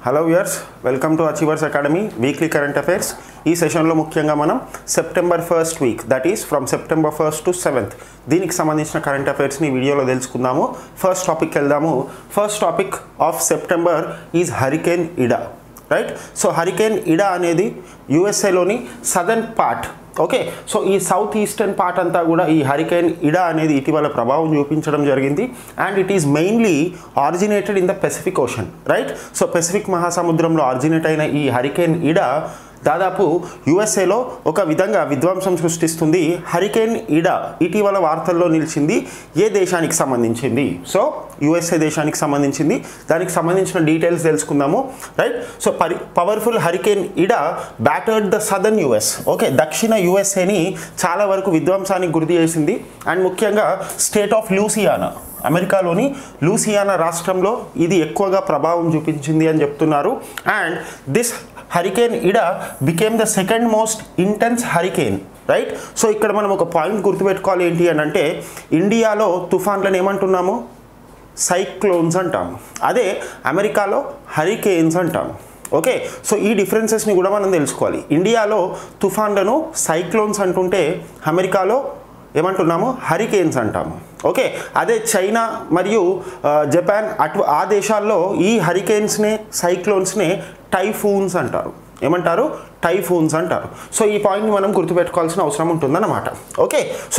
Hello viewers, welcome to achievers academy weekly current affairs. ఈ సెషన్లో ముఖ్యంగా మనం September first week, that is from September 1st to 7th, దీనికి సంబంధించిన current అఫైర్స్ని వీడియోలో తెలుసుకుందాము. ఫస్ట్ టాపిక్ వెళ్దాము. First topic of September is hurricane Ida. Right, so hurricane Ida అనేది యుఎస్ఏలోని సదర్న్ పార్ట్. ఓకే, సో ఈ సౌత్ ఈస్టర్న్ పార్ట్ అంతా కూడా ఈ హరికేన్ ఇడా అనేది ఇటీవల ప్రభావం చూపించడం జరిగింది. And it is mainly originated in the Pacific ocean. Right, so Pacific మహాసముద్రంలో ఆరిజినేట్ అయిన ఈ హరికేన్ ఇడా దాదాపు యుఎస్ఏలో ఒక విధంగా విధ్వంసం సృష్టిస్తుంది. హరికేన్ ఇడా ఇటీవల వార్తల్లో నిలిచింది. ఏ దేశానికి సంబంధించింది? సో యుఎస్ఏ దేశానికి సంబంధించింది. దానికి సంబంధించిన డీటెయిల్స్ తెలుసుకుందాము. Right, so powerful hurricane Ida battered the southern US. Okay, దక్షిణ యుఎస్ఏని చాలా వరకు విధ్వంసానికి గురి చేసింది. అండ్ ముఖ్యంగా స్టేట్ ఆఫ్ లూసియానా, అమెరికాలోని లూసియానా రాష్ట్రంలో ఇది ఎక్కువగా ప్రభావం చూపించింది అని చెప్తున్నారు. And this hurricane Ida became the second most intense hurricane. Right, so ఇక్కడ మనం ఒక పాయింట్ గుర్తుపెట్టుకోవాలి. ఏంటి అని అంటే, ఇండియాలో తుఫాన్లను ఏమంటున్నాము? సైక్లోన్స్ అంటాము. అదే అమెరికాలో హరికేన్స్ అంటాము. ఓకే, సో ఈ డిఫరెన్సెస్ని కూడా మనం తెలుసుకోవాలి. ఇండియాలో తుఫాన్లను సైక్లోన్స్ అంటుంటే అమెరికాలో ఏమంటున్నాము? హరికేన్స్ అంటాము. ఓకే, అదే చైనా మరియు జపాన్ ఆ దేశాల్లో ఈ హరికేన్స్నే సైక్లోన్స్నే టైఫూన్స్ అంటారు. ఏమంటారు? టైఫూన్స్ అంటారు. సో ఈ పాయింట్ని మనం గుర్తుపెట్టుకోవాల్సిన అవసరం ఉంటుందన్నమాట. ఓకే, సో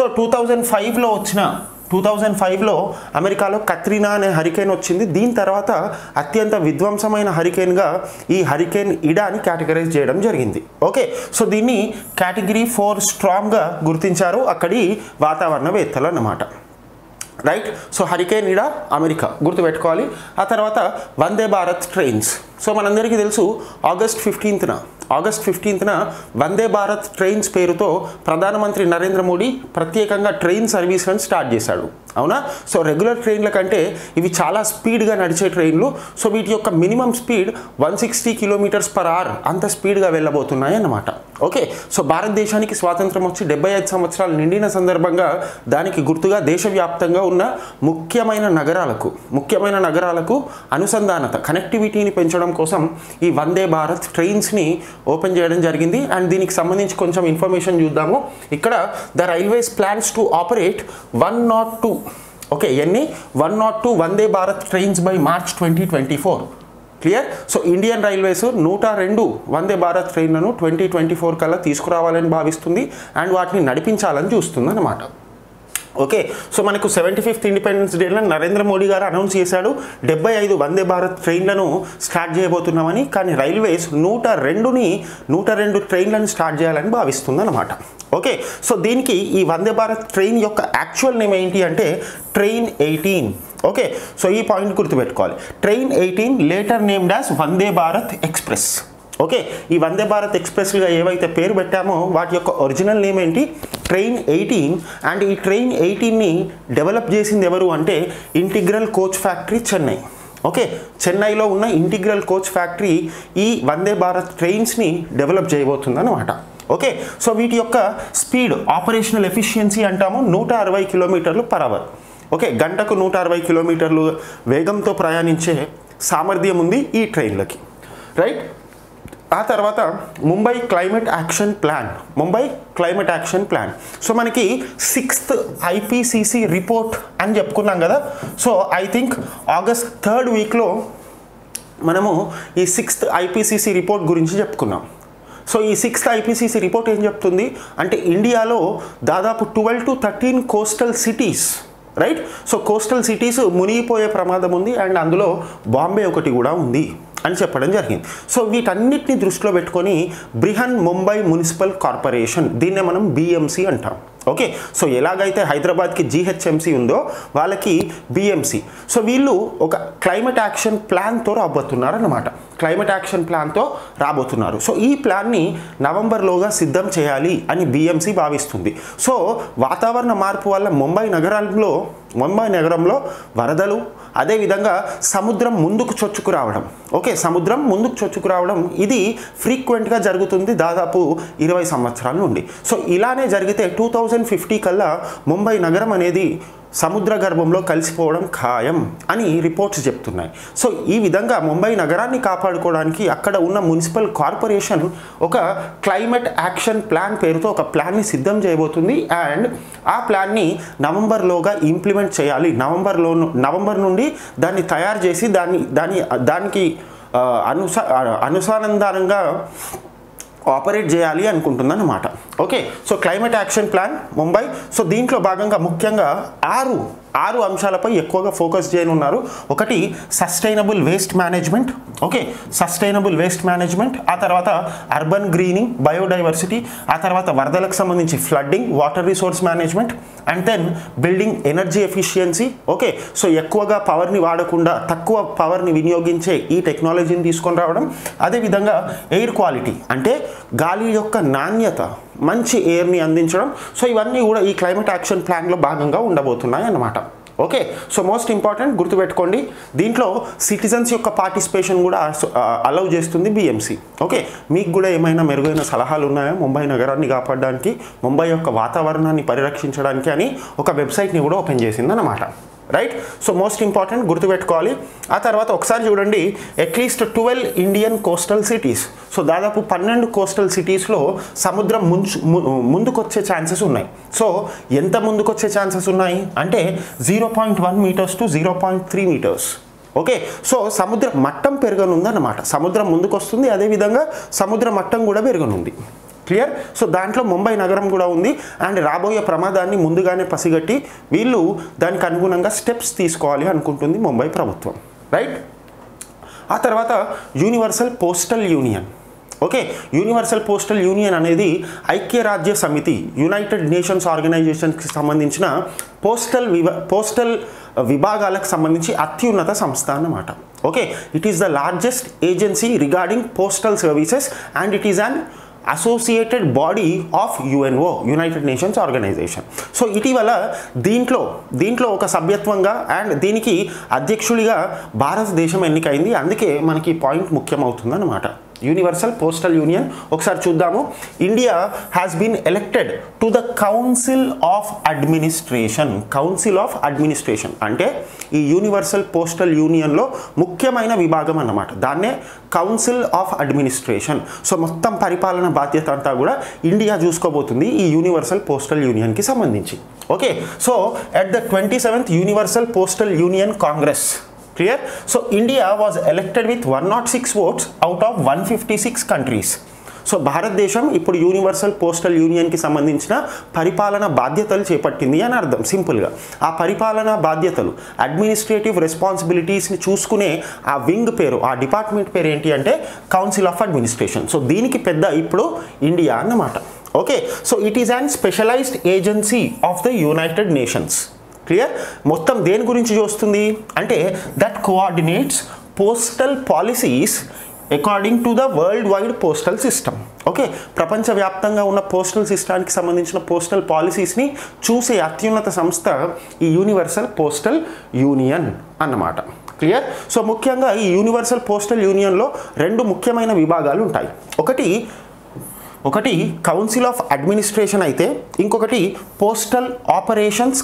2005లో అమెరికాలో కత్రీనా అనే హరికేన్ వచ్చింది. దీని తర్వాత అత్యంత విధ్వంసమైన హరికేన్గా ఈ హరికేన్ ఇడాని కేటగరైజ్ చేయడం జరిగింది. ఓకే, సో దీన్ని కేటగిరీ 4 స్ట్రాంగ్గా గుర్తించారు అక్కడి వాతావరణవేత్తలు అన్నమాట. Right, so hurricane Ida America గుర్తుపెట్టుకోవాలి. ఆ తర్వాత వందే భారత్ ట్రైన్స్. సో మనందరికీ తెలుసు ఆగస్ట్ 15న వందే భారత్ ట్రైన్స్ పేరుతో ప్రధానమంత్రి నరేంద్ర మోడీ ప్రత్యేకంగా ట్రైన్ సర్వీస్లను స్టార్ట్ చేశాడు. అవునా? సో రెగ్యులర్ ట్రైన్ల కంటే ఇవి చాలా స్పీడ్గా నడిచే ట్రైన్లు. సో వీటి యొక్క మినిమం స్పీడ్ 160 km/h అంత స్పీడ్గా వెళ్ళబోతున్నాయి అన్నమాట. ఓకే, సో భారతదేశానికి స్వాతంత్రం వచ్చి 75 సంవత్సరాలు నిండిన సందర్భంగా దానికి గుర్తుగా దేశవ్యాప్తంగా ఉన్న ముఖ్యమైన నగరాలకు అనుసంధానత, కనెక్టివిటీని పెంచడం కోసం ఈ వందే భారత్ ట్రైన్స్ని ఓపెన్ చేయడం జరిగింది. అండ్ దీనికి సంబంధించి కొంచెం ఇన్ఫర్మేషన్ చూద్దాము. ఇక్కడ the railways plans to operate 102 okay 102 Vande Bharat trains by March 2024. Clear? So Indian railways 102 Vande Bharat ట్రైన్లను 2024 కల్లా తీసుకురావాలని భావిస్తుంది. అండ్ వాటిని నడిపించాలని చూస్తుంది అన్నమాట. ఓకే, సో మనకు 75th ఇండిపెండెన్స్ డేలో నరేంద్ర మోడీ గారు అనౌన్స్ చేశాడు 75 వందే భారత్ ట్రైన్లను స్టార్ట్ చేయబోతున్నామని. కానీ రైల్వేస్ 102 ట్రైన్లను స్టార్ట్ చేయాలని భావిస్తుంది అన్నమాట. ఓకే, సో దీనికి ఈ వందే భారత్ ట్రైన్ యొక్క యాక్చువల్ నేమ్ ఏంటి అంటే ట్రైన్ 18. ఓకే, సో ఈ పాయింట్ గుర్తుపెట్టుకోవాలి. Train 18 later named as Vande Bharat express. Okay, ఈ వందే భారత్ ఎక్స్ప్రెస్గా ఏవైతే పేరు పెట్టామో వాటి యొక్క ఒరిజినల్ నేమ్ ఏంటి? ట్రైన్ 18. అండ్ ఈ ట్రైన్ 18ని డెవలప్ చేసింది ఎవరు అంటే integral coach factory, Chennai. Okay, చెన్నైలో ఉన్న ఇంటిగ్రల్ కోచ్ ఫ్యాక్టరీ ఈ వందే భారత్ ట్రైన్స్ని డెవలప్ చేయబోతుంది అన్నమాట. ఓకే, సో వీటి యొక్క స్పీడ్, ఆపరేషనల్ ఎఫిషియన్సీ అంటాము 160 km/h. ఓకే, గంటకు 160 km వేగంతో ప్రయాణించే సామర్థ్యం ఉంది ఈ ట్రైన్లకి. రైట్, ఆ తర్వాత Mumbai climate action plan. So మనకి 6th IPCC రిపోర్ట్ అని చెప్పుకున్నాం కదా. So I think August 3rd వీక్లో మనము ఈ 6th IPCC రిపోర్ట్ గురించి చెప్పుకున్నాం. సో ఈ 6th IPCC రిపోర్ట్ ఏం చెప్తుంది అంటే ఇండియాలో దాదాపు 12 to 13 coastal cities, right, so coastal cities మునిగిపోయే ప్రమాదం ఉంది. అండ్ అందులో బాంబే ఒకటి కూడా ఉంది అని చెప్పడం జరిగింది. సో వీటన్నిటిని దృష్టిలో పెట్టుకొని బ్రిహన్ ముంబై మున్సిపల్ కార్పొరేషన్, దీన్నే మనం BMC అంటాం. ఓకే, సో ఎలాగైతే హైదరాబాద్కి GHMC ఉందో వాళ్ళకి BMC. సో వీళ్ళు ఒక క్లైమేట్ యాక్షన్ ప్లాన్తో రాబోతున్నారు. సో ఈ ప్లాన్ని నవంబర్లోగా సిద్ధం చేయాలి అని BMC భావిస్తుంది. సో వాతావరణ మార్పు వల్ల ముంబై నగరంలో వరదలు, అదేవిధంగా సముద్రం ముందుకు చొచ్చుకురావడం ఇది ఫ్రీక్వెంట్గా జరుగుతుంది దాదాపు 20 సంవత్సరాల నుండి. సో ఇలానే జరిగితే 2050 కల్లా ముంబై నగరం అనేది సముద్ర గర్భంలో కలిసిపోవడం ఖాయం అని రిపోర్ట్స్ చెప్తున్నాయి. సో ఈ విధంగా ముంబై నగరాన్ని కాపాడుకోవడానికి అక్కడ ఉన్న మున్సిపల్ కార్పొరేషన్ ఒక క్లైమేట్ యాక్షన్ ప్లాన్ పేరుతో ఒక ప్లాన్ని సిద్ధం చేయబోతుంది. అండ్ ఆ ప్లాన్ని నవంబర్లోగా ఇంప్లిమెంట్ చేయాలి. నవంబర్ నుండి దాన్ని తయారు చేసి దానికి అనుసంధానంగా ఆపరేట్ చేయాలి అనుకుంటుందన్నమాట. Okay, so climate action plan Mumbai. So దీంట్లో భాగంగా ముఖ్యంగా ఆరు అంశాలపై ఎక్కువగా ఫోకస్ చేయనున్నారు. ఒకటి sustainable waste management. Okay, sustainable waste management. ఆ తర్వాత అర్బన్ గ్రీనింగ్, బయోడైవర్సిటీ. ఆ తర్వాత వరదలకు సంబంధించి flooding, water resource management. And then building energy efficiency. Okay, so ఎక్కువగా పవర్ని వాడకుండా తక్కువ పవర్ని వినియోగించే ఈ టెక్నాలజీని తీసుకొని రావడం. అదేవిధంగా ఎయిర్ క్వాలిటీ, అంటే గాలి యొక్క నాణ్యత, మంచి ఎయిర్ని అందించడం. సో ఇవన్నీ కూడా ఈ క్లైమేట్ యాక్షన్ ప్లాన్లో భాగంగా ఉండబోతున్నాయి అన్నమాట. ఓకే, సో మోస్ట్ ఇంపార్టెంట్ గుర్తుపెట్టుకోండి, దీంట్లో సిటిజన్స్ యొక్క పార్టిసిపేషన్ కూడా అలౌ చేస్తుంది BMC. ఓకే, మీకు కూడా ఏమైనా మెరుగైన సలహాలు ఉన్నాయా ముంబై నగరాన్ని కాపాడడానికి, ముంబై యొక్క వాతావరణాన్ని పరిరక్షించడానికి అని ఒక వెబ్సైట్ని కూడా ఓపెన్ చేసింది అన్నమాట. రైట్, సో మోస్ట్ ఇంపార్టెంట్ గుర్తుపెట్టుకోవాలి. ఆ తర్వాత ఒకసారి చూడండి, at least 12 Indian coastal cities. So దాదాపు 12 కోస్టల్ సిటీస్లో సముద్రం ముందుకొచ్చే ఛాన్సెస్ ఉన్నాయి. సో ఎంత ముందుకొచ్చే ఛాన్సెస్ ఉన్నాయి అంటే 0.1 metres to 0.3 metres. Okay, so సముద్ర మట్టం పెరగనుందన్నమాట. సముద్రం ముందుకొస్తుంది, అదేవిధంగా సముద్ర మట్టం కూడా పెరగనుంది. క్లియర్. సో దాంట్లో ముంబై నగరం కూడా ఉంది. అండ్ రాబోయే ప్రమాదాన్ని ముందుగానే పసిగట్టి వీళ్ళు దానికి అనుగుణంగా స్టెప్స్ తీసుకోవాలి అనుకుంటుంది ముంబై ప్రభుత్వం. రైట్, ఆ తర్వాత universal postal union. Okay, universal postal union అనేది ఐక్యరాజ్య సమితి, యునైటెడ్ నేషన్స్ ఆర్గనైజేషన్కి సంబంధించిన పోస్టల్ విభాగాలకు సంబంధించి అత్యున్నత సంస్థ అన్నమాట. Okay, it is the largest agency regarding postal services and it is an associated body of UNO, united nations organisation. So ఇటీవల దీంట్లో ఒక సభ్యత్వంగా అండ్ దీనికి అధ్యక్షుడిగా భారతదేశం ఎన్నికైంది. అందుకే మనకి ఈ పాయింట్ ముఖ్యమవుతుంది అన్నమాట. యూనివర్సల్ పోస్టల్ యూనియన్ ఒకసారి చూద్దాము. India has been elected to the council of administration. Council of administration అంటే ఈ యూనివర్సల్ పోస్టల్ యూనియన్లో ముఖ్యమైన విభాగం అన్నమాట. దాన్నే కౌన్సిల్ ఆఫ్ అడ్మినిస్ట్రేషన్. సో మొత్తం పరిపాలన బాధ్యత అంతా కూడా ఇండియా చూసుకోబోతుంది ఈ యూనివర్సల్ పోస్టల్ యూనియన్కి సంబంధించి. Okay, so at the 27th universal postal union congress. Clear? So India was elected with 106 votes out of 156 countries. So భారతదేశం ఇప్పుడు యూనివర్సల్ పోస్టల్ యూనియన్కి సంబంధించిన పరిపాలన బాధ్యతలు చేపట్టింది అని అర్థం సింపుల్గా. ఆ పరిపాలన బాధ్యతలు, అడ్మినిస్ట్రేటివ్ రెస్పాన్సిబిలిటీస్ని చూసుకునే ఆ వింగ్ పేరు, ఆ డిపార్ట్మెంట్ పేరు ఏంటి అంటే కౌన్సిల్ ఆఫ్ అడ్మినిస్ట్రేషన్. సో దీనికి పెద్ద ఇప్పుడు ఇండియా అన్నమాట. Okay, so it is an specialized agency of the united nations. Clear. మొత్తం దేని గురించి చూస్తుంది అంటే that coordinates postal policies according to the world wide postal system. Okay, ప్రపంచవ్యాప్తంగా ఉన్న పోస్టల్ సిస్టానికి సంబంధించిన పోస్టల్ పాలసీస్ని చూసే అత్యున్నత సంస్థ ఈ యూనివర్సల్ పోస్టల్ యూనియన్ అన్నమాట. క్లియర్. సో ముఖ్యంగా ఈ యూనివర్సల్ పోస్టల్ యూనియన్లో 2 ముఖ్యమైన విభాగాలు ఉంటాయి. ఒకటి కౌన్సిల్ ఆఫ్ అడ్మినిస్ట్రేషన్ అయితే ఇంకొకటి postal operations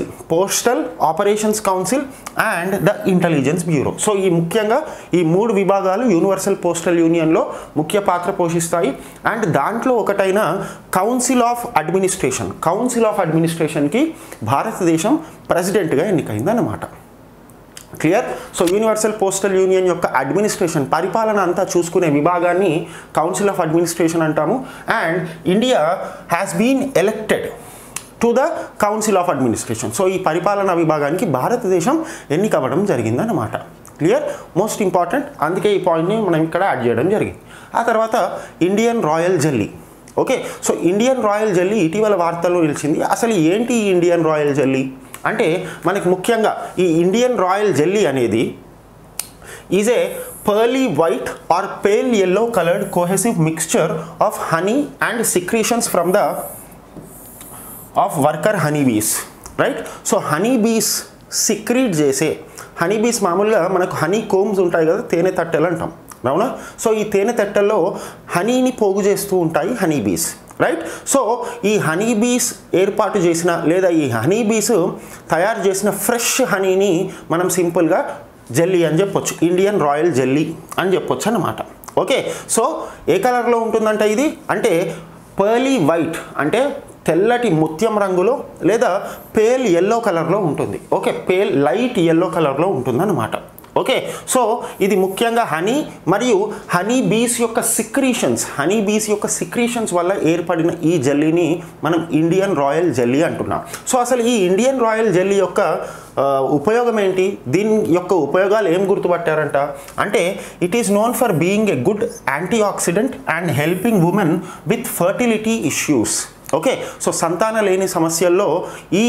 council and the intelligence bureau. So ముఖ్యంగా ఈ 3 విభాగాలు యూనివర్సల్ పోస్టల్ యూనియన్లో ముఖ్య పాత్ర పోషిస్తాయి. అండ్ దాంట్లో ఒకటైన కౌన్సిల్ ఆఫ్ అడ్మినిస్ట్రేషన్కి భారతదేశం ప్రెసిడెంట్గా ఎన్నికైందన్నమాట. Clear. So universal postal union యొక్క అడ్మినిస్ట్రేషన్, పరిపాలన అంతా చూసుకునే విభాగాన్ని కౌన్సిల్ ఆఫ్ అడ్మినిస్ట్రేషన్ అంటాము. And India has been elected to the council of administration. So ఈ పరిపాలనా విభాగానికి భారతదేశం ఎన్నికవ్వడం జరిగిందన్నమాట. Clear, most important. అందుకే ఈ పాయింట్ని మనం ఇక్కడ యాడ్ చేయడం జరిగింది. ఆ తర్వాత Indian royal jelly. Okay, so Indian royal jelly ఇటీవల వార్తల్లో నిలిచింది. అసలు ఏంటి ఈ ఇండియన్ రాయల్ జెల్లీ అంటే మనకి ముఖ్యంగా ఈ ఇండియన్ రాయల్ జెల్లీ అనేది is a pearly white or pale yellow colored cohesive mixture of honey and secretions from the of worker honeybees. Right. So honeybees secrete చేసే, హనీబీస్ మామూలుగా మనకు హనీ కోమ్స్ ఉంటాయి కదా, తేనె తట్టెలు అంటాం, అవునా. సో ఈ తేనె తట్టెల్లో హనీని పోగు చేస్తూ ఉంటాయి హనీబీస్. రైట్. సో ఈ హనీ బీస్ ఏర్పాటు చేసిన లేదా ఈ హనీ బీస్ తయారు చేసిన ఫ్రెష్ హనీని మనం సింపుల్గా జెల్లీ అని చెప్పొచ్చు, ఇండియన్ రాయల్ జెల్లీ అని చెప్పొచ్చు అన్నమాట. ఓకే. సో ఏ కలర్లో ఉంటుందంట ఇది అంటే పర్లీ వైట్ అంటే తెల్లటి ముత్యం రంగులో లేదా పేల్ ఎల్లో కలర్లో ఉంటుంది. ఓకే, పేల్ లైట్ ఎల్లో కలర్లో ఉంటుందన్నమాట. ఓకే. సో ఇది ముఖ్యంగా హనీ మరియు హనీ బీస్ యొక్క సిక్రీషన్స్ వల్ల ఏర్పడిన ఈ జెల్లీని మనం ఇండియన్ రాయల్ జెల్లీ అంటున్నాం. సో అసలు ఈ ఇండియన్ రాయల్ జెల్లీ యొక్క ఉపయోగం ఏంటి, దీని యొక్క ఉపయోగాలు ఏం గుర్తుపట్టారంట అంటే it is known for being a good antioxidant and helping women with fertility issues. Okay. So సంతాన లేని సమస్యల్లో ఈ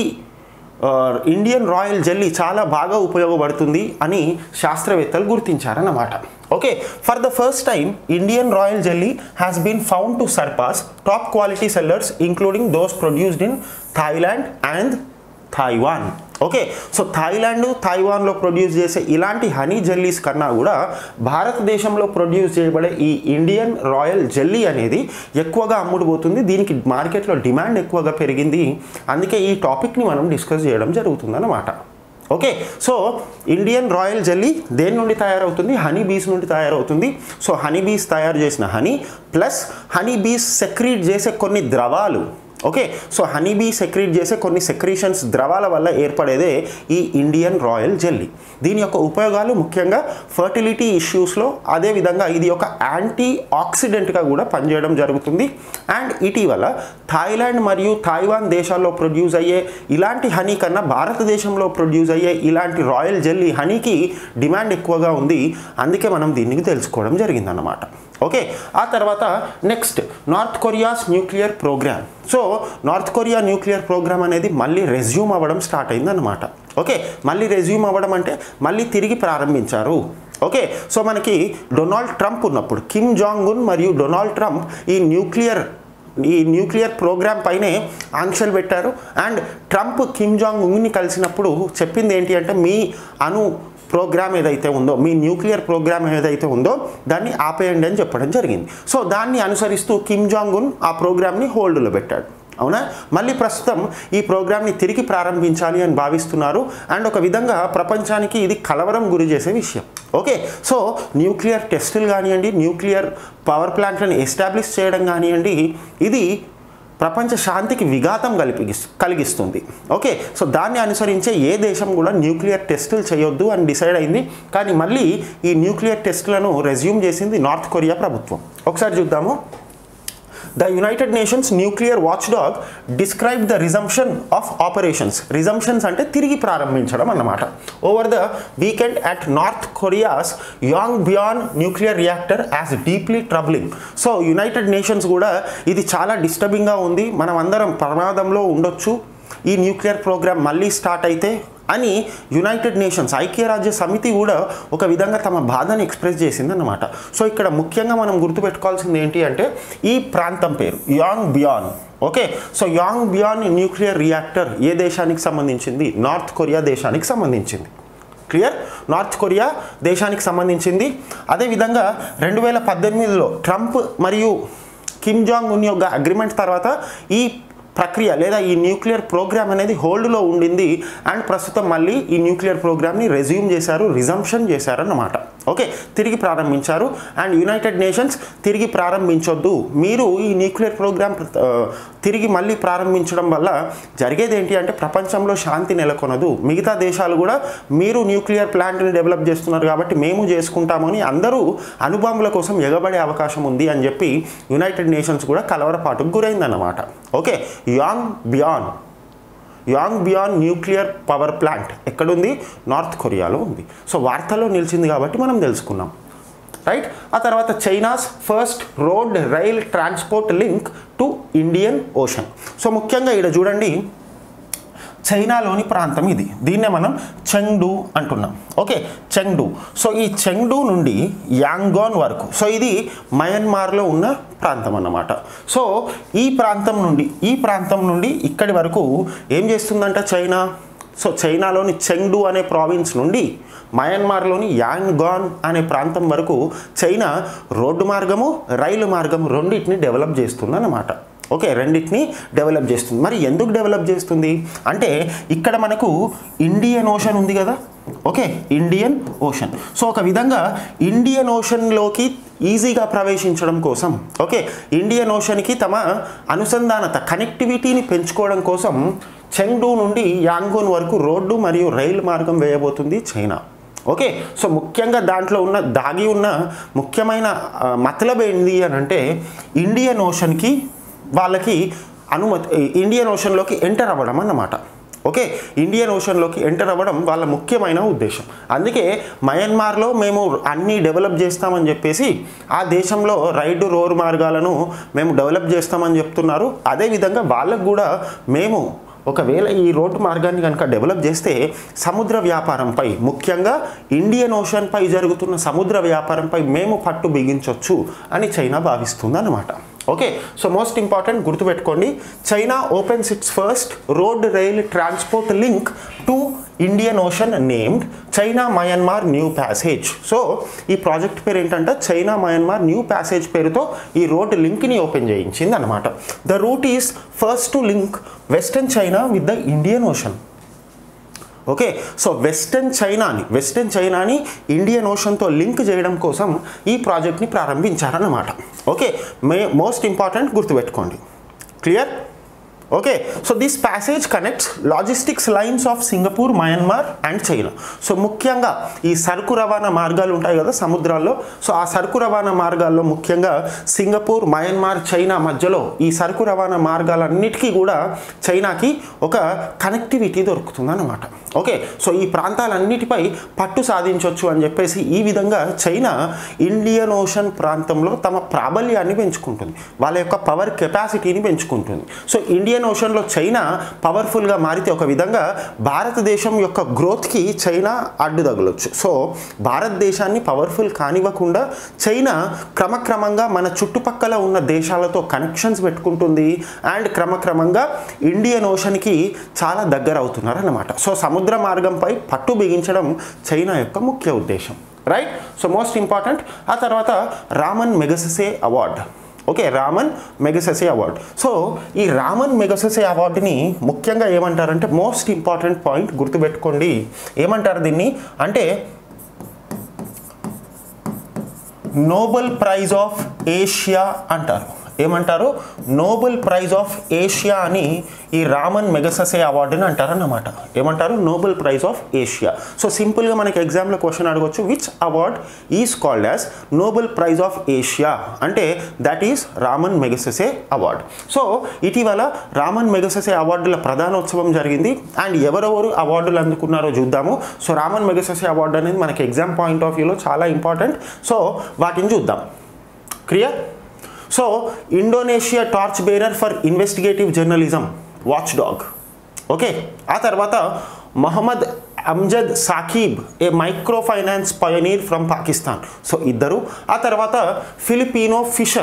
ఇండియన్ రాయల్ జెల్లీ చాలా బాగా ఉపయోగపడుతుంది అని శాస్త్రవేత్తలు గుర్తించారన్నమాట. Okay. For the first time Indian royal jelly has been found to surpass top quality sellers including those produced in Thailand and Taiwan. Okay. So Thailand తైవాన్లో ప్రొడ్యూస్ చేసే ఇలాంటి హనీ జెల్లీస్ కన్నా కూడా భారతదేశంలో ప్రొడ్యూస్ చేయబడే ఈ ఇండియన్ రాయల్ జెల్లీ అనేది ఎక్కువగా అమ్ముడుపోతుంది. దీనికి మార్కెట్లో డిమాండ్ ఎక్కువగా పెరిగింది. అందుకే ఈ టాపిక్ని మనం డిస్కస్ చేయడం జరుగుతుందన్నమాట. Okay. So Indian royal jelly దేని నుండి తయారవుతుంది, హనీ బీస్ నుండి తయారవుతుంది. సో హనీ బీస్ తయారు చేసిన honey plus honey bees secrete చేసే కొన్ని ద్రవాలు. Okay. So honey bee secrete చేసే కొన్ని సెక్రీషన్స్ ద్రవాల వల్ల ఏర్పడేదే ఈ ఇండియన్ రాయల్ జెల్లీ. దీని యొక్క ఉపయోగాలు ముఖ్యంగా ఫర్టిలిటీ ఇష్యూస్లో, అదేవిధంగా ఇది ఒక యాంటీ ఆక్సిడెంట్గా కూడా పనిచేయడం జరుగుతుంది. అండ్ ఇటీవల థాయిలాండ్ మరియు తైవాన్ దేశాల్లో ప్రొడ్యూస్ అయ్యే ఇలాంటి హనీ కన్నా భారతదేశంలో ప్రొడ్యూస్ అయ్యే ఇలాంటి రాయల్ జెల్లీ హనీకి డిమాండ్ ఎక్కువగా ఉంది. అందుకే మనం దీనికి తెలుసుకోవడం జరిగిందన్నమాట. ఓకే. ఆ తర్వాత next North Korea's nuclear program. So North Korea nuclear program అనేది మళ్ళీ రెజ్యూమ్ అవ్వడం స్టార్ట్ అయిందన్నమాట. ఓకే. మళ్ళీ రెజ్యూమ్ అవ్వడం అంటే మళ్ళీ తిరిగి ప్రారంభించారు. ఓకే. సో మనకి డొనాల్డ్ ట్రంప్ ఉన్నప్పుడు కిమ్ జాంగ్ ఉన్ మరియు డొనాల్డ్ ట్రంప్ ఈ న్యూక్లియర్ ప్రోగ్రామ్ పైనే ఆంక్షలు పెట్టారు. అండ్ ట్రంప్ కిమ్ జాంగ్ ఉన్ని కలిసినప్పుడు చెప్పింది ఏంటి అంటే మీ ప్రోగ్రామ్ ఏదైతే ఉందో, మీ న్యూక్లియర్ ప్రోగ్రామ్ ఏదైతే ఉందో దాన్ని ఆపేయండి అని చెప్పడం జరిగింది. సో దాన్ని అనుసరిస్తూ కిమ్ జాంగ్ ఉన్ ఆ ప్రోగ్రామ్ని హోల్డ్లో పెట్టాడు. అవునా. మళ్ళీ ప్రస్తుతం ఈ ప్రోగ్రామ్ని తిరిగి ప్రారంభించాలి అని భావిస్తున్నారు. అండ్ ఒక విధంగా ప్రపంచానికి ఇది కలవరం గురి చేసే విషయం. ఓకే. సో న్యూక్లియర్ టెస్టులు కానివ్వండి, న్యూక్లియర్ పవర్ ప్లాంట్లను ఎస్టాబ్లిష్ చేయడం కానివ్వండి, ఇది ప్రపంచ శాంతికి విఘాతం కలిగిస్తుంది. ఓకే. సో దాన్ని అనుసరించే ఏ దేశం కూడా న్యూక్లియర్ టెస్టులు చేయొద్దు అని డిసైడ్ అయింది. కానీ మళ్ళీ ఈ న్యూక్లియర్ టెస్టులను రెజ్యూమ్ చేసింది నార్త్ కొరియా ప్రభుత్వం. ఒకసారి చూద్దాము. The United Nations Nuclear Watchdog described the resumption of operations. Resumptions అంటే తిరిగి ప్రారంభించడం అన్నమాట. Over the weekend at North Korea's Yongbyon nuclear reactor as deeply troubling. So United Nations కూడా ఇది చాలా డిస్టర్బింగ్గా ఉంది, మనం అందరం ప్రమాదంలో ఉండొచ్చు ఈ న్యూక్లియర్ ప్రోగ్రామ్ మళ్ళీ స్టార్ట్ అయితే అని యునైటెడ్ నేషన్స్ ఐక్యరాజ్య సమితి కూడా ఒక విధంగా తమ బాధను ఎక్స్ప్రెస్ చేసిందన్నమాట. సో ఇక్కడ ముఖ్యంగా మనం గుర్తుపెట్టుకోవాల్సింది ఏంటి అంటే ఈ ప్రాంతం పేరు Yongbyon. Okay. So Yongbyon nuclear reactor ఏ దేశానికి సంబంధించింది, నార్త్ కొరియా దేశానికి సంబంధించింది. క్లియర్. నార్త్ కొరియా దేశానికి సంబంధించింది. అదేవిధంగా 2018లో ట్రంప్ మరియు కిమ్ జాంగ్ ఉన్ యొక్క అగ్రిమెంట్ తర్వాత ఈ ప్రక్రియ లేదా ఈ న్యూక్లియర్ ప్రోగ్రామ్ అనేది హోల్డ్లో ఉండింది. అండ్ ప్రస్తుతం మళ్ళీ ఈ న్యూక్లియర్ ప్రోగ్రామ్ని రిజంప్షన్ చేశారన్నమాట. ఓకే. తిరిగి ప్రారంభించారు. అండ్ యునైటెడ్ నేషన్స్ తిరిగి ప్రారంభించొద్దు, మీరు ఈ న్యూక్లియర్ ప్రోగ్రామ్ తిరిగి మళ్ళీ ప్రారంభించడం వల్ల జరిగేది ఏంటి అంటే ప్రపంచంలో శాంతి నెలకొనదు. మిగతా దేశాలు కూడా మీరు న్యూక్లియర్ ప్లాంట్ని డెవలప్ చేస్తున్నారు కాబట్టి మేము చేసుకుంటామని అందరూ అణుబాంబుల కోసం ఎగబడే అవకాశం ఉంది అని చెప్పి యునైటెడ్ నేషన్స్ కూడా కలవరపాటుకు గురైందన్నమాట. Okay. Yongbyon nuclear power plant ఎక్కడుంది, నార్త్ కొరియాలో ఉంది. సో వార్తల్లో నిలిచింది కాబట్టి మనం తెలుసుకున్నాం. రైట్. ఆ తర్వాత China's first road rail transport link to Indian Ocean. So ముఖ్యంగా ఇక్కడ చూడండి చైనాలోని ప్రాంతం ఇది, దీన్నే మనం చెంగ్డు అంటున్నాం. ఓకే. చెంగ్డు. సో ఈ చెంగ్డు నుండి యాంగాన్ వరకు, సో ఇది మయన్మార్లో ఉన్న ప్రాంతం అన్నమాట. సో ఈ ప్రాంతం నుండి ఇక్కడి వరకు ఏం చేస్తుందంట చైనా. సో చైనాలోని చెంగ్డు అనే ప్రావిన్స్ నుండి మయన్మార్లోని యాంగాన్ అనే ప్రాంతం వరకు చైనా రోడ్డు మార్గము రైలు మార్గం రెండింటిని డెవలప్ చేస్తుందన్నమాట. ఓకే, రెండింటిని డెవలప్ చేస్తుంది. మరి ఎందుకు డెవలప్ చేస్తుంది అంటే ఇక్కడ మనకు ఇండియన్ ఓషన్ ఉంది కదా, ఓకే, ఇండియన్ ఓషన్. సో ఒక విధంగా ఇండియన్ ఓషన్లోకి ఈజీగా ప్రవేశించడం కోసం, ఓకే, ఇండియన్ ఓషన్కి తమ అనుసంధానత కనెక్టివిటీని పెంచుకోవడం కోసం చెంగ్డూ నుండి యాంగూన్ వరకు రోడ్డు మరియు రైలు మార్గం వేయబోతుంది చైనా. ఓకే, సో ముఖ్యంగా దాంట్లో దాగి ఉన్న ముఖ్యమైన మతలబ్ ఏంది అని అంటే ఇండియన్ ఓషన్కి వాళ్ళకి ఇండియన్ ఓషన్లోకి ఎంటర్ అవ్వడం అన్నమాట. ఓకే, ఇండియన్ ఓషన్లోకి ఎంటర్ అవ్వడం వాళ్ళ ముఖ్యమైన ఉద్దేశం. అందుకే మయన్మార్లో మేము అన్నీ డెవలప్ చేస్తామని చెప్పేసి ఆ దేశంలో రైడ్ రోడ్ మార్గాలను మేము డెవలప్ చేస్తామని చెప్తున్నారు. అదేవిధంగా వాళ్ళకు కూడా మేము ఒకవేళ ఈ రోడ్డు మార్గాన్ని కనుక డెవలప్ చేస్తే సముద్ర వ్యాపారంపై, ముఖ్యంగా ఇండియన్ ఓషన్పై జరుగుతున్న సముద్ర వ్యాపారంపై మేము పట్టు బిగించవచ్చు అని చైనా భావిస్తుంది అన్నమాట. ఓకే, సో మోస్ట్ ఇంపార్టెంట్ గుర్తుపెట్టుకోండి, China opens its first road rail transport link to Indian Ocean named China Myanmar new passage. So ఈ ప్రాజెక్ట్ పేరు ఏంటంటే చైనా మయన్మార్ న్యూ ప్యాసేజ్ పేరుతో ఈ రోడ్ లింక్ని ఓపెన్ చేయించింది అనమాట. The route is first to link western China with the Indian Ocean. Okay, so western చైనాని Indian ఓషన్తో లింక్ చేయడం కోసం ఈ ప్రాజెక్ట్ని ప్రారంభించారన్నమాట. ఓకే, మోస్ట్ ఇంపార్టెంట్ గుర్తుపెట్టుకోండి. Clear? Okay, so this passage connects logistics lines of Singapore, Myanmar and China. So ముఖ్యంగా ఈ సరుకు రవాణా మార్గాలు ఉంటాయి కదా సముద్రాల్లో, సో ఆ సరుకు రవాణా మార్గాల్లో ముఖ్యంగా సింగపూర్, మయన్మార్, చైనా మధ్యలో ఈ సరుకు రవాణా మార్గాలన్నిటికీ కూడా చైనాకి ఒక కనెక్టివిటీ దొరుకుతుంది అన్నమాట. ఓకే, సో ఈ ప్రాంతాలన్నిటిపై పట్టు సాధించవచ్చు అని చెప్పేసి ఈ విధంగా చైనా ఇండియన్ ఓషన్ ప్రాంతంలో తమ ప్రాబల్యాన్ని పెంచుకుంటుంది, వాళ్ళ యొక్క పవర్ కెపాసిటీని పెంచుకుంటుంది. సో ఇండియన్ ఓషన్లో చైనా పవర్ఫుల్గా మారితే ఒక విధంగా భారతదేశం యొక్క గ్రోత్కి చైనా అడ్డు తగలొచ్చు. సో భారతదేశాన్ని పవర్ఫుల్ కానివ్వకుండా చైనా క్రమక్రమంగా మన చుట్టుపక్కల ఉన్న దేశాలతో కనెక్షన్స్ పెట్టుకుంటుంది అండ్ క్రమక్రమంగా ఇండియన్ ఓషన్కి చాలా దగ్గర అవుతున్నారు అన్నమాట. సో సముద్ర మార్గంపై పట్టు బిగించడం చైనా యొక్క ముఖ్య ఉద్దేశం. రైట్? So most important. ఆ తర్వాత Ramon Magsaysay award. Okay, Ramon Magsaysay award. So ఈ రామన్ మెగసెసే అవార్డుని ముఖ్యంగా ఏమంటారంటే మోస్ట్ ఇంపార్టెంట్ పాయింట్ గుర్తుపెట్టుకోండి, ఏమంటారు దీన్ని అంటే నోబెల్ ప్రైజ్ ఆఫ్ ఏషియా అంటారు. ఏమంటారు? నోబెల్ ప్రైజ్ ఆఫ్ ఏషియా అని ఈ రామన్ మెగసెసే అవార్డుని అంటారన్నమాట. ఏమంటారు? Nobel prize of Asia. So సింపుల్గా మనకి ఎగ్జామ్లో క్వశ్చన్ అడగవచ్చు, which award is called as Nobel prize of Asia అంటే that is Ramon Magsaysay award. So ఇటీవల రామన్ మెగసెసే అవార్డుల ప్రధానోత్సవం జరిగింది అండ్ ఎవరెవరు అవార్డులు అందుకున్నారో చూద్దాము. సో రామన్ మెగసెసే అవార్డు అనేది మనకి ఎగ్జామ్ పాయింట్ ఆఫ్ వ్యూలో చాలా ఇంపార్టెంట్. సో వాటిని చూద్దాం. Clear? So Indonesia torch bearer for investigative journalism, watchdog. Okay, ఆ తర్వాత Mohammad Amjad Saqib, a microfinance pioneer from Pakistan. So ఇద్దరు. ఆ తర్వాత Filipino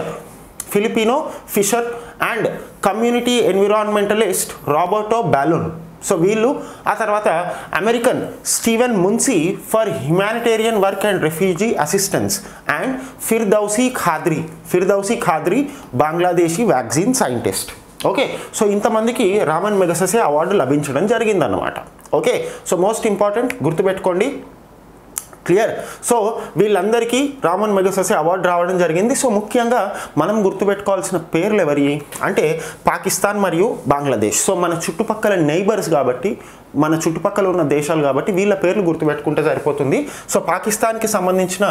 fisher and community environmentalist Roberto Ballon. So వీళ్ళు. ఆ తర్వాత American Steven Muncy for humanitarian work and refugee assistance and Firdausi Qadri Bangladeshi vaccine scientist. Okay, so ఇంతమందికి Ramon Magsaysay award లభించడం జరిగిందన్నమాట. Okay, so most important గుర్తుపెట్టుకోండి. క్లియర్? సో వీళ్ళందరికీ Ramon Magsaysay award రావడం జరిగింది. సో ముఖ్యంగా మనం గుర్తుపెట్టుకోవాల్సిన పేర్లు ఎవరి అంటే పాకిస్తాన్ మరియు బంగ్లాదేశ్. సో మన చుట్టుపక్కల నైబర్స్ కాబట్టి, మన చుట్టుపక్కల ఉన్న దేశాలు కాబట్టి వీళ్ళ పేర్లు గుర్తుపెట్టుకుంటే సరిపోతుంది. సో పాకిస్తాన్కి సంబంధించిన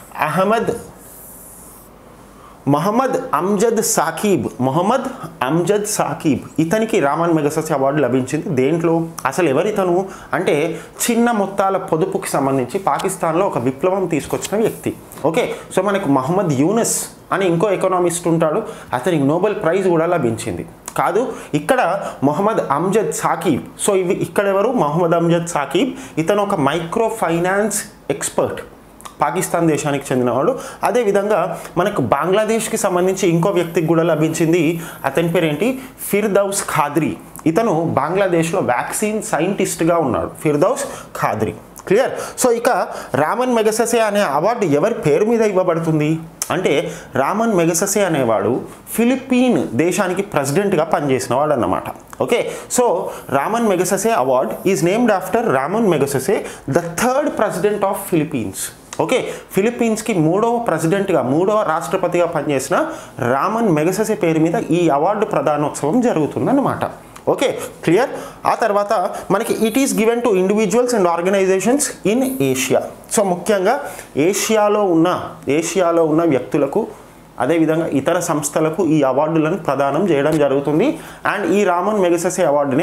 మొహమ్మద్ అమ్జద్ సాకిబ్ ఇతనికి రామన్ మెగసెసే అవార్డు లభించింది. దేంట్లో? అసలు ఎవరితను అంటే చిన్న మొత్తాల పొదుపుకి సంబంధించి పాకిస్తాన్లో ఒక విప్లవం తీసుకొచ్చిన వ్యక్తి. ఓకే, సో మనకు మహమ్మద్ యూనస్ అని ఇంకో ఎకనామిస్ట్ ఉంటాడు, అతనికి నోబెల్ ప్రైజ్ కూడా లభించింది. కాదు, ఇక్కడ మొహమ్మద్ అమ్జద్ సాకిబ్. సో ఇవి ఇక్కడ ఎవరు? మొహమ్మద్ అమ్జద్ సాకిబ్. ఇతను ఒక మైక్రో ఫైనాన్స్ ఎక్స్పర్ట్, పాకిస్తాన్ దేశానికి చెందినవాడు. అదేవిధంగా మనకు బంగ్లాదేశ్కి సంబంధించి ఇంకో వ్యక్తికి కూడా లభించింది. అతని పేరేంటి? ఫిర్దౌస్ ఖాద్రీ. ఇతను బంగ్లాదేశ్లో వ్యాక్సిన్ సైంటిస్ట్గా ఉన్నాడు, ఫిర్దౌస్ ఖాద్రీ. క్లియర్. సో ఇక రామన్ మెగసెసే అనే అవార్డు ఎవరి పేరు మీద ఇవ్వబడుతుంది అంటే రామన్ మెగసెసే అనేవాడు ఫిలిప్పీన్ దేశానికి ప్రెసిడెంట్గా పనిచేసిన వాడు అన్నమాట. Okay, so Ramon Magsaysay award is named after Ramon Magsaysay the third president of Philippines. Okay, ఫిలిప్పీన్స్కి మూడవ ప్రెసిడెంట్గా మూడవ రాష్ట్రపతిగా పనిచేసిన రామన్ మెగసెసే పేరు మీద ఈ అవార్డు ప్రదానోత్సవం జరుగుతుందన్నమాట. Okay, clear. ఆ తర్వాత మనకి it is given to individuals and organisations in Asia. So ముఖ్యంగా ఏషియాలో ఉన్న వ్యక్తులకు అదేవిధంగా ఇతర సంస్థలకు ఈ అవార్డులను ప్రదానం చేయడం జరుగుతుంది. అండ్ ఈ రామన్ మెగసెసే అవార్డునే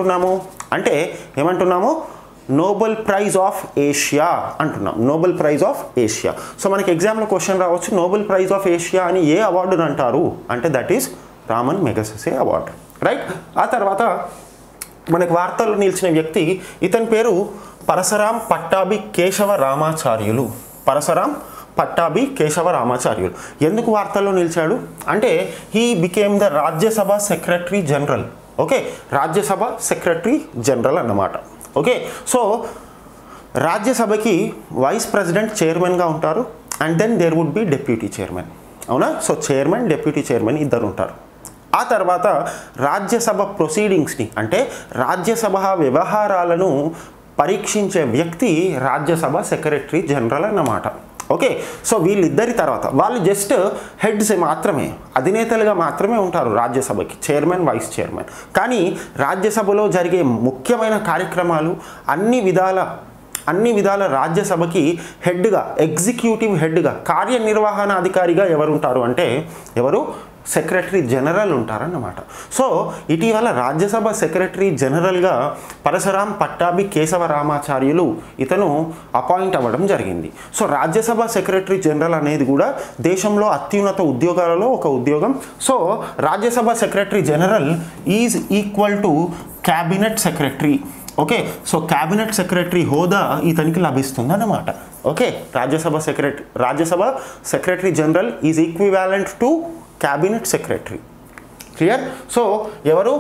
ఏమంటున్నాము నోబెల్ ప్రైజ్ ఆఫ్ ఏషియా అంటున్నాం. Nobel prize of Asia. So మనకి ఎగ్జామ్లో క్వశ్చన్ రావచ్చు, నోబెల్ ప్రైజ్ ఆఫ్ ఏషియా అని ఏ అవార్డును అంటారు అంటే that is Ramon Magsaysay award, right. ఆ తర్వాత మనకి వార్తల్లో నిలిచిన వ్యక్తి, ఇతని పేరు పరశురాం పట్టాభి కేశవ రామాచార్యులు. పరశురాం పట్టాభి కేశవ రామాచార్యులు. ఎందుకు వార్తల్లో నిలిచాడు అంటే he became the Rajya Sabha secretary general. Okay, Rajya Sabha secretary general అన్నమాట. ఓకే, సో రాజ్యసభకి వైస్ ప్రెసిడెంట్ చైర్మన్గా ఉంటారు and then there would be deputy chairman. అవునా, సో చైర్మన్ డెప్యూటీ చైర్మన్ ఇద్దరు ఉంటారు. ఆ తర్వాత రాజ్యసభ ప్రొసీడింగ్స్ని అంటే రాజ్యసభ వ్యవహారాలను పరీక్షించే వ్యక్తి రాజ్యసభ సెక్రటరీ జనరల్ అన్నమాట. ఓకే, సో వీళ్ళిద్దరి తర్వాత వాళ్ళు జస్ట్ హెడ్స్ మాత్రమే, అధినేతలుగా మాత్రమే ఉంటారు రాజ్యసభకి, చైర్మన్ వైస్ చైర్మన్. కానీ రాజ్యసభలో జరిగే ముఖ్యమైన కార్యక్రమాలు అన్ని విధాల రాజ్యసభకి హెడ్గా, ఎగ్జిక్యూటివ్ హెడ్గా, కార్యనిర్వహణాధికారిగా ఎవరు ఉంటారు అంటే సెక్రటరీ జనరల్ ఉంటారన్నమాట. సో ఇటీవల రాజ్యసభ సెక్రటరీ జనరల్గా పరశురాం పట్టాభి కేశవ రామాచార్యులు ఇతను అపాయింట్ అవ్వడం జరిగింది. సో రాజ్యసభ సెక్రటరీ జనరల్ అనేది కూడా దేశంలో అత్యున్నత ఉద్యోగాలలో ఒక ఉద్యోగం. So Rajya Sabha secretary general is equal to cabinet secretary. Okay, so cabinet secretary హోదా ఇతనికి లభిస్తుంది అన్నమాట. Okay, Rajya Sabha secretary general is equivalent to cabinet secretary. Clear. So ఎవరు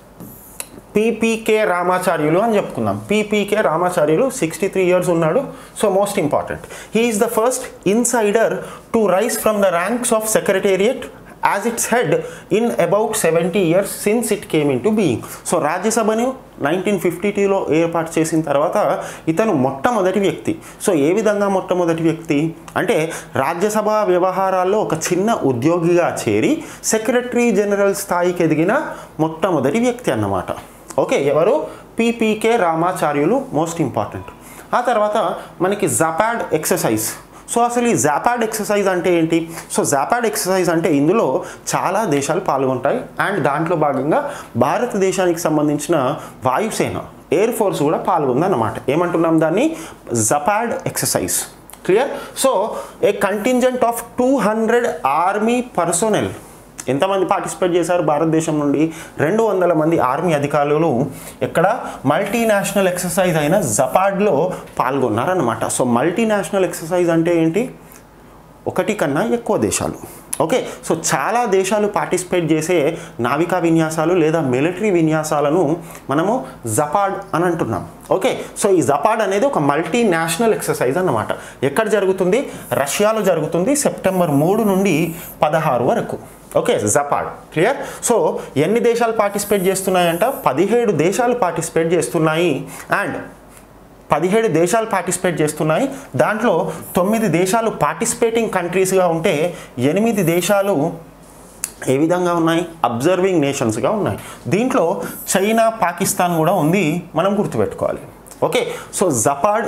పీపీకే రామాచార్యులు అని చెప్పుకుందాం. పీపీకే రామాచార్యులు 63 years ఉన్నాడు. So most important, he is the first insider to rise from the ranks of secretariat as its head in about 70 years since it came into being. So రాజ్యసభను 1952లో ఏర్పాటు చేసిన తర్వాత ఇతను మొట్టమొదటి వ్యక్తి. సో ఏ విధంగా మొట్టమొదటి వ్యక్తి అంటే రాజ్యసభ వ్యవహారాల్లో ఒక చిన్న ఉద్యోగిగా చేరి సెక్రటరీ జనరల్ స్థాయికి ఎదిగిన మొట్టమొదటి వ్యక్తి అన్నమాట. ఓకే, ఎవరు పీపీకే రామాచార్యులు, మోస్ట్ ఇంపార్టెంట్. ఆ తర్వాత మనకి జపాడ్ ఎక్సర్సైజ్. సో అసలు ఈ జాపాడ్ ఎక్సర్సైజ్ అంటే ఏంటి? సో జాపాడ్ ఎక్సర్సైజ్ అంటే ఇందులో చాలా దేశాలు పాల్గొంటాయి అండ్ దాంట్లో భాగంగా భారతదేశానికి సంబంధించిన వాయుసేన, ఎయిర్ ఫోర్స్ కూడా పాల్గొందన్నమాట. ఏమంటున్నాం దాన్ని? Zapad exercise. Clear. So a contingent of 200 army personnel, ఎంతమంది పార్టిసిపేట్ చేశారు భారతదేశం నుండి? 200 మంది ఆర్మీ అధికారులు ఎక్కడ మల్టీనేషనల్ ఎక్సర్సైజ్ అయిన జపాడ్లో పాల్గొన్నారన్నమాట. సో మల్టీనేషనల్ ఎక్సర్సైజ్ అంటే ఏంటి? ఒకటి కన్నా ఎక్కువ దేశాలు. ఓకే, సో చాలా దేశాలు పార్టిసిపేట్ చేసే నావికా విన్యాసాలు లేదా మిలిటరీ విన్యాసాలను మనము జపాడ్ అని అంటున్నాం. ఓకే, సో ఈ జపాడ్ అనేది ఒక మల్టీనేషనల్ ఎక్సర్సైజ్ అన్నమాట. ఎక్కడ జరుగుతుంది? రష్యాలో జరుగుతుంది, సెప్టెంబర్ 3 నుండి 16 వరకు. ఓకే, జపాడ్. క్లియర్. సో ఎన్ని దేశాలు పార్టిసిపేట్ చేస్తున్నాయంట? 17 దేశాలు పార్టిసిపేట్ చేస్తున్నాయి. అండ్ 17 దేశాలు పార్టిసిపేట్ చేస్తున్నాయి. దాంట్లో 9 దేశాలు పార్టిసిపేటింగ్ కంట్రీస్గా ఉంటే 8 దేశాలు ఏ విధంగా ఉన్నాయి? అబ్జర్వింగ్ నేషన్స్గా ఉన్నాయి. దీంట్లో చైనా, పాకిస్తాన్ కూడా ఉంది, మనం గుర్తుపెట్టుకోవాలి. ఓకే, సో జపాడ్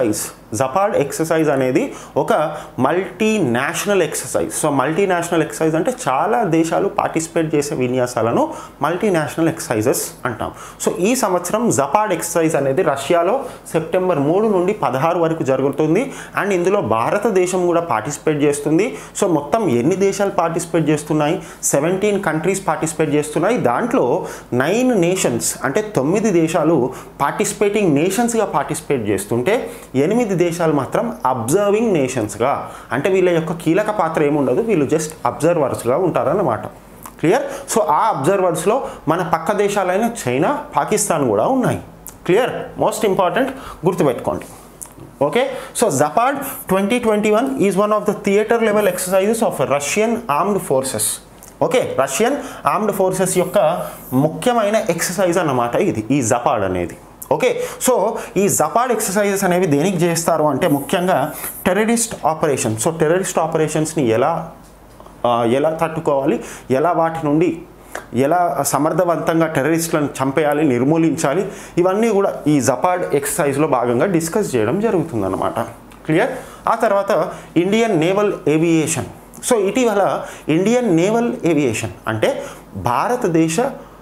ఎక్సర్సైజ్ అనేది ఒక multinational exercise. So multinational exercise అంటే చాలా దేశాలు పార్టిసిపేట్ చేసే విన్యాసాలను మల్టీనేషనల్ ఎక్సర్సైజెస్ అంటాం. సో ఈ సంవత్సరం జపాడ్ ఎక్సర్సైజ్ అనేది రష్యాలో సెప్టెంబర్ 3 నుండి 16 వరకు జరుగుతుంది. అండ్ ఇందులో భారతదేశం కూడా పార్టిసిపేట్ చేస్తుంది. సో మొత్తం ఎన్ని దేశాలు పార్టిసిపేట్ చేస్తున్నాయి? 17 కంట్రీస్ పార్టిసిపేట్ చేస్తున్నాయి. దాంట్లో 9 నేషన్స్ అంటే 9 దేశాలు పార్టిసిపేటింగ్ నేషన్స్గా పార్టిసిపేట్ చేస్తుంటే 8 దేశాలు మాత్రం అబ్జర్వింగ్ నేషన్స్గా, అంటే వీళ్ళ యొక్క కీలక పాత్ర ఏముండదు, వీళ్ళు జస్ట్ అబ్జర్వర్స్గా ఉంటారన్నమాట. క్లియర్. సో ఆ అబ్జర్వర్స్లో మన పక్క దేశాలైన చైనా, పాకిస్తాన్ కూడా ఉన్నాయి. క్లియర్. మోస్ట్ ఇంపార్టెంట్, గుర్తుపెట్టుకోండి. Okay, so Zapad 2021 is one of the theatre level exercises of Russian armed forces. Okay, Russian armed forces యొక్క ముఖ్యమైన ఎక్సర్సైజ్ అన్నమాట ఇది, ఈ జపాడ్ అనేది. ఓకే, సో ఈ జపాడ్ ఎక్సర్సైజెస్ అనేవి దేనికి చేస్తారు అంటే ముఖ్యంగా టెర్రరిస్ట్ ఆపరేషన్. సో టెర్రరిస్ట్ ఆపరేషన్స్ని ఎలా తట్టుకోవాలి, వాటి నుండి ఎలా సమర్థవంతంగా టెర్రరిస్టులను చంపేయాలి, నిర్మూలించాలి, ఇవన్నీ కూడా ఈ జపాడ్ ఎక్సర్సైజ్లో భాగంగా డిస్కస్ చేయడం జరుగుతుందన్నమాట. క్లియర్? ఆ తర్వాత ఇండియన్ నేవల్ ఏవియేషన్. సో ఇటీవల ఇండియన్ నేవల్ ఏవియేషన్ అంటే భారతదేశ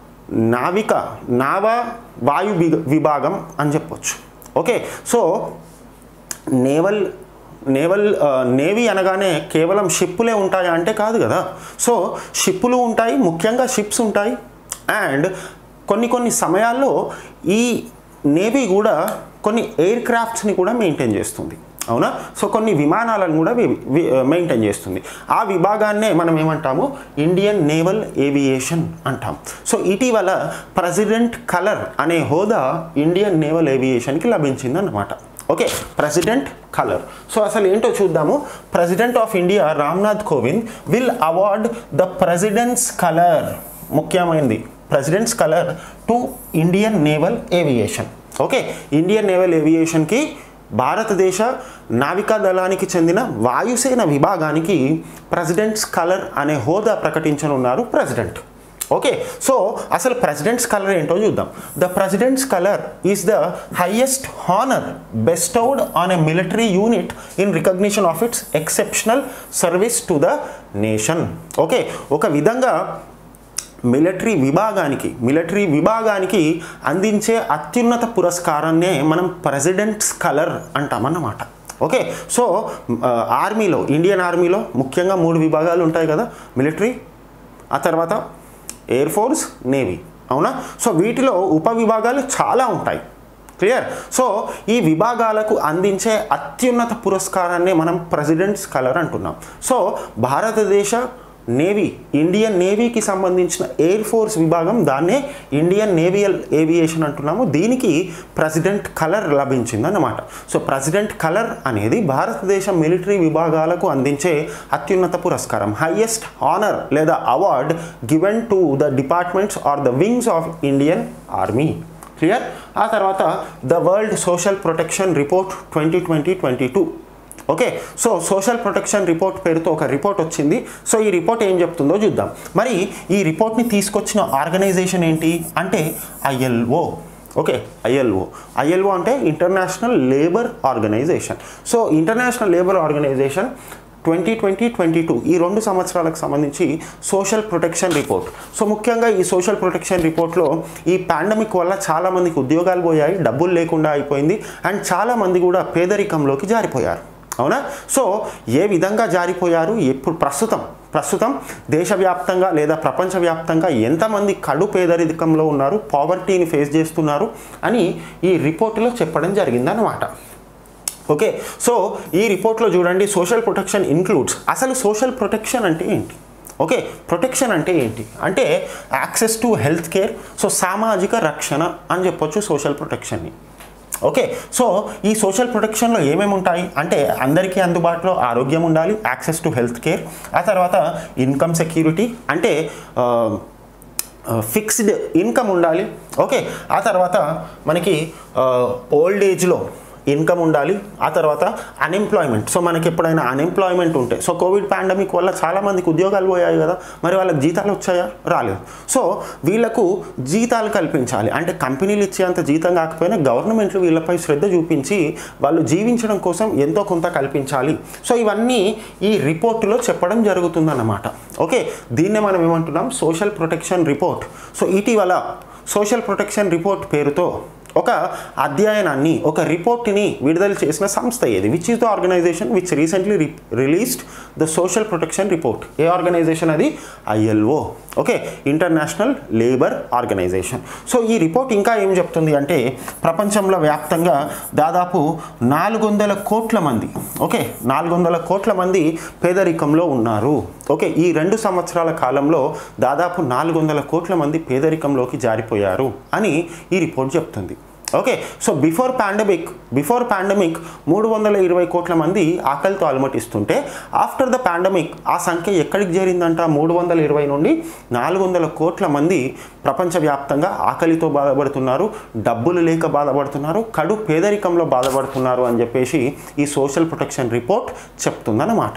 నావా వాయు విభాగం అని చెప్పొచ్చు. ఓకే, సో నేవీ అనగానే కేవలం షిప్పులే ఉంటాయా అంటే కాదు కదా. సో షిప్పులు ఉంటాయి, ముఖ్యంగా షిప్స్ ఉంటాయి, అండ్ కొన్ని సమయాల్లో ఈ నేవీ కూడా కొన్ని ఎయిర్ క్రాఫ్ట్స్ని కూడా మెయింటైన్ చేస్తుంది. అవునా? సో కొన్ని విమానాలను కూడా మెయింటైన్ చేస్తుంది. ఆ విభాగాన్నే మనం ఏమంటాము, ఇండియన్ నేవల్ ఏవియేషన్ అంటాం. సో ఇటీవల ప్రెసిడెంట్ కలర్ అనే హోదా ఇండియన్ నేవల్ ఏవియేషన్కి లభించింది అన్నమాట. Okay, president colour. సో అసలు ఏంటో చూద్దాము. President of India Ramnath Kovind will award the president's colour, ముఖ్యమైనది president's colour to Indian naval aviation. Okay, Indian naval ఏవియేషన్కి భారతదేశ నావికా దళానికి చెందిన వాయుసేన విభాగానికి ప్రెసిడెంట్స్ కలర్ అనే హోదా ప్రకటించనున్నారు ప్రెసిడెంట్. ఓకే, సో అసలు ప్రెసిడెంట్స్ కలర్ ఏంటో చూద్దాం. The president's colour is the highest honour bestowed on a military unit in recognition of its exceptional service to the nation. Okay, ఒక విధంగా మిలిటరీ విభాగానికి అందించే అత్యున్నత పురస్కారాన్నే మనం ప్రెసిడెంట్స్ కలర్ అంటామన్నమాట. ఓకే, సో ఆర్మీలో, ఇండియన్ ఆర్మీలో ముఖ్యంగా 3 విభాగాలు ఉంటాయి కదా, మిలిటరీ, ఆ తర్వాత ఎయిర్ ఫోర్స్, నేవీ. అవునా? సో వీటిలో ఉపవిభాగాలు చాలా ఉంటాయి. క్లియర్? సో ఈ విభాగాలకు అందించే అత్యున్నత పురస్కారాన్ని మనం ప్రెసిడెంట్స్ కలర్ అంటున్నాం. సో భారతదేశ నేవీ, ఇండియన్ నేవీకి సంబంధించిన ఎయిర్ ఫోర్స్ విభాగం, దాన్నే ఇండియన్ నేవల్ ఏవియేషన్ అంటున్నాము. దీనికి ప్రెసిడెంట్ కలర్ లభించింది అన్నమాట. సో ప్రెసిడెంట్ కలర్ అనేది భారతదేశ మిలిటరీ విభాగాలకు అందించే అత్యున్నత పురస్కారం, హైయెస్ట్ ఆనర్ లేదా award given to the departments or the wings of Indian army. Clear? ఆ తర్వాత the world social protection report 2020-22. Okay, so social protection report పేరుతో ఒక రిపోర్ట్ వచ్చింది. సో ఈ రిపోర్ట్ ఏం చెప్తుందో చూద్దాం. మరి ఈ రిపోర్ట్ని తీసుకొచ్చిన ఆర్గనైజేషన్ ఏంటి అంటే ILO. ఓకే, ILO అంటే international labour organisation. So international labour organisation 2020-22 ఈ 2 సంవత్సరాలకు సంబంధించి సోషల్ ప్రొటెక్షన్ రిపోర్ట్. సో ముఖ్యంగా ఈ సోషల్ ప్రొటెక్షన్ రిపోర్ట్లో ఈ పాండమిక్ వల్ల చాలామందికి ఉద్యోగాలు పోయాయి, డబ్బులు లేకుండా అయిపోయింది, అండ్ చాలామంది కూడా పేదరికంలోకి జారిపోయారు. అవునా? సో ఏ విధంగా జారిపోయారు, ఎప్పుడు ప్రస్తుతం దేశవ్యాప్తంగా లేదా ప్రపంచవ్యాప్తంగా ఎంతమంది కడు పేదరికంలో ఉన్నారు, పావర్టీని ఫేస్ చేస్తున్నారు అని ఈ రిపోర్టులో చెప్పడం జరిగిందన్నమాట. ఓకే, సో ఈ రిపోర్ట్లో చూడండి, సోషల్ ప్రొటెక్షన్ ఇన్క్లూడ్స్. అసలు సోషల్ ప్రొటెక్షన్ అంటే ఏంటి? ఓకే, ప్రొటెక్షన్ అంటే ఏంటి అంటే access to health care. So సామాజిక రక్షణ అని చెప్పొచ్చు సోషల్ ప్రొటెక్షన్ని. ఓకే, సో ఈ సోషల్ ప్రొటెక్షన్లో ఏమేమి ఉంటాయి అంటే అందరికీ అందుబాటులో ఆరోగ్యం ఉండాలి, యాక్సెస్ టు హెల్త్ కేర్, ఆ తర్వాత ఇన్కమ్ సెక్యూరిటీ అంటే ఫిక్స్డ్ ఇన్కమ్ ఉండాలి. ఓకే, ఆ తర్వాత మనకి ఓల్డ్ ఏజ్లో ఇన్కమ్ ఉండాలి, ఆ తర్వాత అన్ఎంప్లాయ్మెంట్. సో మనకి ఎప్పుడైనా అన్ఎంప్లాయ్మెంట్ ఉంటే, సో కోవిడ్ పాండమిక్ వల్ల చాలామందికి ఉద్యోగాలు పోయాయి కదా, మరి వాళ్ళకి జీతాలు వచ్చాయా? రాలేదు. సో వీళ్ళకు జీతాలు కల్పించాలి, అంటే కంపెనీలు ఇచ్చేంత జీతం కాకపోయినా గవర్నమెంట్లు వీళ్ళపై శ్రద్ధ చూపించి వాళ్ళు జీవించడం కోసం ఎంతో కొంత కల్పించాలి. సో ఇవన్నీ ఈ రిపోర్టులో చెప్పడం జరుగుతుందన్నమాట. ఓకే, దీన్నే మనం ఏమంటున్నాం, సోషల్ ప్రొటెక్షన్ రిపోర్ట్. సో ఇటీవల సోషల్ ప్రొటెక్షన్ రిపోర్ట్ పేరుతో ఒక అధ్యయనాన్ని, ఒక రిపోర్ట్ని విడుదల చేసిన సంస్థ ఏది? Which is the organization which recently released the social protection report? ఏ ఆర్గనైజేషన్ అది? ILO. Okay, international labour organisation. So ఈ రిపోర్ట్ ఇంకా ఏం చెప్తుంది అంటే ప్రపంచంలో వ్యాప్తంగా దాదాపు 400 కోట్ల మంది, ఓకే 400 కోట్ల మంది పేదరికంలో ఉన్నారు. ఓకే, ఈ 2 సంవత్సరాల కాలంలో దాదాపు 400 కోట్ల మంది పేదరికంలోకి జారిపోయారు అని ఈ రిపోర్ట్ చెప్తుంది. ఓకే, సో బిఫోర్ పాండమిక్ 320 కోట్ల మంది ఆకలితో అలమటిస్తుంటే ఆఫ్టర్ ద పాండమిక్ ఆ సంఖ్య ఎక్కడికి చేరిందంట? 320 నుండి 400 కోట్ల మంది ప్రపంచవ్యాప్తంగా ఆకలితో బాధపడుతున్నారు, డబ్బులు లేక బాధపడుతున్నారు, కడు పేదరికంలో బాధపడుతున్నారు అని చెప్పేసి ఈ సోషల్ ప్రొటెక్షన్ రిపోర్ట్ చెప్తుందన్నమాట.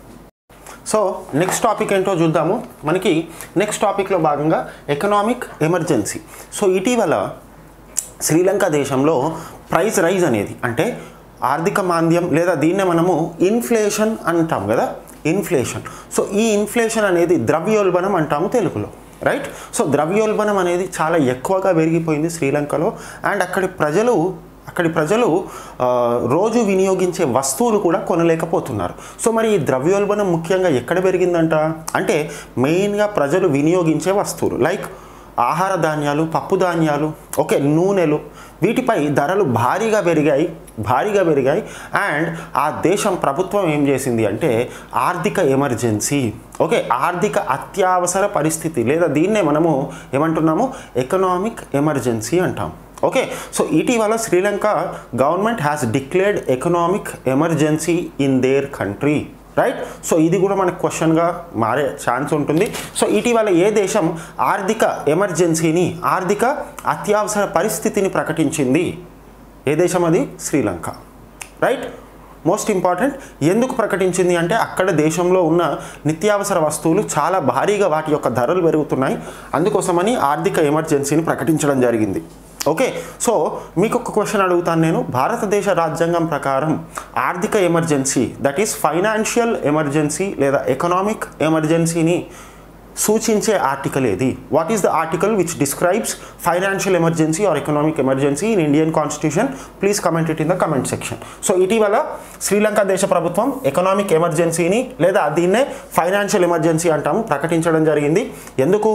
సో నెక్స్ట్ టాపిక్ ఏంటో చూద్దాము. మనకి నెక్స్ట్ టాపిక్లో భాగంగా ఎకనామిక్ ఎమర్జెన్సీ. సో ఇటీవల శ్రీలంక దేశంలో ప్రైస్ రైజ్ అనేది అంటే ఆర్థిక మాంద్యం లేదా దీన్నే మనము ఇన్ఫ్లేషన్ అంటాం కదా, ఇన్ఫ్లేషన్. సో ఈ ఇన్ఫ్లేషన్ అనేది ద్రవ్యోల్బణం అంటాము తెలుగులో, రైట్? సో ద్రవ్యోల్బణం అనేది చాలా ఎక్కువగా పెరిగిపోయింది శ్రీలంకలో. అండ్ అక్కడి ప్రజలు రోజు వినియోగించే వస్తువులు కూడా కొనలేకపోతున్నారు. సో మరి ఈ ద్రవ్యోల్బణం ముఖ్యంగా ఎక్కడ పెరిగిందంట అంటే మెయిన్గా ప్రజలు వినియోగించే వస్తువులు లైక్ ఆహార ధాన్యాలు, పప్పు ధాన్యాలు, ఓకే, నూనెలు, వీటిపై ధరలు భారీగా పెరిగాయి. అండ్ ఆ దేశం ప్రభుత్వం ఏం చేసింది అంటే ఆర్థిక ఎమర్జెన్సీ, ఓకే, ఆర్థిక అత్యవసర పరిస్థితి లేదా దీన్నే మనము ఏమంటున్నాము ఎకనామిక్ ఎమర్జెన్సీ అంటాం. ఓకే, సో ఇటీవల Sri Lanka government has declared economic emergency in there country, right? So ఇది కూడా మనకు క్వశ్చన్గా మారే ఛాన్స్ ఉంటుంది. సో ఇటీవల ఏ దేశం ఆర్థిక ఎమర్జెన్సీని, ఆర్థిక అత్యవసర పరిస్థితిని ప్రకటించింది? ఏ దేశం అది? శ్రీలంక, రైట్? మోస్ట్ ఇంపార్టెంట్, ఎందుకు ప్రకటించింది అంటే అక్కడ దేశంలో ఉన్న నిత్యావసర వస్తువులు చాలా భారీగా వాటి యొక్క ధరలు పెరుగుతున్నాయి, అందుకోసమని ఆర్థిక ఎమర్జెన్సీని ప్రకటించడం జరిగింది. ఓకే, సో మీకు ఒక క్వశ్చన్ అడుగుతాను నేను. భారతదేశ రాజ్యాంగం ప్రకారం ఆర్థిక emergency that is financial emergency లేదా ఎకనామిక్ ఎమర్జెన్సీని సూచించే ఆర్టికల్ ఏది? What is the article which describes financial emergency or economic emergency in Indian constitution? Please comment it in the comment section. So ఇటీవల శ్రీలంక దేశ ప్రభుత్వం ఎకనామిక్ ఎమర్జెన్సీని లేదా దీన్నే ఫైనాన్షియల్ ఎమర్జెన్సీ అంటాము ప్రకటించడం జరిగింది. ఎందుకు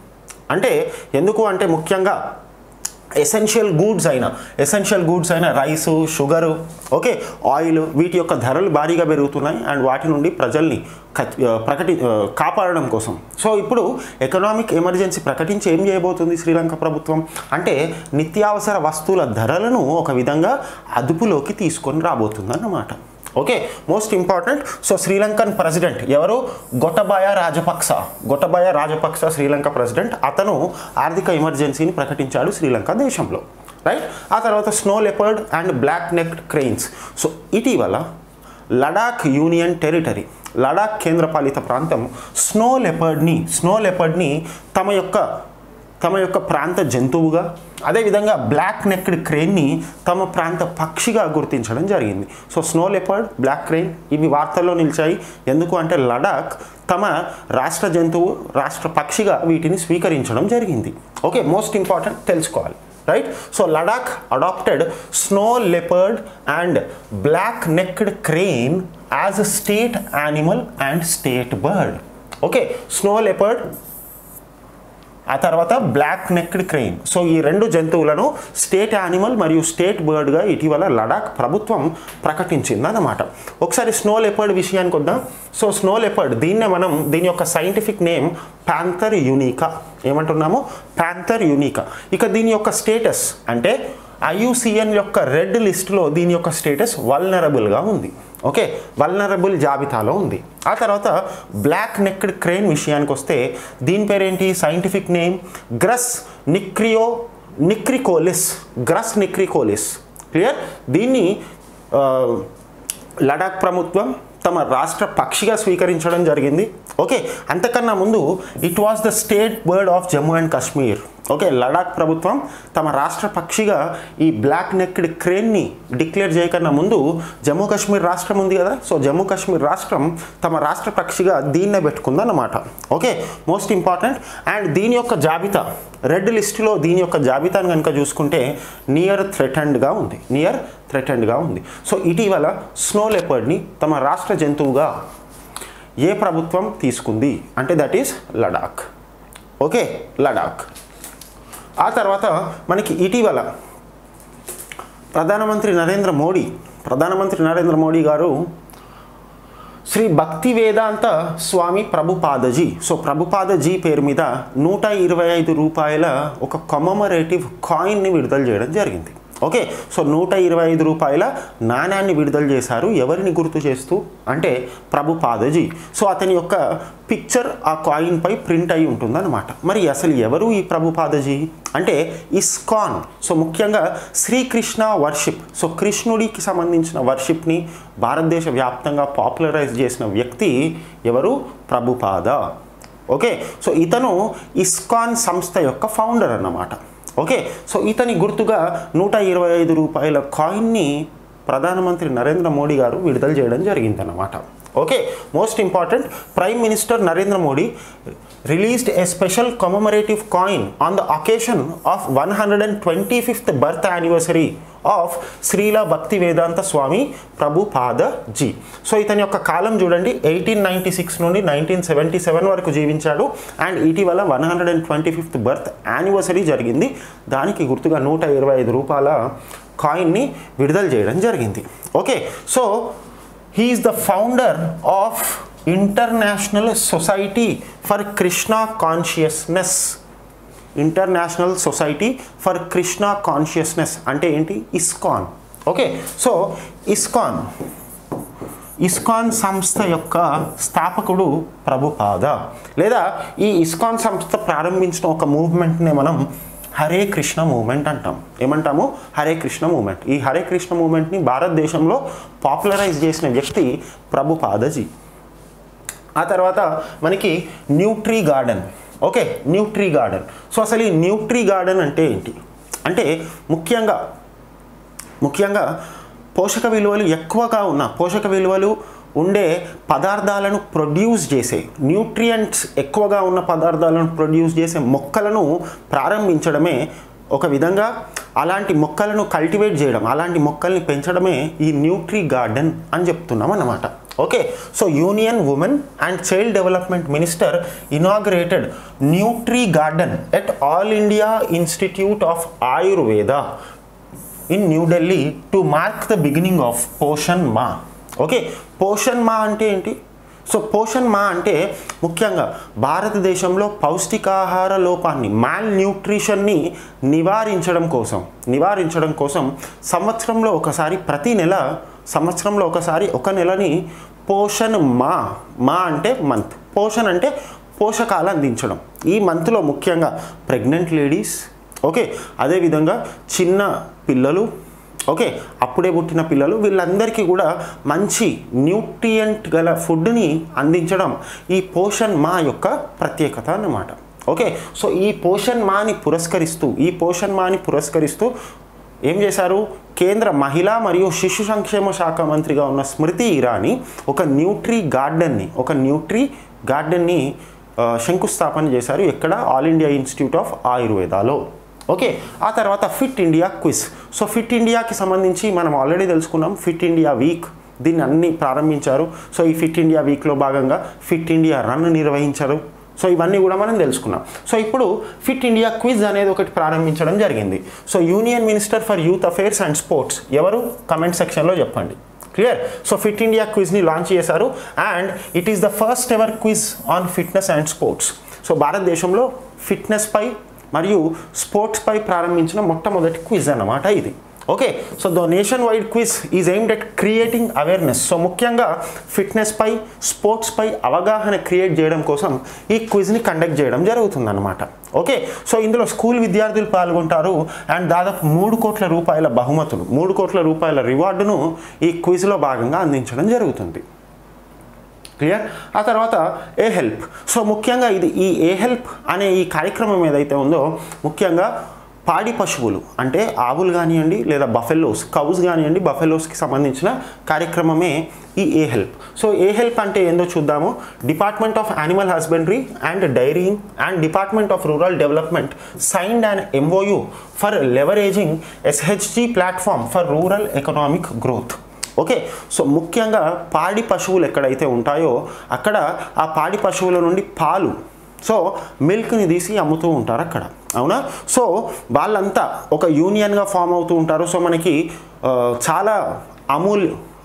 అంటే ముఖ్యంగా ఎసెన్షియల్ గూడ్స్ అయిన రైసు, షుగరు, ఓకే, ఆయిల్, వీటి యొక్క ధరలు భారీగా పెరుగుతున్నాయి అండ్ వాటి నుండి ప్రజల్ని కాపాడడం కోసం. సో ఇప్పుడు ఎకనామిక్ ఎమర్జెన్సీ ప్రకటించి ఏం చేయబోతుంది శ్రీలంక ప్రభుత్వం అంటే నిత్యావసర వస్తువుల ధరలను ఒక విధంగా అదుపులోకి తీసుకొని రాబోతుంది అన్నమాట. Okay, most important. So Sri Lankan president ఎవరు? గోటబాయ రాజపక్స శ్రీలంక ప్రెసిడెంట్. అతను ఆర్థిక ఎమర్జెన్సీని ప్రకటించాడు శ్రీలంక దేశంలో, రైట్? ఆ తర్వాత snow leopard and black necked cranes. So ఇటీవల లడాక్ యూనియన్ టెరిటరీ, లడాక్ కేంద్రపాలిత ప్రాంతం స్నో లెపర్డ్ని తమ యొక్క ప్రాంత జంతువుగా, అదేవిధంగా బ్లాక్ నెక్డ్ క్రెయిన్ని తమ ప్రాంత పక్షిగా గుర్తించడం జరిగింది. So snow leopard, black crane ఇవి వార్తల్లో నిలిచాయి. ఎందుకు అంటే లడాక్ తమ రాష్ట్ర జంతువు, రాష్ట్ర పక్షిగా వీటిని స్వీకరించడం జరిగింది. ఓకే, మోస్ట్ ఇంపార్టెంట్ తెలుసుకోవాలి, right? So Ladakh adopted snow leopard and black necked crane as a state animal and state bird. Okay, snow leopard ఆ తర్వాత బ్లాక్ నెక్డ్ క్రెయిన్. సో ఈ రెండు జంతువులను స్టేట్ యానిమల్ మరియు స్టేట్ బర్డ్గా ఇటీవల లడాక్ ప్రభుత్వం ప్రకటించింది అన్నమాట. ఒకసారి స్నో లెపర్డ్ విషయానికి వద్దాం. సో స్నో లెపర్డ్ దీని యొక్క సైంటిఫిక్ నేమ్ ప్యాంథర్ యూనికా. ఏమంటున్నాము? Panthera uncia. ఇక దీని యొక్క స్టేటస్ అంటే IUCN యొక్క రెడ్ లిస్టులో దీని యొక్క స్టేటస్ వల్నరబుల్గా ఉంది. ఓకే, వల్నరబుల్ జాబితాలో ఉంది. ఆ తర్వాత బ్లాక్ నెక్డ్ క్రెయిన్ విషయానికి వస్తే దీని పేరేంటి? Scientific name grus nigricollis. Clear? దీన్ని లడాక్ ప్రభుత్వం తమ రాష్ట్ర పక్షిగా స్వీకరించడం జరిగింది. ఓకే, అంతకన్నా ముందు it was the state bird of Jammu and Kashmir. Okay, Ladakh ప్రభుత్వం తమ రాష్ట్ర పక్షిగా ఈ బ్లాక్ నెక్డ్ క్రెయిన్ని డిక్లేర్ చేయకన్నా ముందు జమ్మూ కాశ్మీర్ రాష్ట్రం ఉంది కదా, సో జమ్మూ కాశ్మీర్ రాష్ట్రం తమ రాష్ట్ర పక్షిగా దీన్నే పెట్టుకుందన్నమాట. Okay, most important. అండ్ దీని యొక్క జాబితా రెడ్ లిస్టులో దీని యొక్క జాబితాను కనుక చూసుకుంటే నియర్ థ్రెటెండ్గా ఉంది. సో ఇటీవల స్నో లెపర్డ్ని తమ రాష్ట్ర జంతువుగా ఏ ప్రభుత్వం తీసుకుంది అంటే that is Ladakh. Okay, Ladakh. ఆ తర్వాత మనకి ఇటీవల ప్రధానమంత్రి నరేంద్ర మోడీ గారు శ్రీ భక్తి వేదాంత స్వామి ప్రభుపాదజీ, సో ప్రభుపాదజీ పేరు మీద 125 రూపాయల ఒక కమమరేటివ్ కాయిన్ని విడుదల చేయడం జరిగింది. ఓకే, సో 125 రూపాయల నాణ్యాన్ని విడుదల చేశారు. ఎవరిని గుర్తు చేస్తూ అంటే ప్రభుపాదజీ. సో అతని యొక్క పిక్చర్ ఆ కాయిన్ పై ప్రింట్ అయి ఉంటుందన్నమాట. మరి అసలు ఎవరు ఈ ప్రభుపాదజీ అంటే ఇస్కాన్. సో ముఖ్యంగా శ్రీకృష్ణ వర్షిప్, సో కృష్ణుడికి సంబంధించిన వర్షిప్ని భారతదేశ వ్యాప్తంగా పాపులరైజ్ చేసిన వ్యక్తి ఎవరు? ప్రభుపాద. ఓకే, సో ఇతను ఇస్కాన్ సంస్థ యొక్క ఫౌండర్ అన్నమాట. ఓకే, సో ఇతని గుర్తుగా 125 రూపాయల కాయిన్ని ప్రధానమంత్రి నరేంద్ర మోడీ గారు విడుదల చేయడం జరిగిందన్నమాట. Okay, most important, prime minister Narendra Modi released a special commemorative coin on the occasion of 125th birth anniversary of Srila Bhaktivedanta Swami Prabhupada ji. So ఇతని యొక్క కాలం చూడండి, 1896 నుండి 1977 వరకు జీవించాడు. అండ్ ఇటీవల 125th బర్త్ యానివర్సరీ జరిగింది. దానికి గుర్తుగా 125 రూపాయల కాయిన్ని విడుదల చేయడం జరిగింది. Okay, so he is the founder of international society for Krishna consciousness. International society for Krishna consciousness అంటే ఏంటి? ఇస్కాన్. ఓకే, సో ఇస్కాన్ సంస్థ యొక్క స్థాపకుడు ప్రభుపాద. లేదా ఈ ఇస్కాన్ సంస్థ ప్రారంభించిన ఒక మూవ్మెంట్నే మనం హరే కృష్ణ మూవ్మెంట్ అంటాం. ఏమంటాము? హరే కృష్ణ మూవ్మెంట్. ఈ హరే కృష్ణ మూవ్మెంట్ని భారతదేశంలో పాపులరైజ్ చేసిన వ్యక్తి ప్రభుపాదజీ. ఆ తర్వాత మనకి nutri garden. Okay, nutri garden. So అసలు ఈ న్యూట్రీ గార్డెన్ అంటే ఏంటి అంటే ముఖ్యంగా పోషక విలువలు ఎక్కువగా ఉన్న పోషక విలువలు ఉండే పదార్థాలను ప్రొడ్యూస్ చేసే, న్యూట్రియంట్స్ ఎక్కువగా ఉన్న పదార్థాలను ప్రొడ్యూస్ చేసే మొక్కలను ప్రారంభించడమే ఒక విధంగా, అలాంటి మొక్కలను కల్టివేట్ చేయడం, అలాంటి మొక్కల్ని పెంచడమే ఈ న్యూట్రీ గార్డెన్ అని చెప్తున్నాం అన్నమాట. Okay, so union women and child development minister inaugurated nutri garden at all India institute of Ayurveda in new Delhi to mark the beginning of Poshan Maah. Okay, Poshan మా అంటే ఏంటి? సో పోషణ్ మా అంటే ముఖ్యంగా భారతదేశంలో పౌష్టికాహార లోపాన్ని, మాల్ న్యూట్రిషన్ని నివారించడం కోసం సంవత్సరంలో ఒకసారి, ప్రతి నెల సంవత్సరంలో ఒకసారి ఒక నెలని పోషణ్ మా అంటే మంత్, పోషణ్ అంటే పోషకాలు అందించడం. ఈ మంత్లో ముఖ్యంగా ప్రెగ్నెంట్ లేడీస్, ఓకే, అదేవిధంగా చిన్న పిల్లలు, ఓకే, అప్పుడే పుట్టిన పిల్లలు, వీళ్ళందరికీ కూడా మంచి న్యూట్రియంట్ గల ఫుడ్ని అందించడం ఈ పోషణ్ మా యొక్క ప్రత్యేకత అన్నమాట. ఓకే, సో ఈ పోషణ్ మాని పురస్కరిస్తూ ఏం చేశారు? కేంద్ర మహిళా మరియు శిశు సంక్షేమ శాఖ మంత్రిగా ఉన్న స్మృతి ఇరానీ ఒక న్యూట్రీ గార్డెన్ని శంకుస్థాపన చేశారు. ఎక్కడ? ఆల్ ఇండియా ఇన్స్టిట్యూట్ ఆఫ్ ఆయుర్వేదాలో. ఓకే, ఆ తర్వాత fit India quiz. So fit ఇండియాకి సంబంధించి మనం ఆల్రెడీ తెలుసుకున్నాం. ఫిట్ ఇండియా వీక్ దీన్ని అన్ని ప్రారంభించారు. సో ఈ ఫిట్ ఇండియా వీక్లో భాగంగా ఫిట్ ఇండియా రన్ నిర్వహించారు. సో ఇవన్నీ కూడా మనం తెలుసుకున్నాం. సో ఇప్పుడు ఫిట్ ఇండియా క్విజ్ అనేది ఒకటి ప్రారంభించడం జరిగింది. So union minister for youth affairs and sports ఎవరు? కమెంట్ సెక్షన్లో చెప్పండి. క్లియర్? సో ఫిట్ ఇండియా క్విజ్ని లాంచ్ చేశారు. And it is the first ever quiz on fitness and sports. So భారతదేశంలో ఫిట్నెస్ పై మరియు స్పోర్ట్స్ పై ప్రారంభించిన మొట్టమొదటి క్విజ్ అన్నమాట ఇది. Okay, so the nationwide quiz is aimed at creating awareness. So ముఖ్యంగా ఫిట్నెస్ పై, స్పోర్ట్స్ పై అవగాహన క్రియేట్ చేయడం కోసం ఈ క్విజ్ని కండక్ట్ చేయడం జరుగుతుందన్నమాట. ఓకే, సో ఇందులో స్కూల్ విద్యార్థులు పాల్గొంటారు. అండ్ దాదాపు 3 కోట్ల రూపాయల బహుమతులు, 3 కోట్ల రూపాయల రివార్డును ఈ క్విజ్లో భాగంగా అందించడం జరుగుతుంది. క్లియర్? ఆ తర్వాత ఏ హెల్ప్. సో ముఖ్యంగా ఈ ఏ హెల్ప్ అనే ఈ కార్యక్రమం ఏదైతే ఉందో ముఖ్యంగా పాడి పశువులు అంటే ఆవులు కానివ్వండి లేదా బఫెలోస్, కౌస్ కానివ్వండి, బఫెలోస్కి సంబంధించిన కార్యక్రమమే ఈ A help. So A help అంటే ఏందో చూద్దాము. Department of animal husbandry and dairying and department of rural development signed and MOU for leveraging SHG platform for rural economic growth. Okay, so ముఖ్యంగా పాడి పశువులు ఎక్కడైతే ఉంటాయో అక్కడ ఆ పాడి పశువుల నుండి పాలు, సో మిల్క్ని తీసి అమ్ముతూ ఉంటారు అక్కడ. అవునా? సో వాళ్ళంతా ఒక యూనియన్గా ఫామ్ అవుతూ ఉంటారు. సో మనకి చాలా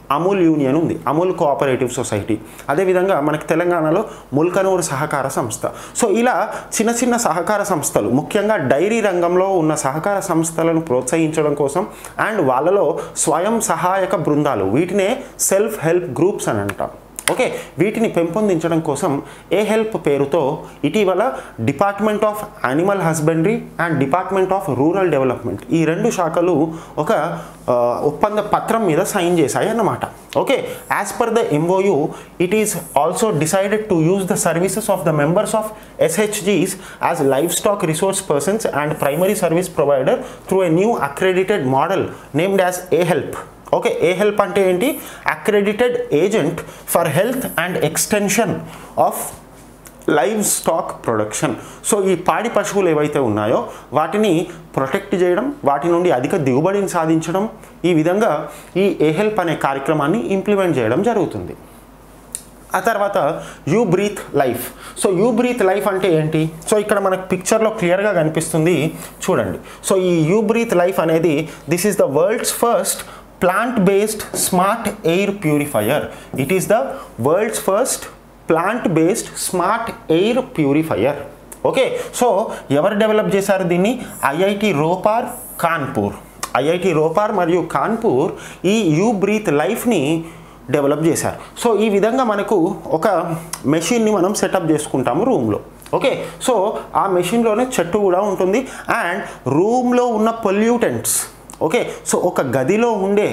అమూల్ యూనియన్ ఉంది, అమూల్ కోఆపరేటివ్ సొసైటీ. అదేవిధంగా మనకి తెలంగాణలో ముల్కనూరు సహకార సంస్థ. సో ఇలా చిన్న చిన్న సహకార సంస్థలు, ముఖ్యంగా డైరీ రంగంలో ఉన్న సహకార సంస్థలను ప్రోత్సహించడం కోసం అండ్ వాళ్ళలో స్వయం సహాయక బృందాలు, వీటినే సెల్ఫ్ హెల్ప్ గ్రూప్స్ అని అంటాం. ఓకే, వీటిని పెంపొందించడం కోసం ఏ హెల్ప్ పేరుతో ఇటీవల department of animal husbandry and department of rural development, ఈ రెండు శాఖలు ఒక ఒప్పంద పత్రం మీద సైన్ చేశాయి అన్నమాట. Okay, as per the MOU it is also decided to use the services of the members of SHGs as livestock resource persons and primary service provider through a new accredited model named as A help. Okay, A help అంటే ఏంటి? Accredited agent for health and extension of livestock production. So ఈ పాడి పశువులు ఏవైతే ఉన్నాయో వాటిని protect చేయడం, వాటి నుండి అధిక దిగుబడిని సాధించడం, ఈ విధంగా ఈ ఏ హెల్ప్ అనే కార్యక్రమాన్ని ఇంప్లిమెంట్ చేయడం జరుగుతుంది. ఆ తర్వాత u breathe life. So u breathe life అంటే ఏంటి? సో ఇక్కడ మనకు పిక్చర్లో క్లియర్గా కనిపిస్తుంది చూడండి. సో ఈ యూ బ్రీత్ లైఫ్ అనేది this is the world's first plant-based smart air purifier. It is the world's first plant-based smart air purifier. Okay, so ఎవరు డెవలప్ చేశారు దీన్ని? IIT రోపార్ కాన్పూర్. IIT రోపార్ మరియు కాన్పూర్ ఈ యూ బ్రీత్ లైఫ్ని డెవలప్ చేశారు. సో ఈ విధంగా మనకు ఒక మెషిన్ని మనం సెటప్ చేసుకుంటాము రూమ్లో. ఓకే, సో ఆ మెషిన్లోనే చెట్టు కూడా ఉంటుంది అండ్ రూమ్లో ఉన్న పొల్యూటెంట్స్, ఓకే, సో ఒక గదిలో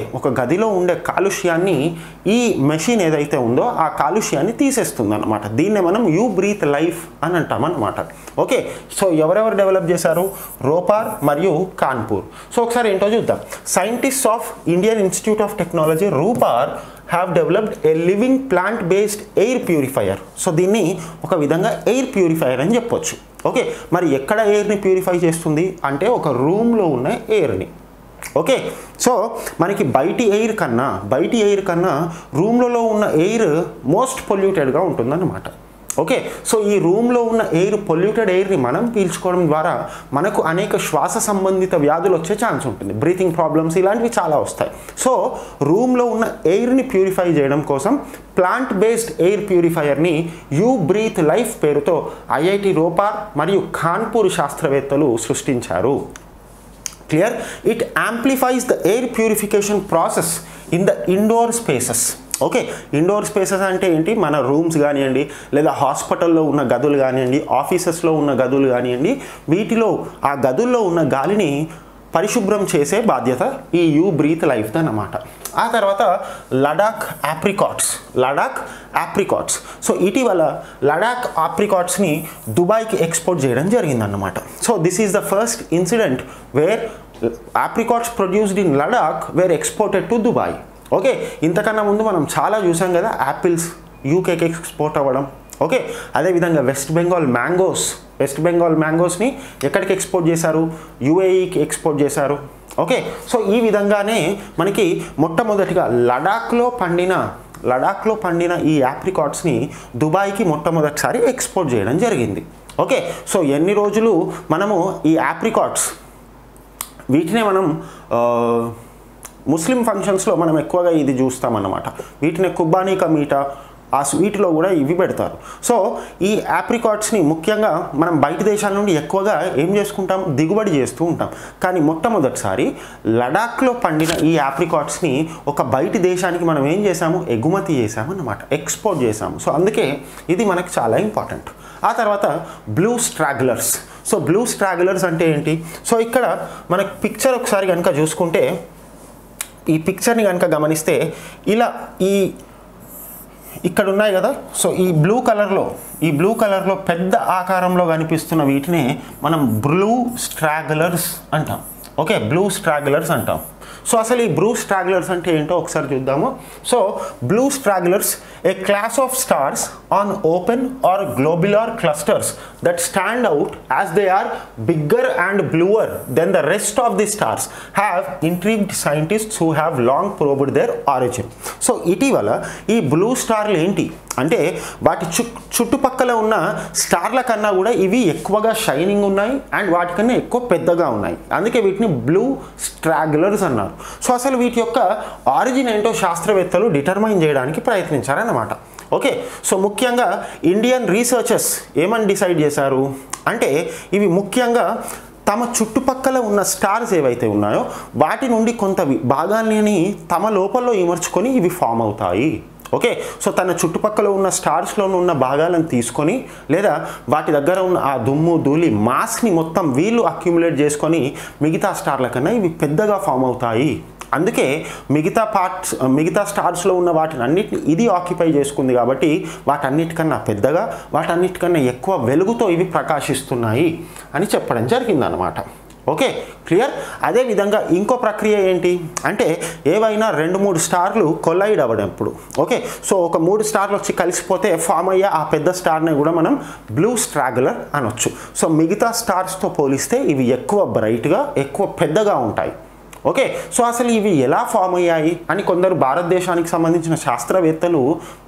ఉండే కాలుష్యాన్ని ఈ మెషిన్ ఏదైతే ఉందో ఆ కాలుష్యాన్ని తీసేస్తుంది అన్నమాట. దీన్నే మనం యూ బ్రీత్ లైఫ్ అని అంటాం అన్నమాట. ఓకే, సో ఎవరెవరు డెవలప్ చేశారు? రోపార్ మరియు కాన్పూర్. సో ఒకసారి ఏంటో చూద్దాం. Scientists of Indian institute of technology Ropar have developed a living plant based air purifier. So దీన్ని ఒక విధంగా ఎయిర్ ప్యూరిఫైయర్ అని చెప్పొచ్చు. ఓకే, మరి ఎక్కడ ఎయిర్ని ప్యూరిఫై చేస్తుంది అంటే ఒక రూమ్లో ఉన్న ఎయిర్ని. ఓకే, సో మనకి బయటి ఎయిర్ కన్నా రూమ్లలో ఉన్న ఎయిర్ మోస్ట్ పొల్యూటెడ్గా ఉంటుందన్నమాట. ఓకే, సో ఈ రూమ్లో ఉన్న ఎయిర్, పొల్యూటెడ్ ఎయిర్ని మనం పీల్చుకోవడం ద్వారా మనకు అనేక శ్వాస సంబంధిత వ్యాధులు వచ్చే ఛాన్స్ ఉంటుంది, బ్రీతింగ్ ప్రాబ్లమ్స్ ఇలాంటివి చాలా వస్తాయి. సో రూమ్లో ఉన్న ఎయిర్ని ప్యూరిఫై చేయడం కోసం ప్లాంట్ బేస్డ్ ఎయిర్ ప్యూరిఫైయర్ని యూ బ్రీత్ లైఫ్ పేరుతో IIT రోపార్ మరియు కాన్పూర్ శాస్త్రవేత్తలు సృష్టించారు. Clear? It amplifies the air purification process in the indoor spaces. Okay, indoor spaces అంటే ఏంటి? మన రూమ్స్ కానివ్వండి, లేదా హాస్పిటల్లో ఉన్న గదులు కానివ్వండి, ఆఫీసెస్లో ఉన్న గదులు కానివ్వండి, వీటిలో ఆ గదుల్లో ఉన్న గాలిని పరిశుభ్రం చేసే బాధ్యత ఈ యూ బ్రీత్ లైఫ్ అన్నమాట. ఆ తర్వాత లడాక్ ఆప్రికాట్స్. సో ఇటీవల లడాక్ ఆప్రికాట్స్ని దుబాయ్కి ఎక్స్పోర్ట్ చేయడం జరిగిందన్నమాట. So this is the first incident where apricots produced in Ladakh were exported to Dubai. Okay, ఇంతకన్నా ముందు మనం చాలా చూసాం కదా, యాపిల్స్ యూకేకి ఎక్స్పోర్ట్ అవ్వడం. ఓకే, అదేవిధంగా వెస్ట్ బెంగాల్ మ్యాంగోస్ని ఎక్కడికి ఎక్స్పోర్ట్ చేశారు? UAEకి ఎక్స్పోర్ట్ చేశారు. ఓకే, సో ఈ విధంగానే మనకి మొట్టమొదటిగా లడాక్లో పండిన ఈ ఆప్రికాట్స్ని దుబాయ్కి మొట్టమొదటిసారి ఎక్స్పోర్ట్ చేయడం జరిగింది. ఓకే, సో ఎన్ని రోజులు మనము ఈ ఆప్రికాట్స్, వీటినే మనం ముస్లిం ఫంక్షన్స్లో మనం ఎక్కువగా ఇది చూస్తామన్నమాట. వీటిని కుర్బానీ కా మీఠా, ఆ స్వీట్లో కూడా ఇవి పెడతారు. సో ఈ ఆప్రికాట్స్ని ముఖ్యంగా మనం బయట దేశాల నుండి ఎక్కువగా ఏం చేసుకుంటాం? దిగుబడి చేస్తూ ఉంటాం. కానీ మొట్టమొదటిసారి లడాక్లో పండిన ఈ ఆప్రికాట్స్ని ఒక బయటి దేశానికి మనం ఏం చేసాము? ఎగుమతి చేసాము అన్నమాట, ఎక్స్పోర్ట్ చేసాము. సో అందుకే ఇది మనకు చాలా ఇంపార్టెంట్. ఆ తర్వాత blue stragglers. So blue stragglers అంటే ఏంటి? సో ఇక్కడ మనకి పిక్చర్ ఒకసారి కనుక చూసుకుంటే, ఈ పిక్చర్ని కనుక గమనిస్తే ఇలా ఇక్కడ ఉన్నాయి కదా. సో ఈ బ్లూ కలర్లో పెద్ద ఆకారంలో కనిపిస్తున్న వీటిని మనం బ్లూ స్ట్రాగ్లర్స్ అంటాం. ఓకే, బ్లూ స్ట్రాగ్లర్స్ అంటాం. సో అసలు ఈ బ్లూ స్ట్రాగ్లర్స్ అంటే ఏంటో ఒకసారి చూద్దాము. So blue stragglers a class of stars on open or globular clusters that stand out as they are bigger and bluer than the rest of the stars have intrigued scientists who have long probed their origin. So ఇటీవల ఈ blue స్టార్లు ఏంటి అంటే వాటి చుట్టుపక్కల ఉన్న స్టార్ల కన్నా కూడా ఇవి ఎక్కువగా షైనింగ్ ఉన్నాయి అండ్ వాటికన్నా ఎక్కువ పెద్దగా ఉన్నాయి. అందుకే వీటిని బ్లూ స్ట్రాగ్లర్స్ అన్నారు. అన్నారు. సో అసలు వీటి యొక్క ఆరిజిన్ ఏంటో శాస్త్రవేత్తలు డిటర్మైన్ చేయడానికి ప్రయత్నించారన్నమాట. ఓకే, సో ముఖ్యంగా ఇండియన్ రీసెర్చర్స్ ఏమని డిసైడ్ చేశారు అంటే ఇవి ముఖ్యంగా తమ చుట్టుపక్కల ఉన్న స్టార్స్ ఏవైతే ఉన్నాయో వాటి నుండి కొంత భాగాన్ని తమ లోపల్లో ఇమర్చుకొని ఇవి ఫామ్ అవుతాయి. ఓకే, సో తన చుట్టుపక్కల ఉన్న స్టార్స్లో ఉన్న భాగాలను తీసుకొని లేదా వాటి దగ్గర ఉన్న ఆ దుమ్ము ధూళి మాస్ని మొత్తం వీళ్ళు అక్యుములేట్ చేసుకొని మిగతా స్టార్ల కన్నా ఇవి పెద్దగా ఫామ్ అవుతాయి. అందుకే మిగతా స్టార్స్లో ఉన్న వాటిని అన్నిటిని ఇది ఆక్యుపై చేసుకుంది కాబట్టి వాటన్నిటికన్నా పెద్దగా వాటన్నిటికన్నా ఎక్కువ వెలుగుతో ఇవి ప్రకాశిస్తున్నాయి అని చెప్పడం జరిగిందనమాట. Okay, clear. అదేవిధంగా ఇంకో ప్రక్రియ ఏంటి అంటే ఏవైనా 2-3 స్టార్లు కొలైడ్ అవ్వడప్పుడు, ఓకే, సో ఒక 3 స్టార్లు వచ్చి కలిసిపోతే ఫామ్ అయ్యే ఆ పెద్ద స్టార్ని కూడా మనం బ్లూ స్ట్రాగులర్ అనొచ్చు. సో మిగతా స్టార్స్తో పోలిస్తే ఇవి ఎక్కువ బ్రైట్గా ఎక్కువ పెద్దగా ఉంటాయి. ఓకే, సో అసలు ఇవి ఎలా ఫామ్ అయ్యాయి అని కొందరు భారతదేశానికి సంబంధించిన శాస్త్రవేత్తలు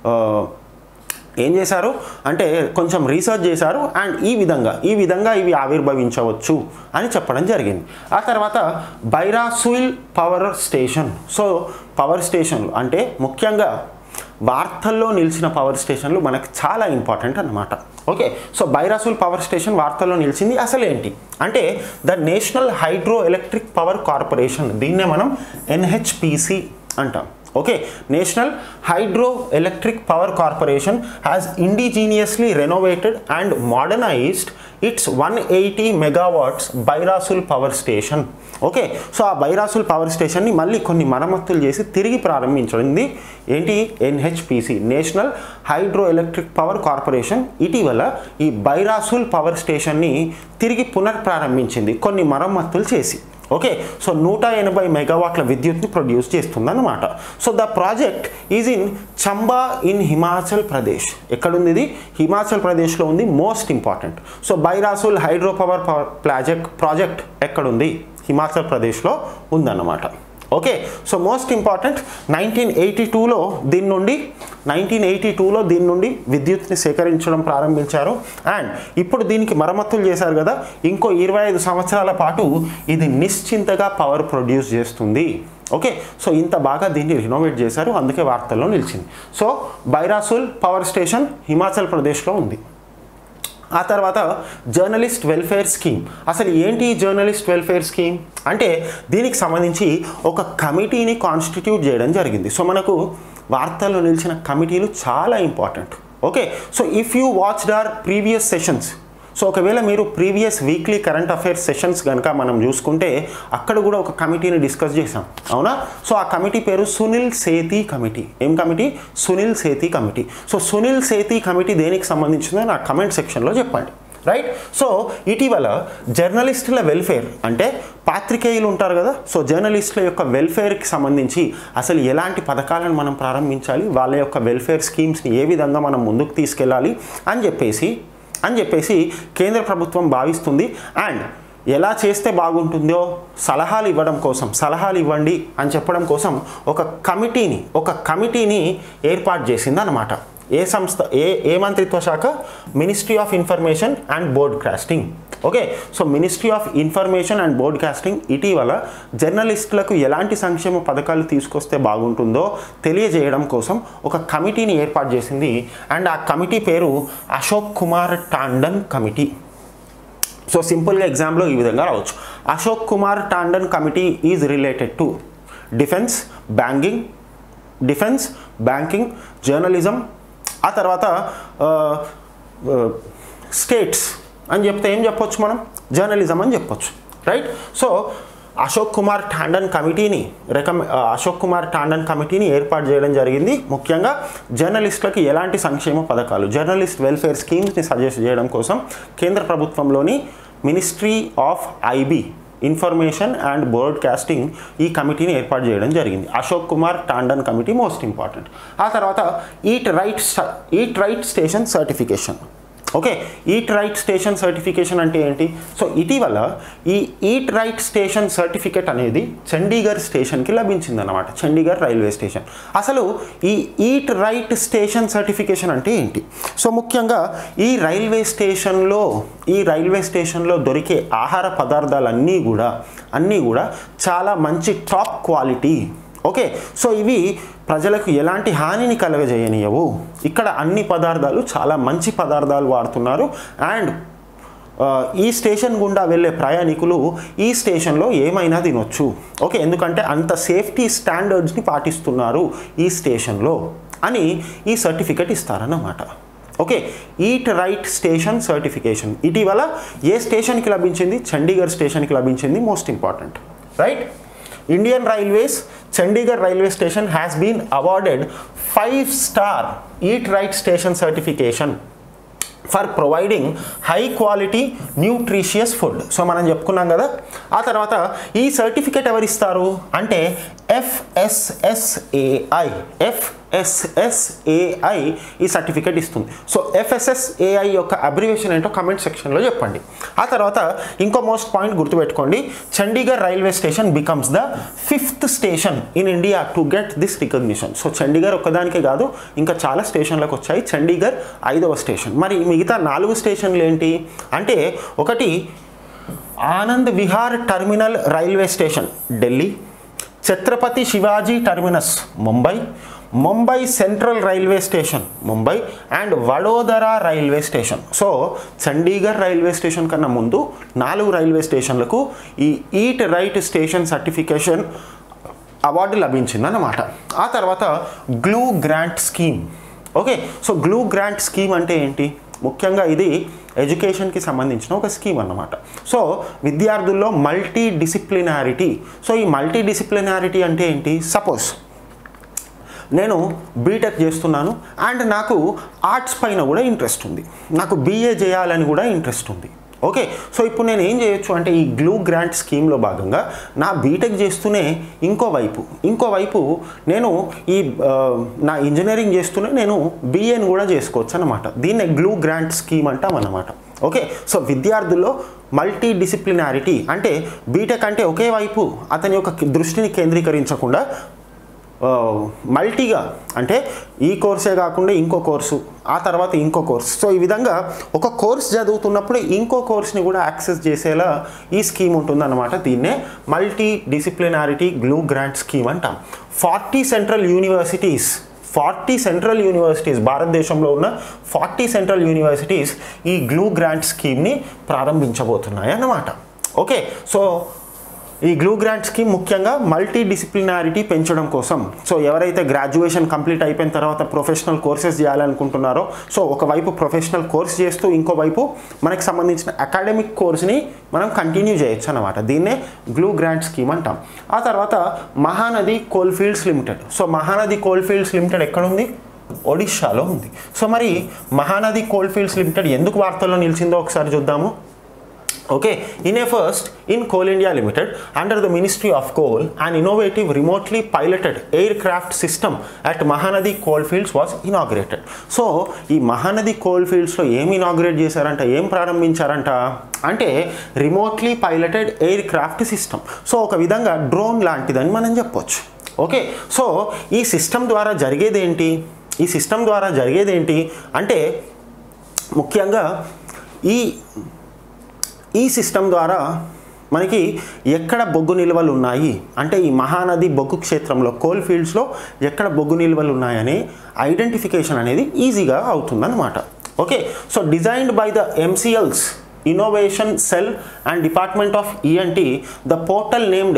ఏం చేశారు అంటే కొంచెం రీసెర్చ్ చేశారు అండ్ ఈ విధంగా ఇవి ఆవిర్భవించవచ్చు అని చెప్పడం జరిగింది. ఆ తర్వాత Bairasiul power station. So power స్టేషన్లు అంటే ముఖ్యంగా వార్తల్లో నిలిచిన పవర్ స్టేషన్లు మనకు చాలా ఇంపార్టెంట్ అన్నమాట. Okay, so Bairasiul power station వార్తల్లో నిలిచింది. అసలు ఏంటి అంటే the national hydro electric power corporation, దీన్నే మనం NHPC అంటాం. Okay, national hydro electric power corporation has indigenously renovated and modernised its 180 megawatts Bairasiul power station. Okay, so ఆ బైరాసుల్ పవర్ స్టేషన్ని మళ్ళీ కొన్ని మరమ్మతులు చేసి తిరిగి ప్రారంభించింది ఏంటి NHPC, national hydro electric power corporation. ఇటీవల ఈ బైరాసుల్ పవర్ స్టేషన్ని తిరిగి పునఃప్రారంభించింది కొన్ని మరమ్మతులు చేసి. ఓకే, సో 180 మెగావాట్ల విద్యుత్ని ప్రొడ్యూస్ చేస్తుందన్నమాట. So the project is in Chamba in Himachal Pradesh. ఎక్కడుంది ఇది? హిమాచల్ ప్రదేశ్లో ఉంది. Most important. So Bairasiul hydro power project ఎక్కడుంది? హిమాచల్ ప్రదేశ్లో ఉందన్నమాట. ఓకే, సో మోస్ట్ ఇంపార్టెంట్ 1982లో దీని నుండి విద్యుత్ని సేకరించడం ప్రారంభించారు అండ్ ఇప్పుడు దీనికి మరమ్మతులు చేశారు కదా, ఇంకో 25 సంవత్సరాల పాటు ఇది నిశ్చింతగా పవర్ ప్రొడ్యూస్ చేస్తుంది. ఓకే, సో ఇంత బాగా దీన్ని రినోవేట్ చేశారు, అందుకే వార్తల్లో నిలిచింది. So Bairasiul power station Himachal ప్రదేశ్లో ఉంది. ఆ తర్వాత జర్నలిస్ట్ వెల్ఫేర్ స్కీమ్. అసలు ఏంటి జర్నలిస్ట్ వెల్ఫేర్ స్కీమ్ అంటే దీనికి సంబంధించి ఒక కమిటీని కాన్స్టిట్యూట్ చేయడం జరిగింది. సో మనకు వార్తల్లో నిలిచిన కమిటీలు చాలా important. Okay, so if you watched our previous sessions, so ఒకవేళ మీరు previous weekly current affairs sessions కనుక మనం చూసుకుంటే అక్కడ కూడా ఒక కమిటీని డిస్కస్ చేసాం, అవునా? సో ఆ కమిటీ పేరు సునీల్ సేతి కమిటీ. ఏం కమిటీ? సునీల్ సేతి కమిటీ. సో సునీల్ సేతి కమిటీ దేనికి సంబంధించిందో నా కమెంట్ సెక్షన్లో చెప్పండి. రైట్, సో ఇటీవల జర్నలిస్టుల వెల్ఫేర్ అంటే పాత్రికేయులు ఉంటారు కదా, సో జర్నలిస్టుల యొక్క వెల్ఫేర్కి సంబంధించి అసలు ఎలాంటి పథకాలను మనం ప్రారంభించాలి, వాళ్ళ యొక్క వెల్ఫేర్ స్కీమ్స్ని ఏ విధంగా మనం ముందుకు తీసుకెళ్ళాలి అని చెప్పేసి కేంద్ర ప్రభుత్వం భావిస్తుంది. అండ్ ఎలా చేస్తే బాగుంటుందో సలహాలు ఇవ్వండి అని చెప్పడం కోసం ఒక కమిటీని ఏర్పాటు చేసింది అన్నమాట. ఏ సంస్థ, ఏ మంత్రిత్వ శాఖ? Ministry of information and broadcasting. Okay, so ministry of information and broadcasting ఇటీవల జర్నలిస్టులకు ఎలాంటి సంక్షేమ పథకాలు తీసుకొస్తే బాగుంటుందో తెలియజేయడం కోసం ఒక కమిటీని ఏర్పాటు చేసింది. అండ్ ఆ కమిటీ పేరు అశోక్ కుమార్ టాండన్ కమిటీ. సో సింపుల్గా ఎగ్జామ్లో ఈ విధంగా రావచ్చు. Ashok Kumar Tandon committee is related to defence, banking, journalism, ఆ తర్వాత స్టేట్స్ అని చెప్తే ఏం చెప్పొచ్చు మనం? జర్నలిజం అని చెప్పొచ్చు. రైట్, సో అశోక్ కుమార్ టాండన్ కమిటీని ఏర్పాటు చేయడం జరిగింది. ముఖ్యంగా జర్నలిస్టులకు ఎలాంటి సంక్షేమ పథకాలు, జర్నలిస్ట్ వెల్ఫేర్ స్కీమ్స్ని సజెస్ట్ చేయడం కోసం కేంద్ర ప్రభుత్వంలోని ministry of information and broadcasting ఈ కమిటీని ఏర్పాటు చేయడం జరిగింది. Ashok Kumar Tandon committee most important. ఆ తర్వాత eat right station certification. Okay, eat right station certification అంటే ఏంటి? సో ఇటీవల ఈ ఈట్ రైట్ స్టేషన్ సర్టిఫికేట్ అనేది చండీగఢ్ స్టేషన్కి లభించిందన్నమాట, చండీగఢ్ రైల్వే స్టేషన్. అసలు ఈ ఈట్ రైట్ స్టేషన్ సర్టిఫికేషన్ అంటే ఏంటి? సో ముఖ్యంగా ఈ రైల్వే స్టేషన్లో దొరికే ఆహార పదార్థాలన్నీ కూడా చాలా మంచి టాప్ క్వాలిటీ. ఓకే, సో ఇవి ప్రజలకు ఎలాంటి హానిని కలగజేయనియవు. ఇక్కడ అన్ని పదార్థాలు చాలా మంచి పదార్థాలు వాడుతున్నారు. అండ్ ఈ స్టేషన్ గుండా వెళ్ళే ప్రయాణికులు ఈ స్టేషన్లో ఏమైనా తినొచ్చు. ఓకే, ఎందుకంటే అంత సేఫ్టీ స్టాండర్డ్స్ని పాటిస్తున్నారు ఈ స్టేషన్లో అని ఈ సర్టిఫికెట్ ఇస్తారన్నమాట. Okay, eat right station certification ఇటీవల ఏ స్టేషన్కి లభించింది? చండీగఢ్ స్టేషన్కి లభించింది. Most important, right? Indian Railways Chandigarh railway station has been awarded 5-star Eat Right Station certification for providing high quality nutritious food. So మనం చెప్పుకున్నాం కదా. ఆ తర్వాత ఈ సర్టిఫికేట్ ఎవరు ఇస్తారు అంటే FSSAI ఈ సర్టిఫికేట్ ఇస్తుంది. సో FSSAI యొక్క అబ్రివేషన్ ఏంటో కమెంట్ సెక్షన్లో చెప్పండి. ఆ తర్వాత ఇంకో మోస్ట్ పాయింట్ గుర్తుపెట్టుకోండి, Chandigarh railway station becomes the 5th station in India to get this recognition. So Chandigarh ఒక్కదానికే కాదు, ఇంకా చాలా స్టేషన్లకు వచ్చాయి. చండీగఢ్ 5వ స్టేషన్. మరి మిగతా 4 స్టేషన్లు ఏంటి అంటే, ఒకటి Anand Vihar terminal railway station Delhi, Chhatrapati Shivaji terminus Mumbai central railway station Mumbai and Vadodara railway station. So Chandigarh railway station కన్నా ముందు 4 రైల్వే స్టేషన్లకు ఈ eat right station certification award లభించిందన్నమాట. ఆ తర్వాత glue grant scheme. Okay, so glue grant scheme అంటే ఏంటి? ముఖ్యంగా ఇది ఎడ్యుకేషన్కి సంబంధించిన ఒక స్కీమ్ అన్నమాట. సో విద్యార్థుల్లో మల్టీ డిసిప్లినారిటీ. సో ఈ మల్టీ డిసిప్లినారిటీ అంటే ఏంటి? సపోజ్ నేను బీటెక్ చేస్తున్నాను అండ్ నాకు ఆర్ట్స్ పైన కూడా ఇంట్రెస్ట్ ఉంది, నాకు BA చేయాలని కూడా ఇంట్రెస్ట్ ఉంది. ఓకే, సో ఇప్పుడు నేను ఏం చేయొచ్చు అంటే ఈ గ్లూ గ్రాంట్ స్కీమ్లో భాగంగా నా బీటెక్ చేస్తూనే ఇంకోవైపు నేను నా ఇంజనీరింగ్ చేస్తూనే నేను BAని కూడా చేసుకోవచ్చు అన్నమాట. దీన్నే గ్లూ గ్రాంట్ స్కీమ్ అంటాం అన్నమాట. ఓకే, సో విద్యార్థుల్లో మల్టీ డిసిప్లినారిటీ అంటే బీటెక్ అంటే ఒకే వైపు అతని యొక్క దృష్టిని కేంద్రీకరించకుండా మల్టీగా అంటే ఈ కోర్సే కాకుండా ఇంకో కోర్సు, ఆ తర్వాత ఇంకో కోర్సు. సో ఈ విధంగా ఒక కోర్స్ చదువుతున్నప్పుడు ఇంకో కోర్స్ని కూడా యాక్సెస్ చేసేలా ఈ స్కీమ్ ఉంటుందన్నమాట. దీన్నే multi disciplinarity glue grant scheme అంటాం. 40 సెంట్రల్ యూనివర్సిటీస్ భారతదేశంలో ఉన్న 40 సెంట్రల్ యూనివర్సిటీస్ ఈ గ్లూ గ్రాంట్ స్కీమ్ని ప్రారంభించబోతున్నాయి అన్నమాట. ఓకే, సో ఈ గ్లూ గ్రాంట్ స్కీమ్ ముఖ్యంగా మల్టీ డిసిప్లినారిటీ పెంచడం కోసం. సో ఎవరైతే గ్రాడ్యుయేషన్ కంప్లీట్ అయిపోయిన తర్వాత ప్రొఫెషనల్ కోర్సెస్ చేయాలనుకుంటున్నారో, సో ఒకవైపు ప్రొఫెషనల్ కోర్స్ చేస్తూ ఇంకోవైపు మనకి సంబంధించిన అకాడమిక్ కోర్స్ని మనం కంటిన్యూ చేయొచ్చు అన్నమాట. దీన్నే గ్లూ గ్రాంట్ స్కీమ్ అంటాం. ఆ తర్వాత Mahanadi coalfields limited. So Mahanadi coalfields limited ఎక్కడుంది? ఒడిషాలో ఉంది. సో మరి మహానది కోల్ఫీల్డ్స్ లిమిటెడ్ ఎందుకు వార్తల్లో నిలిచిందో ఒకసారి చూద్దాము. Okay, in Coal India Limited, under the Ministry of Coal, an innovative remotely piloted aircraft system at Mahanadi Coalfields was inaugurated. So, ఈ మహానది కోల్ఫీల్డ్స్లో ఏం ఇనాగ్రేట్ చేశారంట, ఏం ప్రారంభించారంట అంటే remotely piloted aircraft system. So ఒక విధంగా డ్రోన్ లాంటిదని మనం చెప్పొచ్చు. ఓకే, సో ఈ సిస్టమ్ ద్వారా జరిగేది ఏంటి అంటే ముఖ్యంగా ఈ సిస్టమ్ ద్వారా మనకి ఎక్కడ బొగ్గు నిల్వలు ఉన్నాయి అంటే ఈ మహానది బొగ్గు క్షేత్రంలో కోల్ ఫీల్డ్స్లో ఎక్కడ బొగ్గు నిల్వలు ఉన్నాయని ఐడెంటిఫికేషన్ అనేది ఈజీగా అవుతుందన్నమాట. Okay, so designed by the MCL's Innovation Cell and Department of E&T, the portal named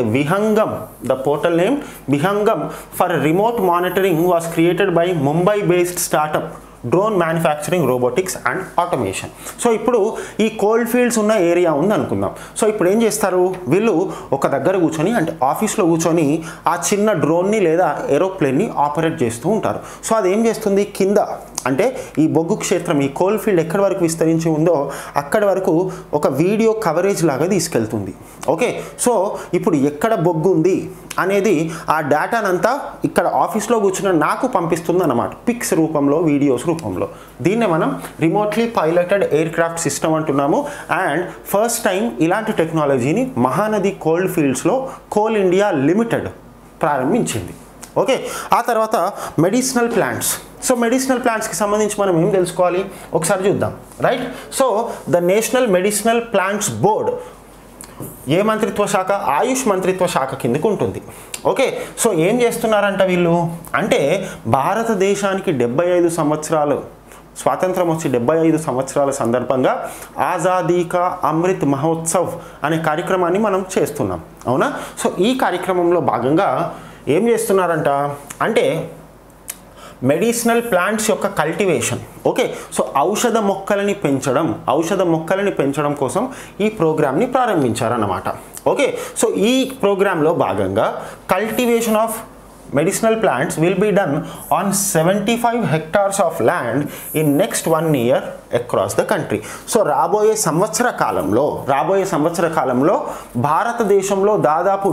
Vihangam for remote monitoring was created by Mumbai-based startup drone manufacturing robotics and automation. So ఇప్పుడు ఈ cold fields ఉన్న area ఉంది అనుకుందాం. So ఇప్పుడు ఏం చేస్తారు వీళ్ళు, ఒక దగ్గర కూర్చొని అంటే ఆఫీస్లో కూర్చొని ఆ చిన్న డ్రోన్ని లేదా ఏరోప్లేన్ని ఆపరేట్ చేస్తూ ఉంటారు. సో అది ఏం చేస్తుంది, కింద అంటే ఈ బొగ్గు క్షేత్రం, ఈ కోల్ ఫీల్డ్ ఎక్కడి వరకు విస్తరించి ఉందో అక్కడి వరకు ఒక వీడియో కవరేజ్ లాగా తీసుకెళ్తుంది. ఓకే, సో ఇప్పుడు ఎక్కడ బొగ్గు ఉంది అనేది ఆ డేటానంతా ఇక్కడ ఆఫీస్లో కూర్చున్న నాకు పంపిస్తుంది అన్నమాట, పిక్స్ రూపంలో, వీడియోస్ రూపంలో. దీన్నే మనం remotely piloted aircraft system అంటున్నాము. అండ్ ఫస్ట్ టైం ఇలాంటి టెక్నాలజీని మహానది కోల్డ్ ఫీల్డ్స్లో కోల్ ఇండియా లిమిటెడ్ ప్రారంభించింది. ఓకే, ఆ తర్వాత మెడిసినల్ ప్లాంట్స్. సో మెడిసినల్ ప్లాంట్స్కి సంబంధించి మనం ఏం తెలుసుకోవాలి ఒకసారి చూద్దాం, right? So the national medicinal plants board ఏ మంత్రిత్వ శాఖ? ఆయుష్ మంత్రిత్వ శాఖ కిందకు ఉంటుంది. ఓకే, సో ఏం చేస్తున్నారంట వీళ్ళు అంటే భారతదేశానికి 75 సంవత్సరాలు స్వాతంత్రం వచ్చి 75 సంవత్సరాల సందర్భంగా ఆజాదీ కా అమృత్ మహోత్సవ్ అనే కార్యక్రమాన్ని మనం చేస్తున్నాం, అవునా? సో ఈ కార్యక్రమంలో భాగంగా ఏం చేస్తున్నారంట అంటే మెడిసినల్ ప్లాంట్స్ యొక్క కల్టివేషన్. ఓకే, సో ఔషధ మొక్కలని పెంచడం కోసం ఈ ప్రోగ్రామ్ని ప్రారంభించారన్నమాట. ఓకే, సో ఈ ప్రోగ్రాంలో భాగంగా cultivation of medicinal plants will be done on 75 hectares of land in next 1 year across the country. So రాబోయే సంవత్సర కాలంలో భారతదేశంలో దాదాపు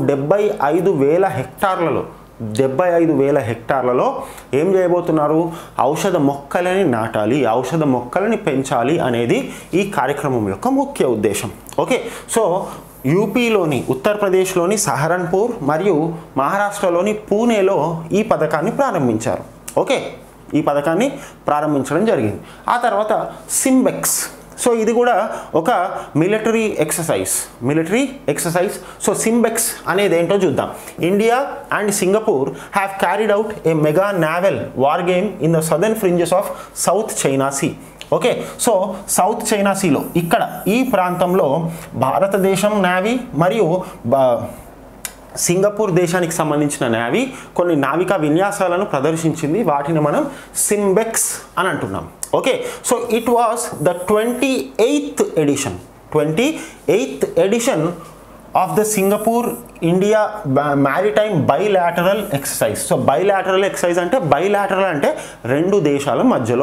75,000 హెక్టార్లలో ఏం చేయబోతున్నారు? ఔషధ మొక్కలని నాటాలి, ఔషధ మొక్కలని పెంచాలి అనేది ఈ కార్యక్రమం యొక్క ముఖ్య ఉద్దేశం. ఓకే, సో యూపీలోని, ఉత్తరప్రదేశ్లోని సహరన్పూర్ మరియు మహారాష్ట్రలోని పూణేలో ఈ పథకాన్ని ప్రారంభించారు. ఓకే, ఈ పథకాన్ని ప్రారంభించడం జరిగింది. ఆ తర్వాత సింబెక్స్. సో ఇది కూడా ఒక మిలిటరీ ఎక్సర్సైజ్. సో సింబెక్స్ అనేది ఏంటో చూద్దాం. India and Singapore have carried out a mega naval war game in the southern fringes of South China sea. Okay, so South China సీలో ఇక్కడ ఈ ప్రాంతంలో భారతదేశం నేవీ మరియు సింగపూర్ దేశానికి సంబంధించిన నేవీ కొన్ని నావికా విన్యాసాలను ప్రదర్శించింది. వాటిని మనం సింబెక్స్ అని అంటున్నాం. Okay, so it was the 28th edition of the Singapore India maritime bilateral exercise. So bilateral exercise అంటే రెండు దేశాల మధ్యలో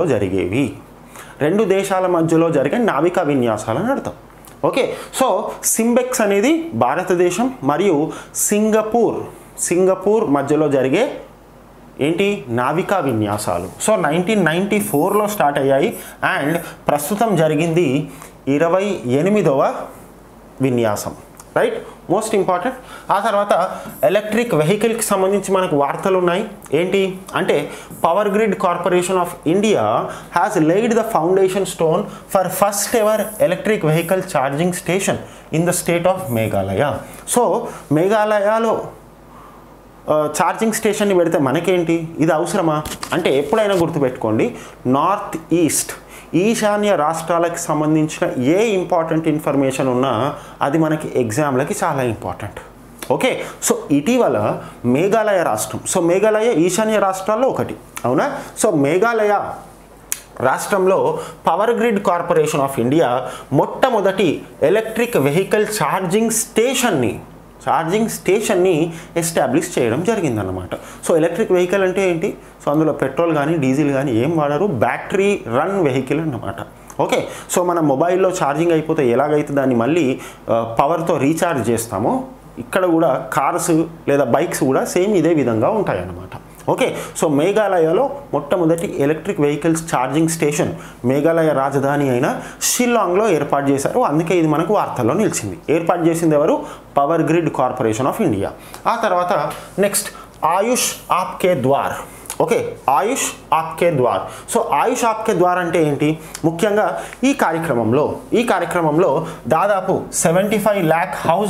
జరిగే నావికా విన్యాసాలను అర్థం. ఓకే, సో సింబెక్స్ అనేది భారతదేశం మరియు సింగపూర్ మధ్యలో జరిగే ఏంటి నావికా విన్యాసాలు. సో 1994లో స్టార్ట్ అయ్యాయి అండ్ ప్రస్తుతం జరిగింది 28వ విన్యాసం, రైట్? Most important. ఆ తర్వాత ఎలక్ట్రిక్ వెహికల్కి సంబంధించి మనకు వార్తలు ఉన్నాయి. ఏంటి అంటే power grid corporation of India has laid the foundation stone for first ever electric vehicle charging station in the state of Meghalaya. So మేఘాలయలో ఛార్జింగ్ స్టేషన్ని పెడితే మనకేంటి, ఇది అవసరమా అంటే ఎప్పుడైనా గుర్తుపెట్టుకోండి, నార్త్ ఈశాన్య రాష్ట్రాలకు సంబంధించిన ఏ ఇంపార్టెంట్ ఇన్ఫర్మేషన్ ఉన్నా అది మనకి ఎగ్జామ్లకి చాలా ఇంపార్టెంట్. ఓకే, సో ఇటీవల మేఘాలయ రాష్ట్రం, సో మేఘాలయ ఈశాన్య రాష్ట్రాల్లో ఒకటి, అవునా? సో మేఘాలయ రాష్ట్రంలో power grid corporation of India మొట్టమొదటి ఎలక్ట్రిక్ వెహికల్ ఛార్జింగ్ స్టేషన్ని ఎస్టాబ్లిష్ చేయడం జరిగిందన్నమాట. సో ఎలక్ట్రిక్ వెహికల్ అంటే ఏంటి? సో అందులో పెట్రోల్ కానీ డీజిల్ కానీ ఏం వాడరు, బ్యాటరీ రన్ వెహికల్ అన్నమాట. ఓకే, సో మన మొబైల్లో ఛార్జింగ్ అయిపోతే ఎలాగైతే దాన్ని మళ్ళీ పవర్తో రీఛార్జ్ చేస్తామో ఇక్కడ కూడా కార్స్ లేదా బైక్స్ కూడా సేమ్ ఇదే విధంగా ఉంటాయన్నమాట. ఓకే, సో మేఘాలయలో మొట్టమొదటి electric vehicles charging station Meghalaya రాజధాని అయిన షిల్లాంగ్లో ఏర్పాటు చేశారు. అందుకే ఇది మనకు వార్తల్లో నిలిచింది. ఏర్పాటు చేసింది ఎవరు? Power grid corporation of India. ఆ తర్వాత నెక్స్ట్ ఆయుష్ ఆప్కే ద్వార్. ఓకే, ఆయుష్ ఆప్కే ద్వార్. సో ఆయుష్ ఆప్కే ద్వార్ అంటే ఏంటి? ముఖ్యంగా ఈ కార్యక్రమంలో దాదాపు 75 lakh హౌస్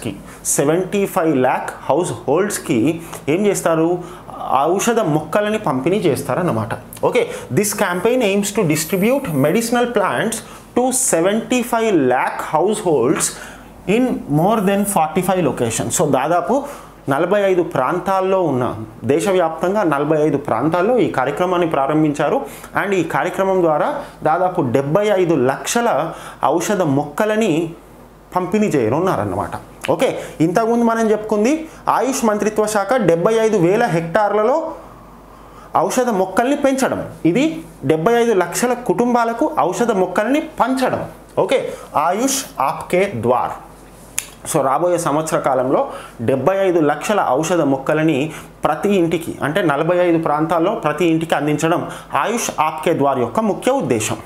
హోల్డ్స్కి ఏం చేస్తారు? ఔషధ మొక్కలని పంపిణీ చేస్తారన్నమాట. Okay, this campaign aims to distribute medicinal plants to 75 lakh households in more than 45 locations. So దాదాపు 45 ప్రాంతాల్లో ఉన్న, దేశవ్యాప్తంగా 45 ప్రాంతాల్లో ఈ కార్యక్రమాన్ని ప్రారంభించారు. అండ్ ఈ కార్యక్రమం ద్వారా దాదాపు 75 లక్షల ఔషధ మొక్కలని పంపిణీ చేయనున్నారన్నమాట. ఓకే, ఇంతకుముందు మనం చెప్పుకుంది ఆయుష్ మంత్రిత్వ శాఖ 75,000 హెక్టార్లలో ఔషధ మొక్కల్ని పెంచడం. ఇది 75 లక్షల కుటుంబాలకు ఔషధ మొక్కల్ని పంచడం. ఓకే, ఆయుష్ ఆప్కే ద్వార్. సో రాబోయే సంవత్సర కాలంలో 75 లక్షల ఔషధ మొక్కలని ప్రతి ఇంటికి, అంటే 45 ప్రాంతాల్లో ప్రతి ఇంటికి అందించడం ఆయుష్ ఆప్కే ద్వార్ యొక్క ముఖ్య ఉద్దేశం.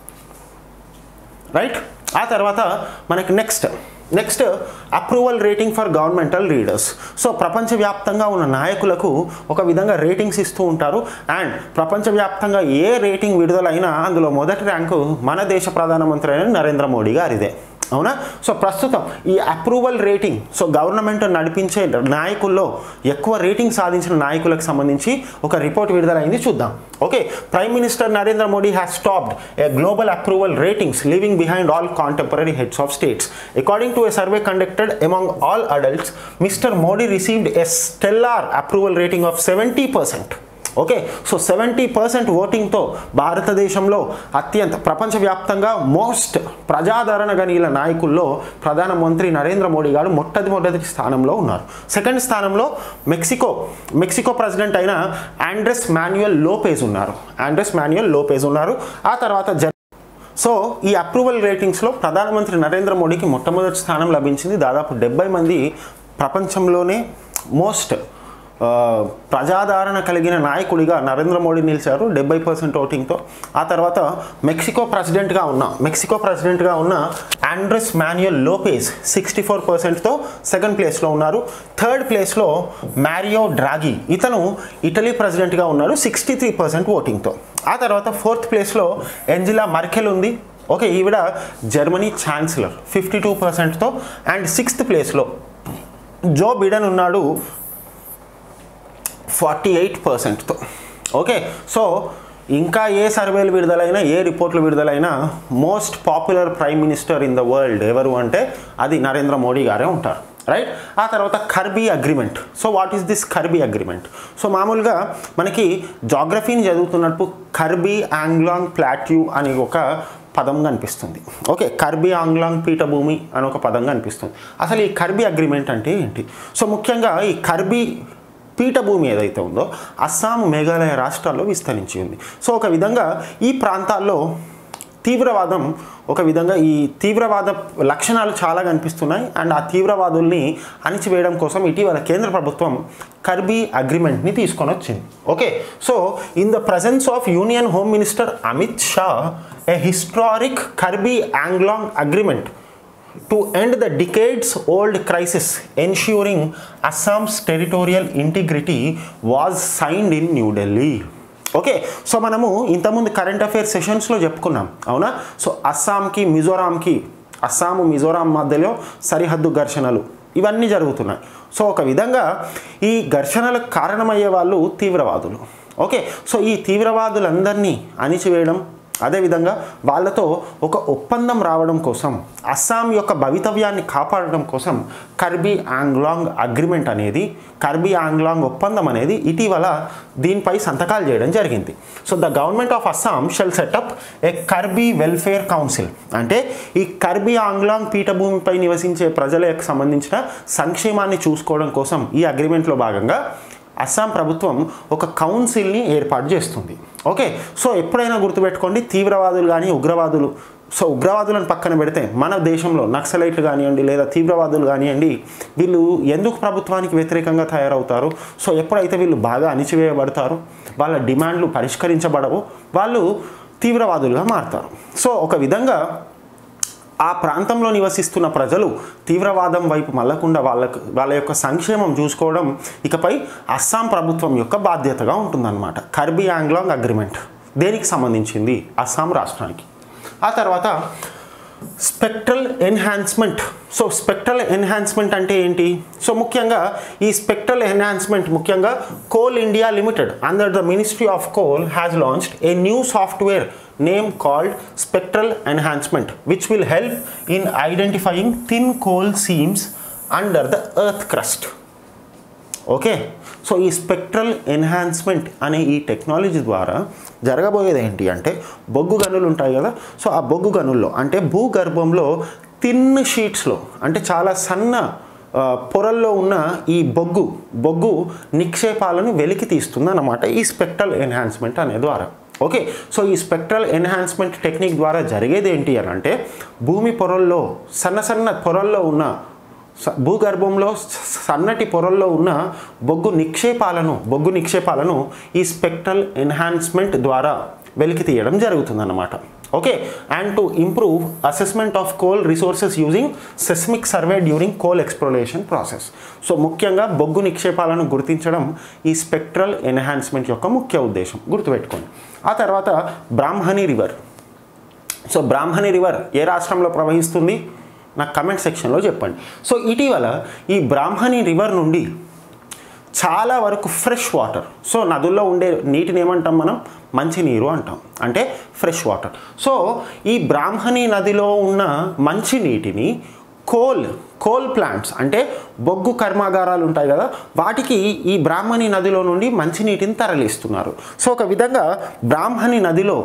రైట్. ఆ తర్వాత మనకి next approval rating for governmental leaders. So ప్రపంచవ్యాప్తంగా ఉన్న నాయకులకు ఒక విధంగా రేటింగ్స్ ఇస్తూ ఉంటారు. అండ్ ప్రపంచవ్యాప్తంగా ఏ రేటింగ్ విడుదలైనా అందులో మొదటి ర్యాంకు మన దేశ ప్రధానమంత్రి అయిన నరేంద్ర మోడీ గారిదే. అవునా? సో ప్రస్తుతం ఈ అప్రూవల్ రేటింగ్, సో గవర్నమెంట్ నడిపించే నాయకుల్లో ఎక్కువ రేటింగ్ సాధించిన నాయకులకు సంబంధించి ఒక రిపోర్ట్ విడుదలైంది, చూద్దాం. Okay, prime minister Narendra Modi has topped a global approval ratings leaving behind all contemporary heads of states. According to a survey conducted among all adults, Mr Modi received a stellar approval rating of 70%. Okay, so 70% ఓటింగ్తో భారతదేశంలో అత్యంత ప్రపంచవ్యాప్తంగా most ప్రజాదరణ గల నాయకుల్లో ప్రధానమంత్రి నరేంద్ర మోడీ గారు మొట్టమొదటి స్థానంలో ఉన్నారు. సెకండ్ స్థానంలో మెక్సికో ప్రెసిడెంట్ అయిన ఆండ్రెస్ మాన్యుయల్ లోపెజ్ ఉన్నారు. ఆ తర్వాత సో ఈ అప్రూవల్ రేటింగ్స్లో ప్రధానమంత్రి నరేంద్ర మోడీకి మొట్టమొదటి స్థానం లభించింది. దాదాపు 70 మంది ప్రపంచంలోనే మోస్ట్ ప్రజాదరణ కలిగిన నాయకుడిగా నరేంద్ర మోడీ నిలిచారు 70% ఓటింగ్తో. ఆ తర్వాత మెక్సికో ప్రెసిడెంట్గా ఉన్న ఆండ్రెస్ మాన్యుయల్ లోపెజ్ 64%తో సెకండ్ ప్లేస్లో ఉన్నారు. థర్డ్ ప్లేస్లో మారియో డ్రాగి, ఇతను ఇటలీ ప్రెసిడెంట్గా ఉన్నాడు 63% ఓటింగ్తో. ఆ తర్వాత ఫోర్త్ ప్లేస్లో ఏంజెలా మర్కెల్ ఉంది. ఓకే, ఈవిడ జర్మనీ ఛాన్సలర్ 52%తో. అండ్ సిక్స్త్ ప్లేస్లో జో బిడెన్ ఉన్నాడు 48%తో. ఓకే, సో ఇంకా ఏ సర్వేలు విడుదలైనా, ఏ రిపోర్ట్లు విడుదలైనా most popular prime minister in the world ఎవరు అంటే అది నరేంద్ర మోడీ గారే ఉంటారు. రైట్. ఆ తర్వాత Karbi agreement. So what is this Karbi agreement? So మామూలుగా మనకి జాగ్రఫీని చదువుతున్నప్పుడు కర్బీ ఆంగ్లాంగ్ ప్లాట్యూ అని ఒక పదం కనిపిస్తుంది. ఓకే, కర్బీ ఆంగ్లాంగ్ పీఠభూమి అని ఒక పదం కనిపిస్తుంది. అసలు ఈ కర్బీ అగ్రిమెంట్ అంటే ఏంటి? సో ముఖ్యంగా ఈ కర్బీ పీఠభూమి ఏదైతే ఉందో అస్సాం, మేఘాలయ రాష్ట్రాల్లో విస్తరించి ఉంది. సో ఒక విధంగా ఈ ప్రాంతాల్లో తీవ్రవాదం, ఒక విధంగా ఈ తీవ్రవాద లక్షణాలు చాలా కనిపిస్తున్నాయి. అండ్ ఆ తీవ్రవాదుల్ని అణిచివేయడం కోసం ఇటీవల కేంద్ర ప్రభుత్వం కర్బీ అగ్రిమెంట్ని తీసుకొని వచ్చింది. Okay, so in the presence of union home minister Amit Shah, a historic Karbi Anglong agreement to end the decades-old crisis ensuring Assam's territorial integrity was signed in New Delhi. Okay, so మనము ఇంతకుముందు కరెంట్ అఫైర్స్ సెషన్స్లో చెప్పుకున్నాం, అవునా? సో అస్సాము మిజోరాం మధ్యలో సరిహద్దు ఘర్షణలు ఇవన్నీ జరుగుతున్నాయి. So ఒక విధంగా ఈ ఘర్షణలకు కారణమయ్యే వాళ్ళు తీవ్రవాదులు. ఓకే, సో ఈ తీవ్రవాదులందరినీ అణిచివేయడం, అదేవిధంగా వాళ్ళతో ఒక ఒప్పందం రావడం కోసం, అస్సాం యొక్క భవితవ్యాన్ని కాపాడడం కోసం కర్బీ ఆంగ్లాంగ్ అగ్రిమెంట్ అనేది, కర్బీ ఆంగ్లాంగ్ ఒప్పందం అనేది ఇటీవల దీనిపై సంతకాలు చేయడం జరిగింది. So the government of Assam shall set up a Karbi welfare council. అంటే ఈ కర్బీ ఆంగ్లాంగ్ పీఠభూమిపై నివసించే ప్రజలకు సంబంధించిన సంక్షేమాన్ని చూసుకోవడం కోసం ఈ అగ్రిమెంట్లో భాగంగా అస్సాం ప్రభుత్వం ఒక కౌన్సిల్ని ఏర్పాటు చేస్తుంది. ఓకే, సో ఎప్పుడైనా గుర్తుపెట్టుకోండి, తీవ్రవాదులు కానీ ఉగ్రవాదులు, సో ఉగ్రవాదులను పక్కన పెడితే మన దేశంలో నక్సలైట్లు కానివ్వండి లేదా తీవ్రవాదులు కానివ్వండి, వీళ్ళు ఎందుకు ప్రభుత్వానికి వ్యతిరేకంగా తయారవుతారు? సో ఎప్పుడైతే వీళ్ళు బాగా అణిచివేయబడతారు, వాళ్ళ డిమాండ్లు పరిష్కరించబడవు, వాళ్ళు తీవ్రవాదులుగా మారుతారు. సో ఒక విధంగా ఆ ప్రాంతంలో నివసిస్తున్న ప్రజలు తీవ్రవాదం వైపు మళ్ళకుండా వాళ్ళ యొక్క సంక్షేమం చూసుకోవడం ఇకపై అస్సాం ప్రభుత్వం యొక్క బాధ్యతగా ఉంటుందన్నమాట. కర్బీ ఆంగ్లాంగ్ అగ్రిమెంట్ దేనికి సంబంధించింది? అస్సాం రాష్ట్రానికి. ఆ తర్వాత spectral enhancement. So spectral enhancement అంటే ఏంటి? సో ముఖ్యంగా ఈ స్పెక్ట్రల్ ఎన్హాన్స్మెంట్ ముఖ్యంగా coal India limited under the ministry of coal has launched a new software name called spectral enhancement which will help in identifying thin coal seams under the earth crust. Okay, so ఈ spectral enhancement అనే ఈ technology ద్వారా జరగబోయేది ఏంటి అంటే, బొగ్గు గనులు ఉంటాయి కదా, సో ఆ బొగ్గు గనుల్లో అంటే భూగర్భంలో థిన్ షీట్స్లో, అంటే చాలా సన్న పొరల్లో ఉన్న ఈ బొగ్గు నిక్షేపాలను వెలికి తీస్తుంది అన్నమాట ఈ స్పెక్ట్రల్ ఎన్హాన్స్మెంట్ అనే ద్వారా. ఓకే, సో ఈ స్పెక్ట్రల్ ఎన్హాన్స్మెంట్ టెక్నిక్ ద్వారా జరిగేది ఏంటి అని అంటే భూమి పొరల్లో సన్న పొరల్లో ఉన్న భూగర్భంలో సన్నటి పొరల్లో ఉన్న బొగ్గు నిక్షేపాలను ఈ స్పెక్ట్రల్ ఎన్హాన్స్మెంట్ ద్వారా వెలికి తీయడం జరుగుతుందన్నమాట. Okay, and to improve assessment of coal resources using seismic survey during coal exploration process. So ముఖ్యంగా బొగ్గు నిక్షేపాలను గుర్తించడం ఈ స్పెక్ట్రల్ ఎన్హాన్స్మెంట్ యొక్క ముఖ్య ఉద్దేశం, గుర్తుపెట్టుకోండి. ఆ తర్వాత Brahmani river. So Brahmani river ఏ రాష్ట్రంలో ప్రవహిస్తుంది నాకు కమెంట్ సెక్షన్లో చెప్పండి. సో ఇటీవల ఈ బ్రాహ్మణి రివర్ నుండి చాలా వరకు ఫ్రెష్ వాటర్, సో నదుల్లో ఉండే నీటిని ఏమంటాం మనం, మంచినీరు అంటాం, అంటే ఫ్రెష్ వాటర్. సో ఈ బ్రాహ్మణి నదిలో ఉన్న మంచినీటిని కోల్ ప్లాంట్స్ అంటే బొగ్గు కర్మాగారాలు ఉంటాయి కదా, వాటికి ఈ బ్రాహ్మణి నదిలో నుండి మంచినీటిని తరలిస్తున్నారు. సో ఒక విధంగా బ్రాహ్మణి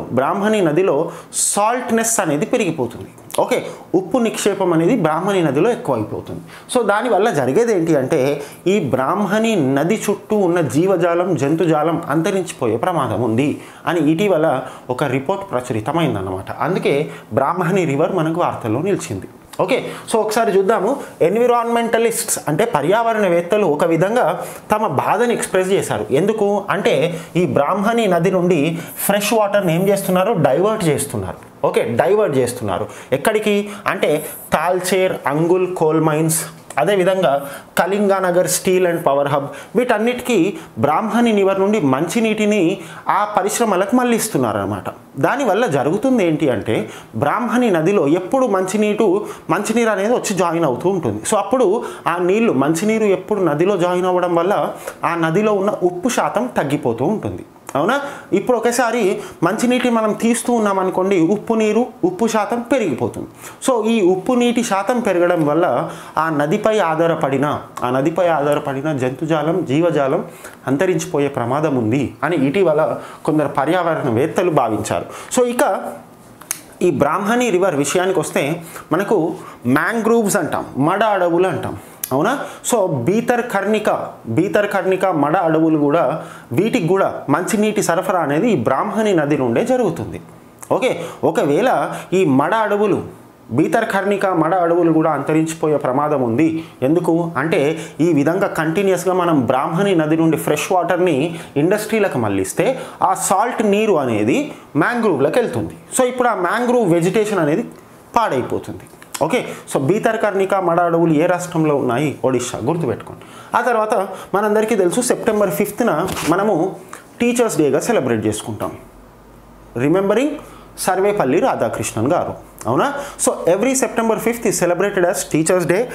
నదిలో సాల్ట్నెస్ అనేది పెరిగిపోతుంది. ఓకే, ఉప్పు నిక్షేపం అనేది బ్రాహ్మణి నదిలో ఎక్కువైపోతుంది. సో దానివల్ల జరిగేది ఏంటి అంటే ఈ బ్రాహ్మణి నది చుట్టూ ఉన్న జీవజాలం జంతుజాలం అంతరించిపోయే ప్రమాదం ఉంది అని ఇటీవల ఒక రిపోర్ట్ ప్రచురితమైందన్నమాట. అందుకే బ్రాహ్మణి రివర్ మనకు వార్తల్లో నిలిచింది. ఓకే, సో ఒకసారి చూద్దాము. ఎన్విరాన్మెంటలిస్ట్స్ అంటే పర్యావరణవేత్తలు ఒక విధంగా తమ బాధని ఎక్స్ప్రెస్ చేశారు. ఎందుకు అంటే ఈ బ్రాహ్మణి నది నుండి ఫ్రెష్ వాటర్ని ఏం చేస్తున్నారు, డైవర్ట్ చేస్తున్నారు. ఓకే, డైవర్ట్ చేస్తున్నారు ఎక్కడికి అంటే తాల్చేర్, అంగుల్ కోల్ మైన్స్, అదేవిధంగా Kalinganagar steel and power hub, వీటన్నిటికీ బ్రాహ్మణి రివర్ నుండి మంచినీటిని ఆ పరిశ్రమలకు మళ్ళిస్తున్నారు అన్నమాట. దానివల్ల జరుగుతుంది ఏంటి అంటే బ్రాహ్మణి నదిలో ఎప్పుడు మంచినీరు అనేది వచ్చి జాయిన్ అవుతూ ఉంటుంది. సో అప్పుడు ఆ మంచినీరు ఎప్పుడు నదిలో జాయిన్ అవ్వడం వల్ల ఆ నదిలో ఉన్న ఉప్పు శాతం తగ్గిపోతూ ఉంటుంది. అవునా, ఇప్పుడు ఒకసారి మంచినీటి మనం తీస్తూ ఉన్నాం అనుకోండి, ఉప్పు శాతం పెరిగిపోతుంది. సో ఈ ఉప్పు నీటి శాతం పెరగడం వల్ల ఆ నదిపై ఆధారపడిన జంతుజాలం జీవజాలం అంతరించిపోయే ప్రమాదం ఉంది అని ఇటీవల కొందరు పర్యావరణవేత్తలు భావించారు. సో ఇక ఈ బ్రాహ్మణి రివర్ విషయానికి వస్తే మనకు మ్యాంగ్రూవ్స్ అంటాం, మడ అడవులు అంటాం. అవునా, సో బీతర్కర్ణిక మడ అడవులు కూడా వీటికి కూడా మంచినీటి సరఫరా అనేది ఈ బ్రాహ్మణి నది నుండే జరుగుతుంది. ఓకే, ఒకవేళ ఈ బీతర్కర్ణిక మడ అడవులు కూడా అంతరించిపోయే ప్రమాదం ఉంది. ఎందుకు అంటే ఈ విధంగా కంటిన్యూస్గా మనం బ్రాహ్మణి నది నుండి ఫ్రెష్ వాటర్ని ఇండస్ట్రీలకు మళ్ళిస్తే ఆ సాల్ట్ నీరు అనేది మ్యాంగ్రూవ్లకు వెళ్తుంది. సో ఇప్పుడు ఆ మ్యాంగ్రూవ్ వెజిటేషన్ అనేది పాడైపోతుంది. ఓకే, సో బీతర్కర్ణిక మడ అడవులు ఏ రాష్ట్రంలో ఉన్నాయి, ఒడిషా, గుర్తుపెట్టుకోండి. ఆ తర్వాత మనందరికీ తెలుసు సెప్టెంబర్ 5న మనము టీచర్స్ డేగా సెలబ్రేట్ చేసుకుంటాం, రిమెంబరింగ్ సర్వేపల్లి రాధాకృష్ణన్ గారు. అవునా, so every September 5th is celebrated as Teachers Day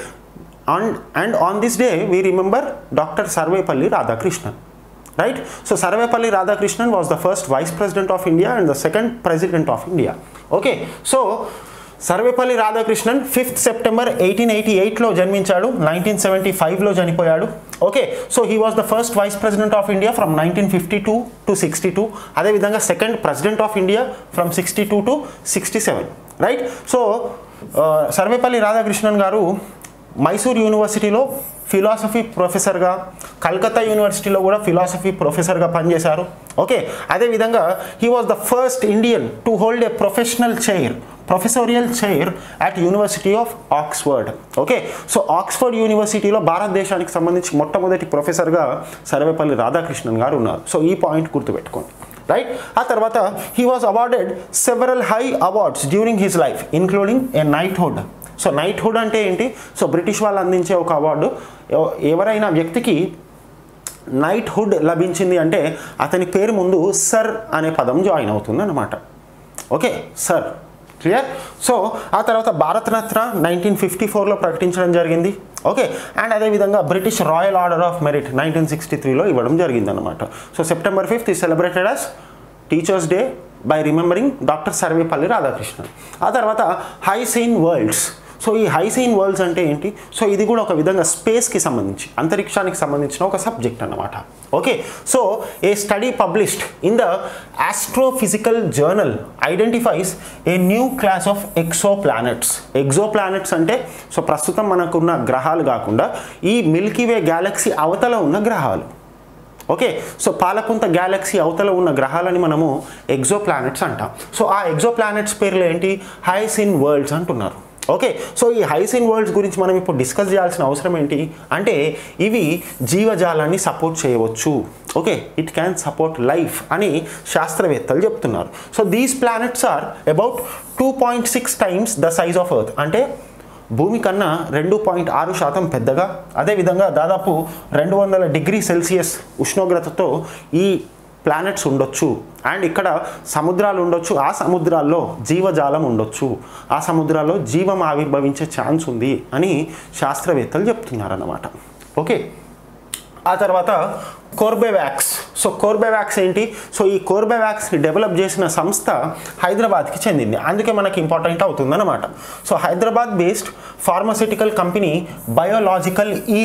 and on this day we remember Dr. Sarvepalli Radhakrishnan, right? So Sarvepalli Radhakrishnan was the first Vice President of India and the second President of India. Okay, so Sarvepalli Radhakrishnan 5th September 1888లో జన్మించాడు, 1975లో చనిపోయాడు. Okay, so he was the first vice president of India from 1952 to 62, అదేవిధంగా second president of India from 62 to 67, right? So Sarvepalli Radhakrishnan గారు మైసూర్ యూనివర్సిటీలో philosophy ప్రొఫెసర్గా, కల్కత్తా యూనివర్సిటీలో కూడా ఫిలాసఫీ ప్రొఫెసర్గా పనిచేశారు. ఓకే, అదేవిధంగా he was the first Indian to hold a professorial chair at university of Oxford. Okay, so Oxford యూనివర్సిటీలో భారతదేశానికి సంబంధించి మొట్టమొదటి ప్రొఫెసర్గా సర్వేపల్లి రాధాకృష్ణన్ గారు ఉన్నారు. సో ఈ పాయింట్ గుర్తుపెట్టుకోండి, రైట్? ఆ తర్వాత he was awarded several high awards during his life including a knighthood. So knighthood అంటే ఏంటి? సో బ్రిటిష్ వాళ్ళు అందించే ఒక అవార్డు. ఎవరైనా వ్యక్తికి నైట్హుడ్ లభించింది అంటే అతని పేరు ముందు సర్ అనే పదం జాయిన్ అవుతుంది అన్నమాట. Okay, sir, clear? సో ఆ తర్వాత భారతరత్న 1954లో ప్రకటించడం జరిగింది. ఓకే, అండ్ అదేవిధంగా British royal order of merit 1963లో ఇవ్వడం జరిగింది అనమాట. So September 5th is celebrated as Teachers Day by remembering doctor Sarvepalli Radhakrishnan. ఆ తర్వాత హై సీన్ వరల్డ్స్. సో ఈ హైసీన్ వరల్డ్స్ అంటే ఏంటి? సో ఇది కూడా ఒక విధంగా స్పేస్కి సంబంధించి, అంతరిక్షానికి సంబంధించిన ఒక సబ్జెక్ట్ అన్నమాట. Okay, so a study published in the astrophysical journal identifies a new class of exoplanets. Exoplanets అంటే సో ప్రస్తుతం మనకున్న గ్రహాలు కాకుండా ఈ మిల్కీవే గ్యాలక్సీ అవతల ఉన్న గ్రహాలు. ఓకే, సో పాలపుంత గ్యాలక్సీ అవతల ఉన్న గ్రహాలని మనము ఎగ్జో ప్లానెట్స్ అంటాం. సో ఆ ఎగ్జో ప్లానెట్స్ పేర్లు ఏంటి? హైసీన్ వరల్డ్స్ అంటున్నారు. ఓకే, సో ఈ హైసీన్ వరల్డ్స్ గురించి మనం ఇప్పుడు డిస్కస్ చేయాల్సిన అవసరం ఏంటి అంటే ఇవి జీవజాలాన్ని సపోర్ట్ చేయవచ్చు. Okay, it can support life అని శాస్త్రవేత్తలు చెప్తున్నారు. So these planets are about 2.6 times the size of earth. అంటే భూమి కన్నా 2.6% పెద్దగా, అదేవిధంగా దాదాపు 200 degrees Celsius ఉష్ణోగ్రతతో ఈ ప్లానెట్స్ ఉండొచ్చు. అండ్ ఇక్కడ సముద్రాలు ఉండొచ్చు, ఆ సముద్రాల్లో జీవజాలం ఉండొచ్చు, ఆ సముద్రాల్లో జీవం ఆవిర్భవించే ఛాన్స్ ఉంది అని శాస్త్రవేత్తలు చెప్తున్నారన్నమాట. ఓకే, ఆ తర్వాత కోర్బేవాక్స్. సో కోర్బేవాక్స్ ఏంటి? సో ఈ కోర్బేవాక్స్ని డెవలప్ చేసిన సంస్థ హైదరాబాద్కి చెందింది, అందుకే మనకి ఇంపార్టెంట్ అవుతుందన్నమాట. So Hyderabad based pharmaceutical company biological E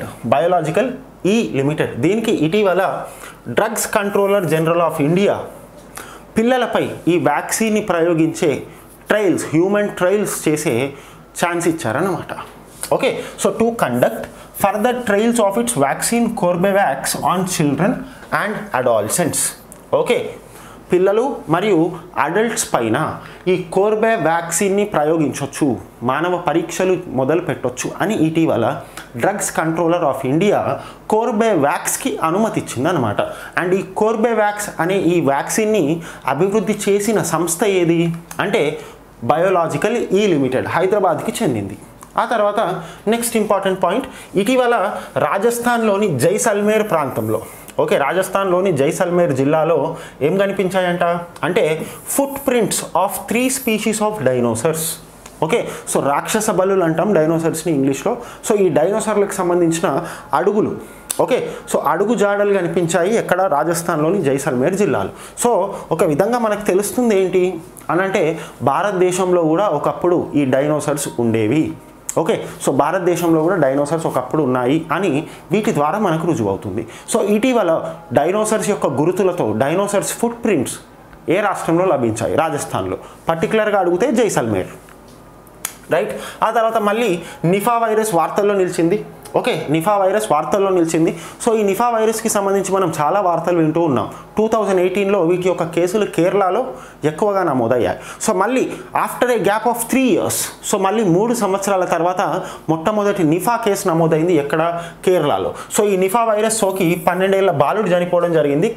limited. దీనికి ఇటీవల drugs controller general of India పిల్లలపై ఈ వ్యాక్సిన్ని ప్రయోగించే ట్రయల్స్, హ్యూమన్ ట్రయల్స్ చేసే ఛాన్స్ ఇచ్చారన్నమాట. Okay, so to conduct further trials of its vaccine Corbevax on children and adolescents. Okay, పిల్లలు మరియు అడల్ట్స్ పైన ఈ కోర్బేవాక్సిన్ని ప్రయోగించవచ్చు, మానవ పరీక్షలు మొదలు పెట్టవచ్చు అని ఇటీవల డ్రగ్స్ కంట్రోలర్ ఆఫ్ ఇండియా కోర్బేవాక్స్కి అనుమతి ఇచ్చిందనమాట. అండ్ ఈ కోర్బేవాక్స్ అనే ఈ వ్యాక్సిన్ని అభివృద్ధి చేసిన సంస్థ ఏది అంటే బయోలాజికల్ ఈ లిమిటెడ్, హైదరాబాద్కి చెందింది. ఆ తర్వాత నెక్స్ట్ ఇంపార్టెంట్ పాయింట్, ఇటీవల రాజస్థాన్లోని జైసల్మేర్ ప్రాంతంలో, ఓకే, రాజస్థాన్లోని జైసల్మేర్ జిల్లాలో ఏం కనిపించాయంట అంటే footprints of 3 species of dinosaurs. Okay, so రాక్షస బలులు అంటాం డైనోసర్స్ని ఇంగ్లీష్లో. సో ఈ డైనోసర్లకు సంబంధించిన అడుగులు, ఓకే, సో అడుగు జాడలు కనిపించాయి ఎక్కడ? రాజస్థాన్లోని జైసల్మేర్ జిల్లాలో. సో ఒక విధంగా మనకు తెలుస్తుంది ఏంటి అని అంటే భారతదేశంలో కూడా ఒకప్పుడు ఈ డైనోసర్స్ ఉండేవి. ఓకే, సో భారతదేశంలో కూడా డైనోసర్స్ ఒకప్పుడు ఉన్నాయి అని వీటి ద్వారా మనకు రుజువు అవుతుంది. సో ఇటీవల డైనోసర్స్ యొక్క గుర్తులతో డైనోసర్స్ ఫుట్ ప్రింట్స్ ఏ రాష్ట్రంలో లభించాయి? రాజస్థాన్లో, పర్టికులర్గా అడిగితే జైసల్మేర్, రైట్. ఆ తర్వాత మళ్ళీ నిఫా వైరస్ వార్తల్లో నిలిచింది. ఓకే, నిఫా వైరస్ వార్తల్లో నిలిచింది. సో ఈ నిఫా వైరస్కి సంబంధించి మనం చాలా వార్తలు వింటూ ఉన్నాం. 2018లో వీటి యొక్క కేసులు కేరళలో ఎక్కువగా నమోదయ్యాయి. సో మళ్ళీ after a gap of 3 years, so మళ్ళీ 3 సంవత్సరాల తర్వాత మొట్టమొదటి నిఫా కేసు నమోదైంది ఎక్కడ? కేరళలో. సో ఈ నిఫా వైరస్ సోకి 12 ఏళ్ల బాలుడు చనిపోవడం జరిగింది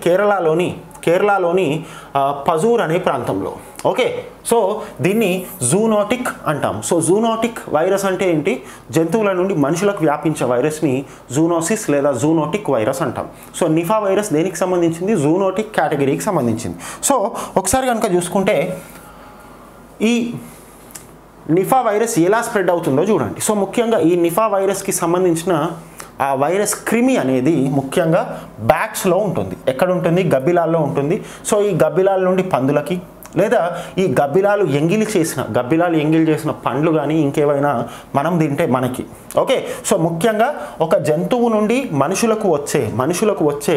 కేరళలోని పజూర్ అనే ప్రాంతంలో. ఓకే, సో దీన్ని జూనోటిక్ అంటాం. సో జూనోటిక్ వైరస్ అంటే ఏంటి? జంతువుల నుండి మనుషులకు వ్యాపించే వైరస్ని జూనోసిస్ లేదా జూనోటిక్ వైరస్ అంటాం. సో నిఫా వైరస్ దేనికి సంబంధించింది? జూనోటిక్ కేటగిరీకి సంబంధించింది. సో ఒకసారి కనుక చూసుకుంటే ఈ నిఫా వైరస్ ఎలా స్ప్రెడ్ అవుతుందో చూడండి. సో ముఖ్యంగా ఈ నిఫా వైరస్కి సంబంధించిన ఆ వైరస్ క్రిమి అనేది ముఖ్యంగా బ్యాట్స్లో ఉంటుంది. ఎక్కడ ఉంటుంది? గబ్బిలాల్లో ఉంటుంది. సో ఈ గబ్బిలాల నుండి పందులకి, లేదా ఈ గబ్బిలాలు ఎంగిలి చేసిన పండ్లు కానీ ఇంకేమైనా మనం తింటే మనకి. ఓకే, సో ముఖ్యంగా ఒక జంతువు నుండి మనుషులకు వచ్చే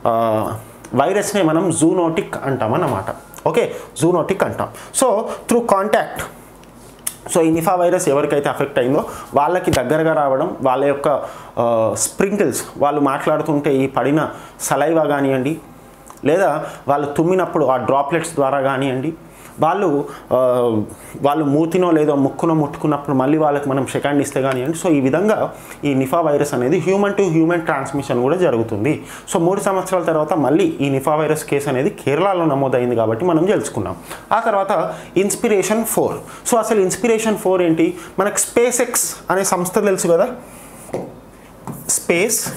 వైరస్నే మనం జూనోటిక్ అంటాం అన్నమాట. ఓకే, జూనోటిక్ అంటాం. సో త్రూ కాంటాక్ట్, సో ఈ నిఫా వైరస్ ఎవరికైతే అఫెక్ట్ అయిందో వాళ్ళకి దగ్గరగా రావడం, వాళ్ళ యొక్క స్ప్రింకిల్స్, వాళ్ళు మాట్లాడుతుంటే ఈ పడిన సలైవా కానివ్వండి, లేదా వాళ్ళు తుమ్మినప్పుడు ఆ డ్రాప్లెట్స్ ద్వారా కానివ్వండి, వాళ్ళు మూతినో లేదో ముక్కునో ముట్టుకున్నప్పుడు మళ్ళీ వాళ్ళకి మనం సెకండ్ ఇస్తే కానివ్వండి. సో ఈ విధంగా ఈ నిఫా వైరస్ అనేది హ్యూమన్ టు హ్యూమన్ ట్రాన్స్మిషన్ కూడా జరుగుతుంది. సో 3 సంవత్సరాల తర్వాత మళ్ళీ ఈ నిఫా వైరస్ కేసు అనేది కేరళలో నమోదైంది కాబట్టి మనం తెలుసుకున్నాం. ఆ తర్వాత ఇన్స్పిరేషన్ 4. సో అసలు ఇన్స్పిరేషన్ 4 ఏంటి? మనకు స్పేస్ ఎక్స్ అనే సంస్థ తెలుసు కదా, స్పేస్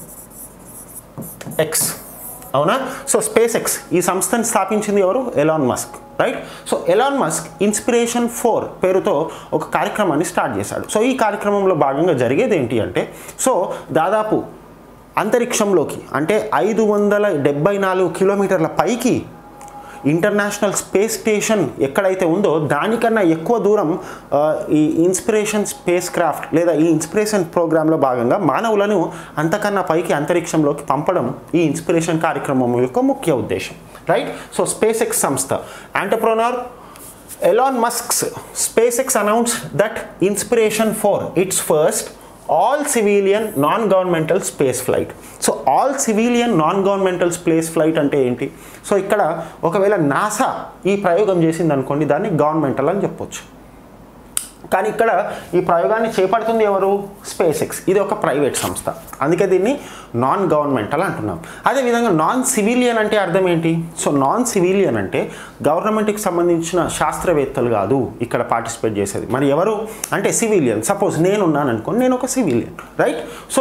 ఎక్స్, అవునా? సో స్పేస్ ఎక్స్ ఈ సంస్థను స్థాపించింది ఎవరు? Elon Musk, right. So Elon Musk inspiration 4 పేరుతో ఒక కార్యక్రమాన్ని స్టార్ట్ చేశాడు. సో ఈ కార్యక్రమంలో భాగంగా జరిగేది ఏంటి అంటే, సో దాదాపు అంతరిక్షంలోకి అంటే 574 కిలోమీటర్ల పైకి ఇంటర్నేషనల్ స్పేస్ స్టేషన్ ఎక్కడైతే ఉందో దానికన్నా ఎక్కువ దూరం ఈ ఇన్స్పిరేషన్ స్పేస్ క్రాఫ్ట్ లేదా ఈ ఇన్స్పిరేషన్ ప్రోగ్రాంలో భాగంగా మానవులను అంతకన్నా పైకి అంతరిక్షంలోకి పంపడం ఈ ఇన్స్పిరేషన్ కార్యక్రమం యొక్క ముఖ్య ఉద్దేశం, రైట్. సో స్పేస్ ఎక్స్ సంస్థ entrepreneur Elon Musk's SpaceX announced that Inspiration 4, its first all civilian non-governmental space flight. So all civilian non governmental space flight అంటే ఏంటి? సో ఇక్కడ ఒకవేళ నాసా ఈ ప్రయోగం చేసింది అనుకోండి, దాన్ని గవర్నమెంటల్ అని చెప్పొచ్చు. కానీ ఇక్కడ ఈ ప్రయోగాన్ని చేపడుతుంది ఎవరు? SpaceX. ఇది ఒక ప్రైవేట్ సంస్థ, అందుకే దీన్ని నాన్ గవర్నమెంటల్ అంటున్నాం. అదేవిధంగా నాన్ సివిలియన్ అంటే అర్థం ఏంటి? సో నాన్ సివిలియన్ అంటే గవర్నమెంట్కి సంబంధించిన శాస్త్రవేత్తలు కాదు ఇక్కడ పార్టిసిపేట్ చేసేది. మరి ఎవరు అంటే సివిలియన్. సపోజ్ నేను ఉన్నాను అనుకోండి, నేను ఒక సివిలియన్, రైట్. సో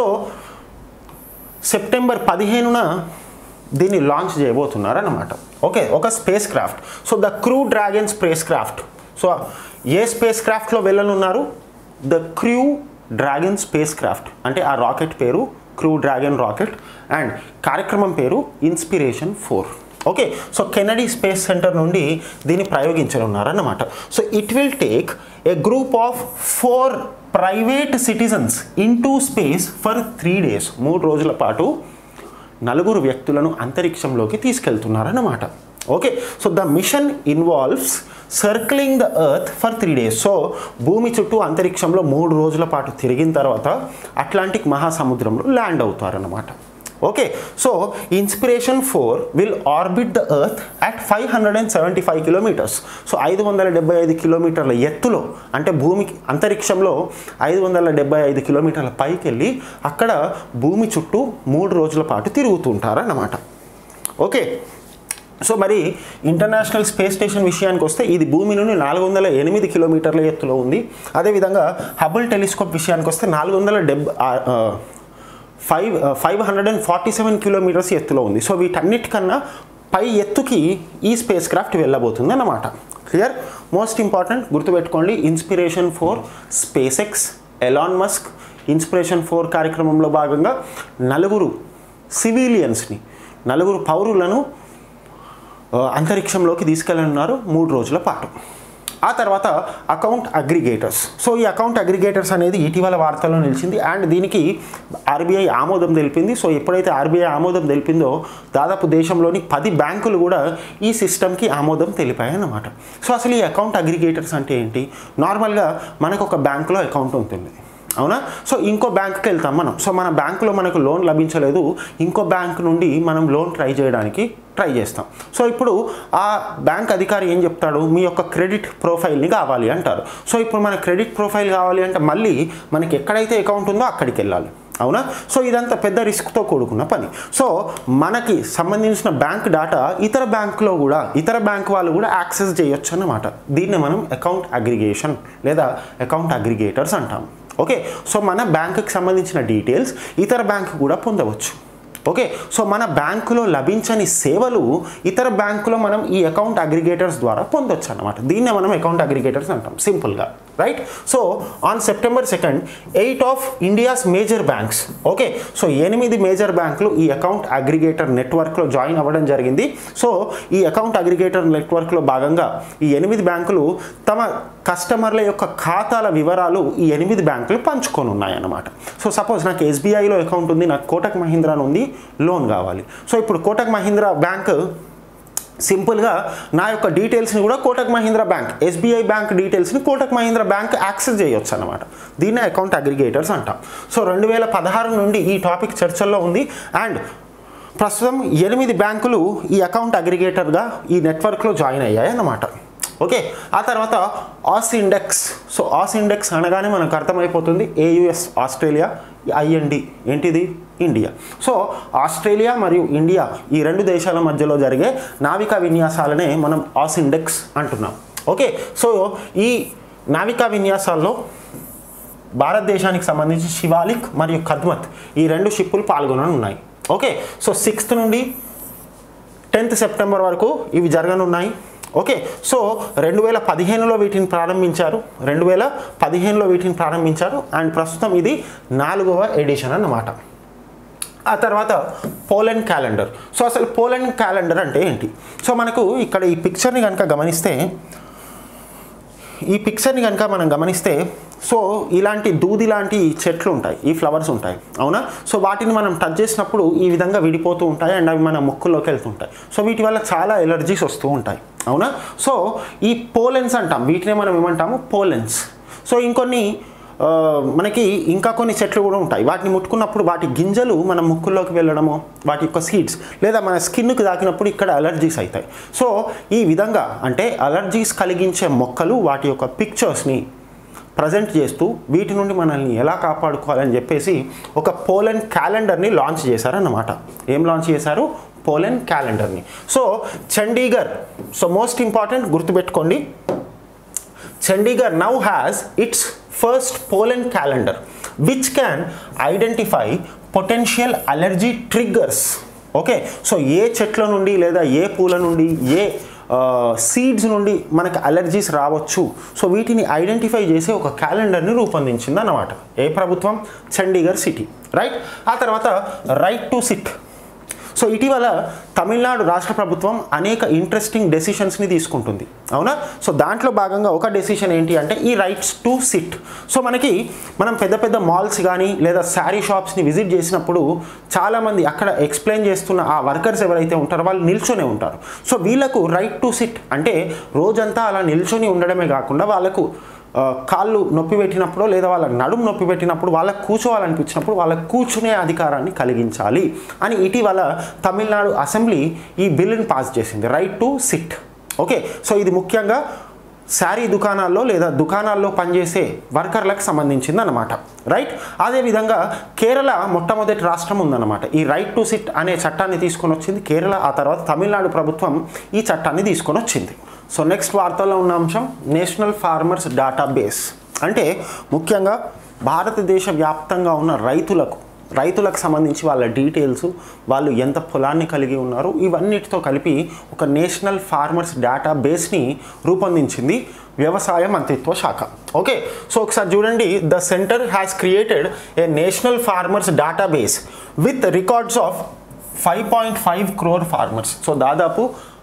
సెప్టెంబర్ 15న దీన్ని లాంచ్ చేయబోతున్నారు అన్నమాట. ఓకే, ఒక spacecraft. So the crew Dragon spacecraft. సో ఏ స్పేస్ క్రాఫ్ట్లో వెళ్ళనున్నారు? The crew Dragon spacecraft అంటే ఆ రాకెట్ పేరు క్రూ డ్రాగన్ రాకెట్ అండ్ కార్యక్రమం పేరు Inspiration 4. Okay, so Kennedy Space Center నుండి దీన్ని ప్రయోగించనున్నారన్నమాట. So it will take a group of 4 private citizens into space for 3 days. 3 రోజుల పాటు 4 వ్యక్తులను అంతరిక్షంలోకి తీసుకెళ్తున్నారన్నమాట. Okay, so the mission involves circling the earth for 3 days. So భూమి చుట్టూ అంతరిక్షంలో 3 రోజుల పాటు తిరిగిన తర్వాత అట్లాంటిక్ మహాసముద్రంలో ల్యాండ్ అవుతారన్నమాట. Okay, so Inspiration 4 will orbit the earth at 575 kilometers. So 575 కిలోమీటర్ల ఎత్తులో, అంటే భూమికి అంతరిక్షంలో 575 కిలోమీటర్ల పైకి వెళ్ళి అక్కడ భూమి చుట్టూ 3 రోజుల పాటు తిరుగుతుంటారన్నమాట. ఓకే, సో మరి ఇంటర్నేషనల్ స్పేస్ స్టేషన్ విషయానికి వస్తే ఇది భూమి నుండి 408 కిలోమీటర్ల ఎత్తులో ఉంది. అదేవిధంగా హబుల్ టెలిస్కోప్ విషయానికి వస్తే 547 కిలోమీటర్స్ ఎత్తులో ఉంది. సో వీటన్నిటికన్నా పై ఎత్తుకి ఈ స్పేస్ క్రాఫ్ట్ వెళ్ళబోతుంది అన్నమాట. క్లియర్? మోస్ట్ ఇంపార్టెంట్ గుర్తుపెట్టుకోండి, Inspiration 4 SpaceX, Elon Musk inspiration 4 కార్యక్రమంలో భాగంగా 4 సివిలియన్స్ని, 4 పౌరులను అంతరిక్షంలోకి తీసుకెళ్ళనున్నారు 3 రోజుల పాటు. ఆ తర్వాత అకౌంట్ అగ్రిగేటర్స్. సో ఈ అకౌంట్ అగ్రిగేటర్స్ అనేది ఇటీవల వార్తల్లో నిలిచింది అండ్ దీనికి ఆర్బీఐ ఆమోదం తెలిపింది. సో ఎప్పుడైతే ఆర్బీఐ ఆమోదం తెలిపిందో దాదాపు దేశంలోని 10 బ్యాంకులు కూడా ఈ సిస్టమ్కి ఆమోదం తెలిపాయి అన్నమాట. సో అసలు ఈ అకౌంట్ అగ్రిగేటర్స్ అంటే ఏంటి? నార్మల్గా మనకు ఒక బ్యాంకులో అకౌంట్ ఉంటుంది, అవునా? సో ఇంకో బ్యాంకుకి వెళ్తాం మనం. సో మన బ్యాంకులో మనకు లోన్ లభించలేదు, ఇంకో బ్యాంక్ నుండి మనం లోన్ ట్రై చేస్తాం. సో ఇప్పుడు ఆ బ్యాంక్ అధికారి ఏం చెప్తాడు? మీ యొక్క క్రెడిట్ ప్రొఫైల్ని కావాలి అంటారు. సో ఇప్పుడు మన క్రెడిట్ ప్రొఫైల్ కావాలి అంటే మళ్ళీ మనకి ఎక్కడైతే అకౌంట్ ఉందో అక్కడికి వెళ్ళాలి, అవునా? సో ఇదంతా పెద్ద రిస్క్తో కూడుకున్న పని. సో మనకి సంబంధించిన బ్యాంక్ డేటా ఇతర బ్యాంక్ వాళ్ళు కూడా యాక్సెస్ చేయొచ్చు అన్నమాట. దీన్ని మనం అకౌంట్ అగ్రిగేషన్ లేదా అకౌంట్ అగ్రిగేటర్స్ అంటాం. ఓకే, సో మన బ్యాంకుకి సంబంధించిన డీటెయిల్స్ ఇతర బ్యాంకు కూడా పొందవచ్చు. ఓకే, సో మన బ్యాంకులో లభించని సేవలు ఇతర బ్యాంకులో మనం ఈ అకౌంట్ అగ్రిగేటర్స్ ద్వారా పొందొచ్చు అన్నమాట. దీన్నే మనం అకౌంట్ అగ్రిగేటర్స్ అంటాం సింపుల్గా, right? So on September 2 8 of India's major banks, okay, so 8 major బ్యాంకులు ఈ అకౌంట్ అగ్రిగేటర్ నెట్వర్క్లో జాయిన్ అవ్వడం జరిగింది. సో ఈ అకౌంట్ అగ్రిగేటర్ నెట్వర్క్లో భాగంగా ఈ 8 బ్యాంకులు తమ కస్టమర్ల యొక్క ఖాతాల వివరాలు ఈ 8 బ్యాంకులు పంచుకొని ఉన్నాయన్నమాట. సో సపోజ్ నాకు ఎస్బీఐలో అకౌంట్ ఉంది, నాకు కోటక్ మహీంద్రా ఉంది, లోన్ కావాలి. సో ఇప్పుడు కోటక్ మహీంద్రా బ్యాంక్ సింపుల్గా నా యొక్క డీటెయిల్స్ని కూడా Kotak Mahindra bank, SBI bank డీటెయిల్స్ని కోటక్ మహీంద్రా బ్యాంక్ యాక్సెస్ చేయొచ్చు అన్నమాట. దీన్నే అకౌంట్ అగ్రిగేటర్స్ అంటాం. సో 2016 నుండి ఈ టాపిక్ చర్చల్లో ఉంది అండ్ ప్రస్తుతం 8 బ్యాంకులు ఈ అకౌంట్ అగ్రిగేటర్గా ఈ నెట్వర్క్లో జాయిన్ అయ్యాయి అన్నమాట. ఓకే, ఆ తర్వాత AUSINDEX. So AUSINDEX అనగానే మనకు అర్థమైపోతుంది ఏయుఎస్ ఆస్ట్రేలియా, ఐఎన్డి ఏంటిది? ఇండియా. సో ఆస్ట్రేలియా మరియు ఇండియా ఈ 2 దేశాల మధ్యలో జరిగే నావికా విన్యాసాలనే మనం ఆస్ ఇండెక్స్ అంటున్నాం. ఓకే, సో ఈ నావికా విన్యాసాల్లో భారతదేశానికి సంబంధించి శివాలిక్ మరియు కద్మత్ ఈ 2 షిప్పులు పాల్గొననున్నాయి. ఓకే, సో 6th నుండి 10th సెప్టెంబర్ వరకు ఇవి జరగనున్నాయి. ఓకే, సో 2015లో వీటిని ప్రారంభించారు అండ్ ప్రస్తుతం ఇది 4వ ఎడిషన్ అన్నమాట. ఆ తర్వాత పోలెన్ క్యాలెండర్. సో అసలు పోలెన్ క్యాలెండర్ అంటే ఏంటి? సో మనకు ఇక్కడ ఈ పిక్చర్ని కనుక గమనిస్తే సో ఇలాంటి దూది లాంటి చెట్లు ఉంటాయి, ఈ ఫ్లవర్స్ ఉంటాయి, అవునా? సో వాటిని మనం టచ్ చేసినప్పుడు ఈ విధంగా విడిపోతూ ఉంటాయి అండ్ అవి మన ముక్కులోకి వెళ్తుంటాయి. సో వీటి వల్ల చాలా ఎలర్జీస్ వస్తూ ఉంటాయి, అవునా? సో ఈ పోలెన్స్ అంటాం, వీటినే మనం ఏమంటాము? పోలెన్స్. సో ఇంకొన్ని మనకి ఇంకా కొన్ని చెట్లు కూడా ఉంటాయి, వాటిని ముట్టుకున్నప్పుడు వాటి గింజలు మన ముక్కుల్లోకి వెళ్ళడము, వాటి యొక్క సీడ్స్ లేదా మన స్కిన్కి తాకినప్పుడు ఇక్కడ అలర్జీస్ అవుతాయి. సో ఈ విధంగా అంటే అలర్జీస్ కలిగించే మొక్కలు వాటి యొక్క పిక్చర్స్ని ప్రజెంట్ చేస్తూ వీటి నుండి మనల్ని ఎలా కాపాడుకోవాలని చెప్పేసి ఒక పోలెన్ క్యాలెండర్ని లాంచ్ చేశారన్నమాట. ఏం లాంచ్ చేశారు? పోలెన్ క్యాలెండర్ని. So Chandigarh, so most important గుర్తుపెట్టుకోండి, Chandigarh now has its first pollen calendar which can identify potential allergy triggers. Okay, so ఏ చెట్ల నుండి లేదా ఏ పూల నుండి ఏ సీడ్స్ నుండి మనకు అలర్జీస్ రావచ్చు, సో వీటిని ఐడెంటిఫై చేసి ఒక క్యాలెండర్ని రూపొందించింది అన్నమాట. ఏ ప్రభుత్వం? Chandigarh city, right. ఆ తర్వాత రైట్ టు సిట్. సో ఇటీవల తమిళనాడు రాష్ట్ర ప్రభుత్వం అనేక ఇంట్రెస్టింగ్ డెసిషన్స్ని తీసుకుంటుంది, అవునా? సో దాంట్లో భాగంగా ఒక డెసిషన్ ఏంటి అంటే ఈ రైట్స్ టు సిట్. సో మనం పెద్ద పెద్ద మాల్స్ కానీ లేదా శారీ షాప్స్ని విజిట్ చేసినప్పుడు చాలామంది అక్కడ ఎక్స్ప్లెయిన్ చేస్తున్న ఆ వర్కర్స్ ఎవరైతే ఉంటారో వాళ్ళు నిల్చొనే ఉంటారు. సో వీళ్ళకు రైట్ టు సిట్ అంటే రోజంతా అలా నిల్చొని ఉండడమే కాకుండా వాళ్ళకు కాళ్ళు నొప్పి పెట్టినప్పుడు లేదా వాళ్ళ నడుము నొప్పి పెట్టినప్పుడు వాళ్ళకు కూర్చోవాలనిపించినప్పుడు వాళ్ళకు కూర్చునే అధికారాన్ని కలిగించాలి అని ఇటీవల తమిళనాడు అసెంబ్లీ ఈ బిల్లుని పాస్ చేసింది, right to sit. Okay, so ఇది ముఖ్యంగా శారీ దుకాణాల్లో లేదా దుకాణాల్లో పనిచేసే వర్కర్లకు సంబంధించింది అన్నమాట, రైట్. అదేవిధంగా కేరళ మొట్టమొదటి రాష్ట్రం ఉందన్నమాట ఈ రైట్ టు సిట్ అనే చట్టాన్ని తీసుకొని వచ్చింది కేరళ. ఆ తర్వాత తమిళనాడు ప్రభుత్వం ఈ చట్టాన్ని తీసుకొని వచ్చింది. సో నెక్స్ట్ వార్తల్లో ఉన్న అంశం నేషనల్ ఫార్మర్స్ డేటాబేస్. అంటే ముఖ్యంగా భారతదేశ వ్యాప్తంగా ఉన్న రైతులకు సంబంధించి వాళ్ళ డీటెయిల్స్, వాళ్ళు ఎంత పొలాన్ని కలిగి ఉన్నారు, ఇవన్నిటితో కలిపి ఒక నేషనల్ ఫార్మర్స్ డేటాబేస్ని రూపొందించింది వ్యవసాయ మంత్రిత్వ శాఖ. ఓకే, సో ఒకసారి చూడండి, the centre has created a national farmers database with records of 5.5 crore farmers. So దాదాపు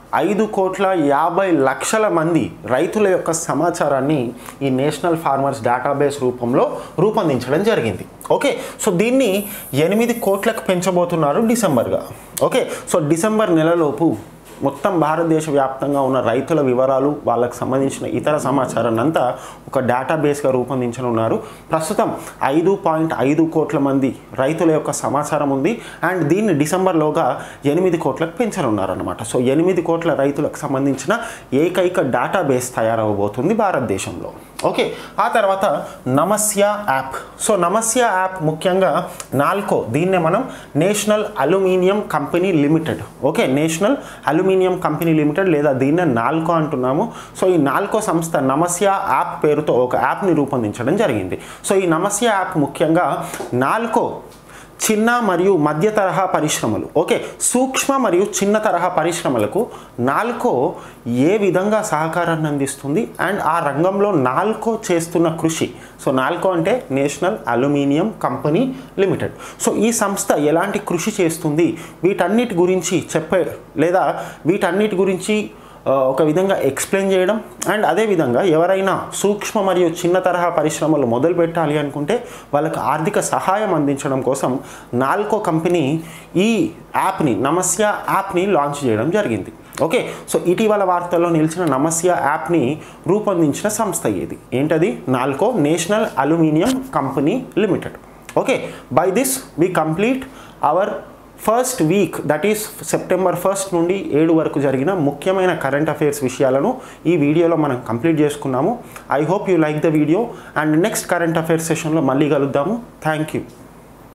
5,50,00,000 మంది రైతుల యొక్క సమాచారాన్ని ఈ నేషనల్ ఫార్మర్స్ డేటాబేస్ రూపంలో రూపొందించడం జరిగింది. ఓకే, సో దీన్ని 8 కోట్లకు పెంచబోతున్నారు డిసెంబర్గా. ఓకే, సో డిసెంబర్ నెలలోపు మొత్తం భారతదేశ వ్యాప్తంగా ఉన్న రైతుల వివరాలు, వాళ్ళకు సంబంధించిన ఇతర సమాచారాన్ని అంతా ఒక డేటాబేస్గా రూపొందించనున్నారు. ప్రస్తుతం 5.5 కోట్ల మంది రైతుల యొక్క సమాచారం ఉంది అండ్ దీన్ని డిసెంబర్లోగా 8 కోట్లకు పెంచనున్నారన్నమాట. సో 8 కోట్ల రైతులకు సంబంధించిన ఏకైక డేటాబేస్ తయారవబోతుంది భారతదేశంలో. ఓకే, ఆ తర్వాత Namasya app. So Namasya app ముఖ్యంగా నాల్కో, దీన్నే మనం national aluminium company limited, okay, national aluminium company limited లేదా దీన్నే నాల్కో అంటున్నాము. సో ఈ నాల్కో సంస్థ నమస్య యాప్ పేరుతో ఒక యాప్ని రూపొందించడం జరిగింది. సో ఈ నమస్య యాప్ ముఖ్యంగా నాల్కో చిన్న మరియు మధ్య తరహా పరిశ్రమలు, ఓకే, సూక్ష్మ మరియు చిన్న తరహా పరిశ్రమలకు నాల్కో ఏ విధంగా సహకారాన్ని అందిస్తుంది అండ్ ఆ రంగంలో నాల్కో చేస్తున్న కృషి. సో నాల్కో అంటే national aluminium company limited. So ఈ సంస్థ ఎలాంటి కృషి చేస్తుంది వీటన్నిటి గురించి వీటన్నిటి గురించి ఒక విధంగా ఎక్స్ప్లెయిన్ చేయడం అండ్ అదేవిధంగా ఎవరైనా సూక్ష్మ మరియు చిన్న తరహా పరిశ్రమలు మొదలు పెట్టాలి అనుకుంటే వాళ్ళకు ఆర్థిక సహాయం అందించడం కోసం నాల్కో కంపెనీ ఈ యాప్ని, నమస్య యాప్ని లాంచ్ చేయడం జరిగింది. ఓకే, సో ఇటీవల వార్తల్లో నిలిచిన నమస్య యాప్ని రూపొందించిన సంస్థ ఇది ఏంటది? NALCO, national aluminium company limited. Okay, by this we complete our first week, that is September 1 నుండి 7 వరకు జరిగిన ముఖ్యమైన కరెంట్ అఫైర్స్ విషయాలను ఈ వీడియోలో మనం కంప్లీట్ చేసుకున్నాము. I hope you like the video and next current affairs సెషన్లో మళ్ళీ కలుద్దాము. Thank you.